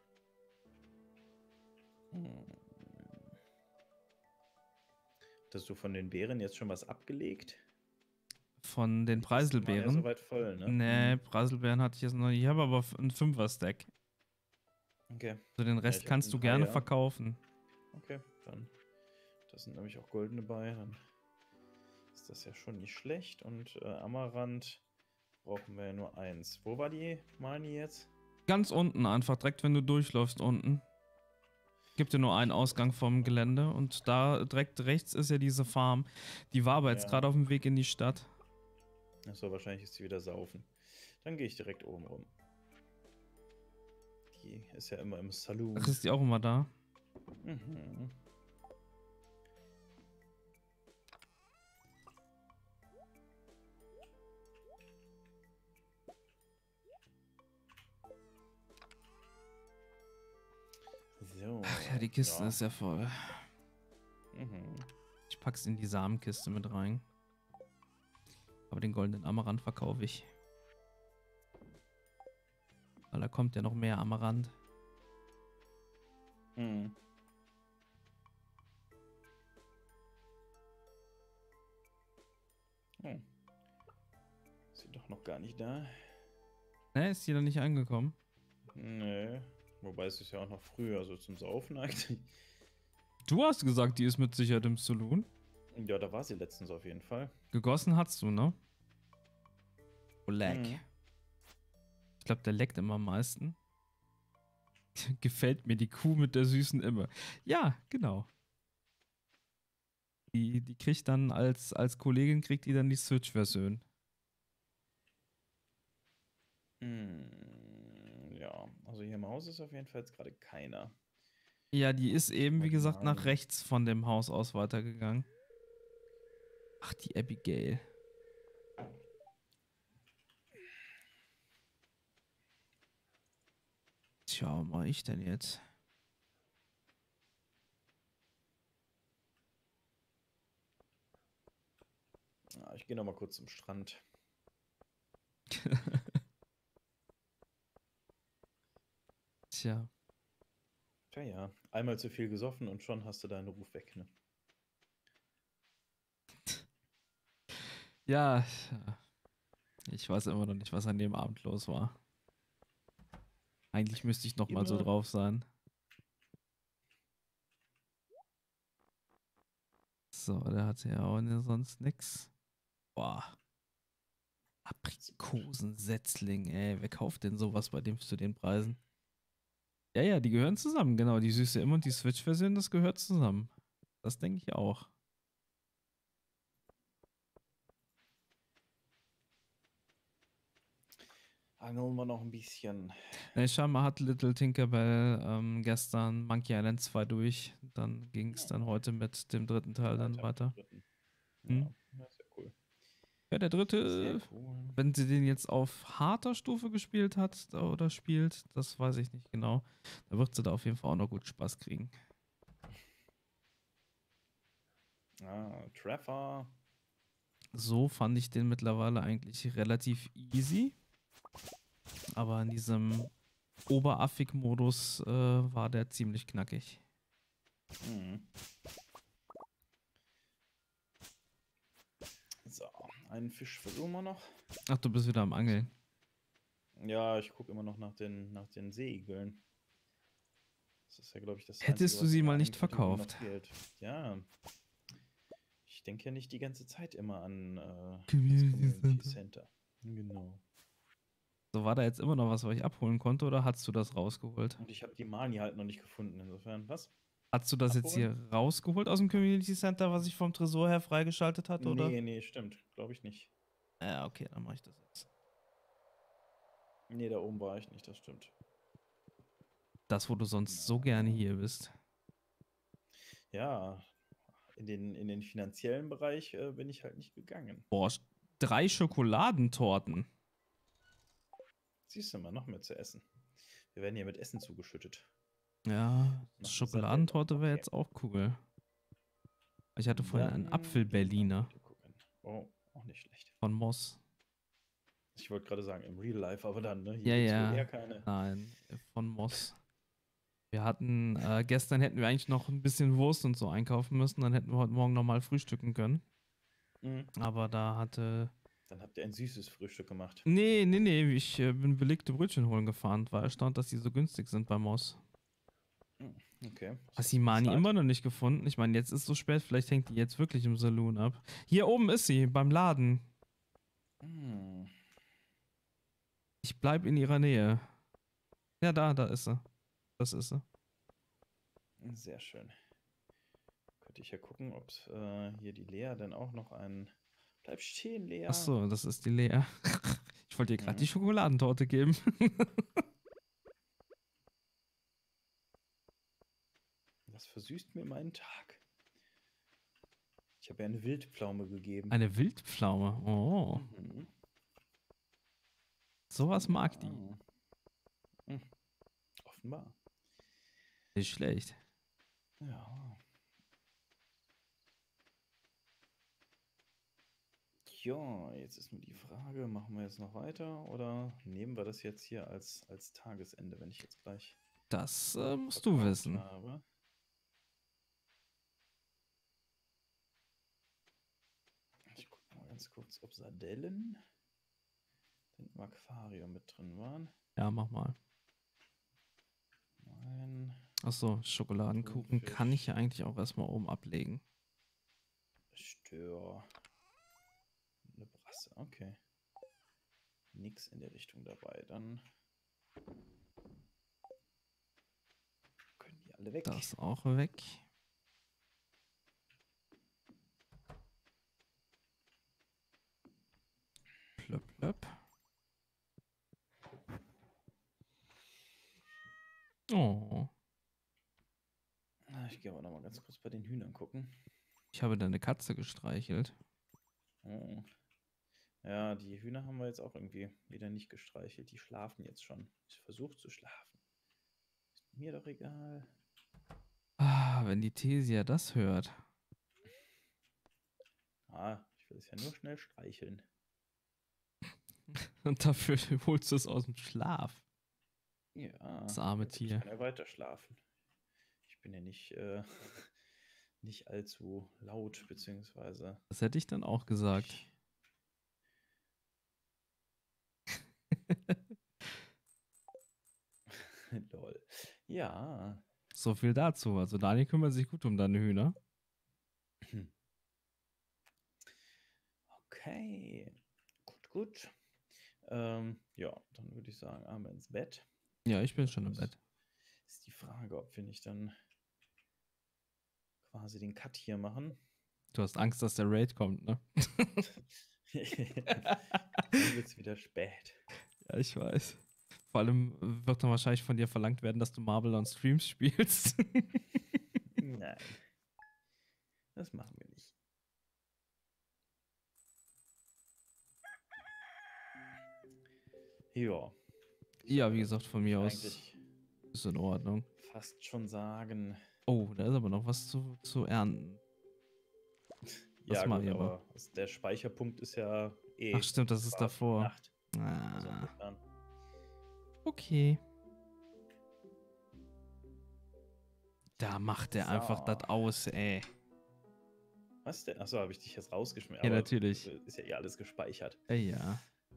Hast du von den Beeren jetzt schon was abgelegt? Von den Die Kisten waren ja Preiselbeeren? soweit voll, ne? Nee, Mhm. Preiselbeeren hatte ich jetzt noch nicht. Ich habe aber einen Fünfer-Stack. Okay. So, den Ja, Rest ich hab kannst einen du gerne Dreier. verkaufen. Okay, dann. Da sind nämlich auch goldene bei. Dann ist das ja schon nicht schlecht. Und äh, Amaranth brauchen wir ja nur eins. Wo war die Mani jetzt? Ganz unten einfach, direkt wenn du durchläufst unten. Gibt ja nur einen Ausgang vom Gelände und da direkt rechts ist ja diese Farm. Die war aber jetzt Ja. gerade auf dem Weg in die Stadt. Achso, wahrscheinlich ist sie wieder saufen. Dann gehe ich direkt oben rum. Die ist ja immer im Saloon. Ach, ist die auch immer da? Mhm. So. Ach ja, die Kiste ja. ist ja voll. Mhm. Ich pack's in die Samenkiste mit rein. Aber den goldenen Amaranth verkaufe ich. Weil da kommt ja noch mehr Amaranth. Mhm. Oh. Ist sie doch noch gar nicht da? Ne, ist die da nicht angekommen? Nee. Wobei es ist ja auch noch früh, also zum Saufen eigentlich. Du hast gesagt, die ist mit Sicherheit im Saloon. Ja, da war sie letztens auf jeden Fall. Gegossen hast du, ne? Oh, leck. Mhm. Ich glaube, der leckt immer am meisten. Gefällt mir die Kuh mit der süßen Imme. Ja, genau. Die, die kriegt dann als, als Kollegin, kriegt die dann die Switch-Version. Hm, ja, also hier im Haus ist auf jeden Fall jetzt gerade keiner. Ja, die ist eben, wie gesagt, nach Nein. rechts von dem Haus aus weitergegangen. Ach, die Abigail. Tja, was mache ich denn jetzt? Ah, ich gehe noch mal kurz zum Strand. Tja. Tja, ja. Einmal zu viel gesoffen und schon hast du deinen Ruf weg, ne? Ja, ich weiß immer noch nicht, was an dem Abend los war. Eigentlich müsste ich noch mal so Immer. drauf sein. So, der hatte ja auch ne- sonst nix. Boah. Aprikosensetzling, ey. Wer kauft denn sowas bei dem zu den Preisen? Ja, ja, die gehören zusammen, genau. Die Süße Im und die Switch-Version, das gehört zusammen. Das denke ich auch. Angeln wir noch ein bisschen. Ne, scheinbar hat Little Tinkerbell ähm, gestern Monkey Island zwei durch. Dann ging es dann heute mit dem dritten Teil dann Weiter mit weiter. dem dritten. Hm. Ja, das ist ja cool. Ja, der Sehr dritte, cool. wenn sie den jetzt auf harter Stufe gespielt hat oder spielt, das weiß ich nicht genau. Da wird sie da auf jeden Fall auch noch gut Spaß kriegen. Ah, Treffer. So fand ich den mittlerweile eigentlich relativ easy. Aber in diesem Oberaffig-Modus äh, war der ziemlich knackig. Mhm. So, einen Fisch versuchen wir noch. Ach, du bist wieder am Angeln. Ja, ich gucke immer noch nach den, nach den Seeigeln. Das ist ja, glaube ich, das Hättest Einzige, du was sie mir mal nicht eigentlich irgendwie noch verkauft? fehlt. Ja. Ich denke ja nicht die ganze Zeit immer an äh, das Community Community Center. Center. Genau. So, war da jetzt immer noch was, was ich abholen konnte, oder hast du das rausgeholt? Und ich habe die Mani halt noch nicht gefunden. Insofern, was? Hast du das jetzt Abholen? hier rausgeholt aus dem Community Center, was ich vom Tresor her freigeschaltet hatte, oder? Nee, nee, stimmt. Glaube ich nicht. Ja, okay, dann mache ich das jetzt. Nee, da oben war ich nicht, das stimmt. Das, wo du sonst so Na. gerne hier bist. Ja, in den, in den finanziellen Bereich äh, bin ich halt nicht gegangen. Boah, sch- drei Schokoladentorten. Siehst du mal, noch mehr zu essen. Wir werden hier mit Essen zugeschüttet. Ja, Noch eine Sardelle. Schokoladentorte wäre Okay. jetzt auch cool. Ich hatte vorhin einen Dann gehen wir Apfel-Berliner weiter gucken. Oh, auch nicht schlecht. von Moss. Ich wollte gerade sagen, im Real Life, aber dann, ne? Hier Ja, gibt's wohl ja. eher keine. Nein, von Moss. Wir hatten, äh, gestern hätten wir eigentlich noch ein bisschen Wurst und so einkaufen müssen, dann hätten wir heute Morgen nochmal frühstücken können. Mhm. Aber da hatte. Dann habt ihr ein süßes Frühstück gemacht. Nee, nee, nee, ich äh, bin belegte Brötchen holen gefahren. War erstaunt, dass die so günstig sind bei Moss. Mhm. Okay. Was Hast hast die du Mani bezahlt? immer noch nicht gefunden? Ich meine, jetzt ist so spät, vielleicht hängt die jetzt wirklich im Saloon ab. Hier oben ist sie, beim Laden. Mhm. Ich bleib in ihrer Nähe. Ja, da, da ist sie. Das ist sie. Sehr schön. Könnte ich ja gucken, ob äh, hier die Lea dann auch noch einen. Bleib stehen, Lea. Ach so, das ist die Lea. Ich wollte ihr gerade Mhm. die Schokoladentorte geben. Das versüßt mir meinen Tag. Ich habe ja eine Wildpflaume gegeben. Eine Wildpflaume. Oh, Mhm. sowas mag die. Ja. Mhm. Offenbar. Nicht schlecht. Ja. Ja, jetzt ist nur die Frage, machen wir jetzt noch weiter oder nehmen wir das jetzt hier als, als Tagesende, wenn ich jetzt gleich Das äh, musst du verkauft wissen. habe? Ich gucke mal ganz kurz, ob Sardellen denn im Aquarium mit drin waren. Ja, mach mal. Nein, Achso, Schokoladenkuchen Thunfisch. kann ich ja eigentlich auch erstmal oben ablegen. Stör. Eine Brasse, okay. Nix in der Richtung dabei. Dann können die alle weg. Das auch weg. Plöpp, plöpp. Oh, Ah, Ich gehe aber noch mal ganz kurz bei den Hühnern gucken. ich habe deine Katze gestreichelt. Oh. Ja, die Hühner haben wir jetzt auch irgendwie wieder nicht gestreichelt. Die schlafen jetzt schon. Ich versuche zu schlafen. Ist mir doch egal. Ah, wenn die Thesia das hört. Ah, ich will es ja nur schnell streicheln. Und dafür holst du es aus dem Schlaf. Ja, Das arme ja gut, Tier. ich kann ja weiter schlafen. Ich bin ja nicht, äh, nicht allzu laut, beziehungsweise. Das hätte ich dann auch gesagt. Lol. Ja. So viel dazu. Also Daniel kümmert sich gut um deine Hühner. Okay. Gut, gut. Ähm, ja, dann würde ich sagen, einmal ins Bett. Ja, ich bin schon im Das Bett. Ist die Frage, ob wir nicht dann quasi den Cut hier machen. Du hast Angst, dass der Raid kommt, ne? Dann wird es wieder spät. Ja, ich weiß. Vor allem wird dann wahrscheinlich von dir verlangt werden, dass du Marvel on Streams spielst. Nein. Das machen wir nicht. Ja. Ja, wie gesagt, von mir aus Eigentlich ist in Ordnung. fast schon sagen. Oh, da ist aber noch was zu, zu ernten. Das Ja, mach gut, ich aber. aber der Speicherpunkt ist ja eh. Ach stimmt, das ist quasi davor. Nacht. Also Ah, insofern. okay. Da macht der So. einfach das aus, ey. Was denn? Achso, habe ich dich jetzt rausgeschmissen. Ja, aber natürlich. Ist ja eh alles gespeichert. Äh, Ja.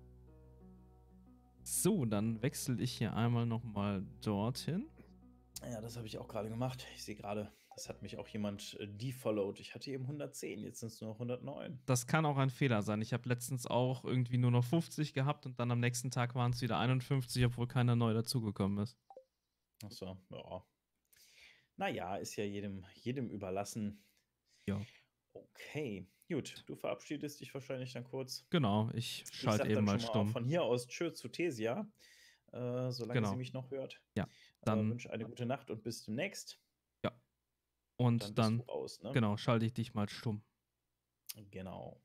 So, dann wechsle ich hier einmal nochmal dorthin. Ja, das habe ich auch gerade gemacht. Ich sehe gerade, das hat mich auch jemand äh, defollowed. Ich hatte eben hundertzehn, jetzt sind es nur noch hundertneun. Das kann auch ein Fehler sein. Ich habe letztens auch irgendwie nur noch fünfzig gehabt und dann am nächsten Tag waren es wieder einundfünfzig, obwohl keiner neu dazugekommen ist. Achso, ja. Naja, ist ja jedem, jedem überlassen. Ja. Okay, gut. Du verabschiedest dich wahrscheinlich dann kurz. Genau, ich Ich schalte sag eben dann mal schon mal stumm. von hier aus Tschö zu Thesia, äh, solange Genau. sie mich noch hört. Ja, Äh, dann, wünsche eine gute Nacht und bis demnächst. ja. Dann Und bist dann, du raus, ne? genau, schalte ich dich mal stumm. Genau.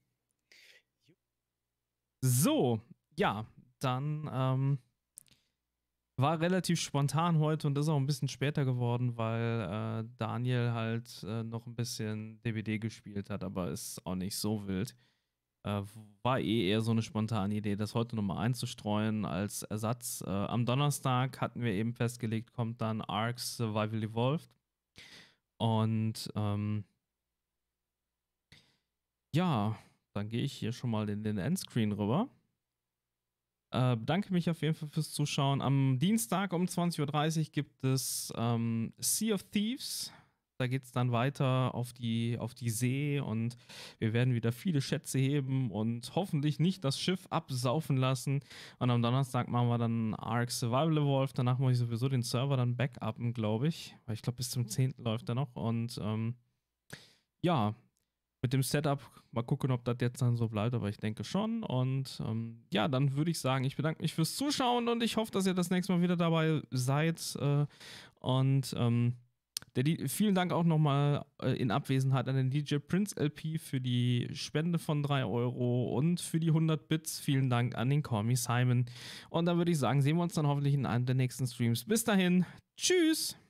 So, ja, dann ähm, war relativ spontan heute und ist auch ein bisschen später geworden, weil äh, Daniel halt äh, noch ein bisschen D B D gespielt hat, aber ist auch nicht so wild. Äh, war eh eher so eine spontane Idee, das heute nochmal einzustreuen als Ersatz. Äh, am Donnerstag hatten wir eben festgelegt, kommt dann Ark Survival Evolved. Und ähm, ja, dann gehe ich hier schon mal in den Endscreen rüber. Äh, bedanke mich auf jeden Fall fürs Zuschauen. Am Dienstag um zwanzig Uhr dreißig gibt es ähm, Sea of Thieves. Da geht es dann weiter auf die, auf die See und wir werden wieder viele Schätze heben und hoffentlich nicht das Schiff absaufen lassen. Und am Donnerstag machen wir dann Ark Survival Evolved. Danach muss ich sowieso den Server dann backuppen, glaube ich. Weil ich glaube, bis zum zehnten läuft er noch. Und ähm, ja, mit dem Setup mal gucken, ob das jetzt dann so bleibt, aber ich denke schon. Und ähm, ja, dann würde ich sagen, ich bedanke mich fürs Zuschauen und ich hoffe, dass ihr das nächste Mal wieder dabei seid. Äh, und ähm, der, die, vielen Dank auch nochmal äh, in Abwesenheit an den D J Prince L P für die Spende von drei Euro und für die hundert Bits. Vielen Dank an den Call Me Simon. Und dann würde ich sagen, sehen wir uns dann hoffentlich in einem der nächsten Streams. Bis dahin, tschüss!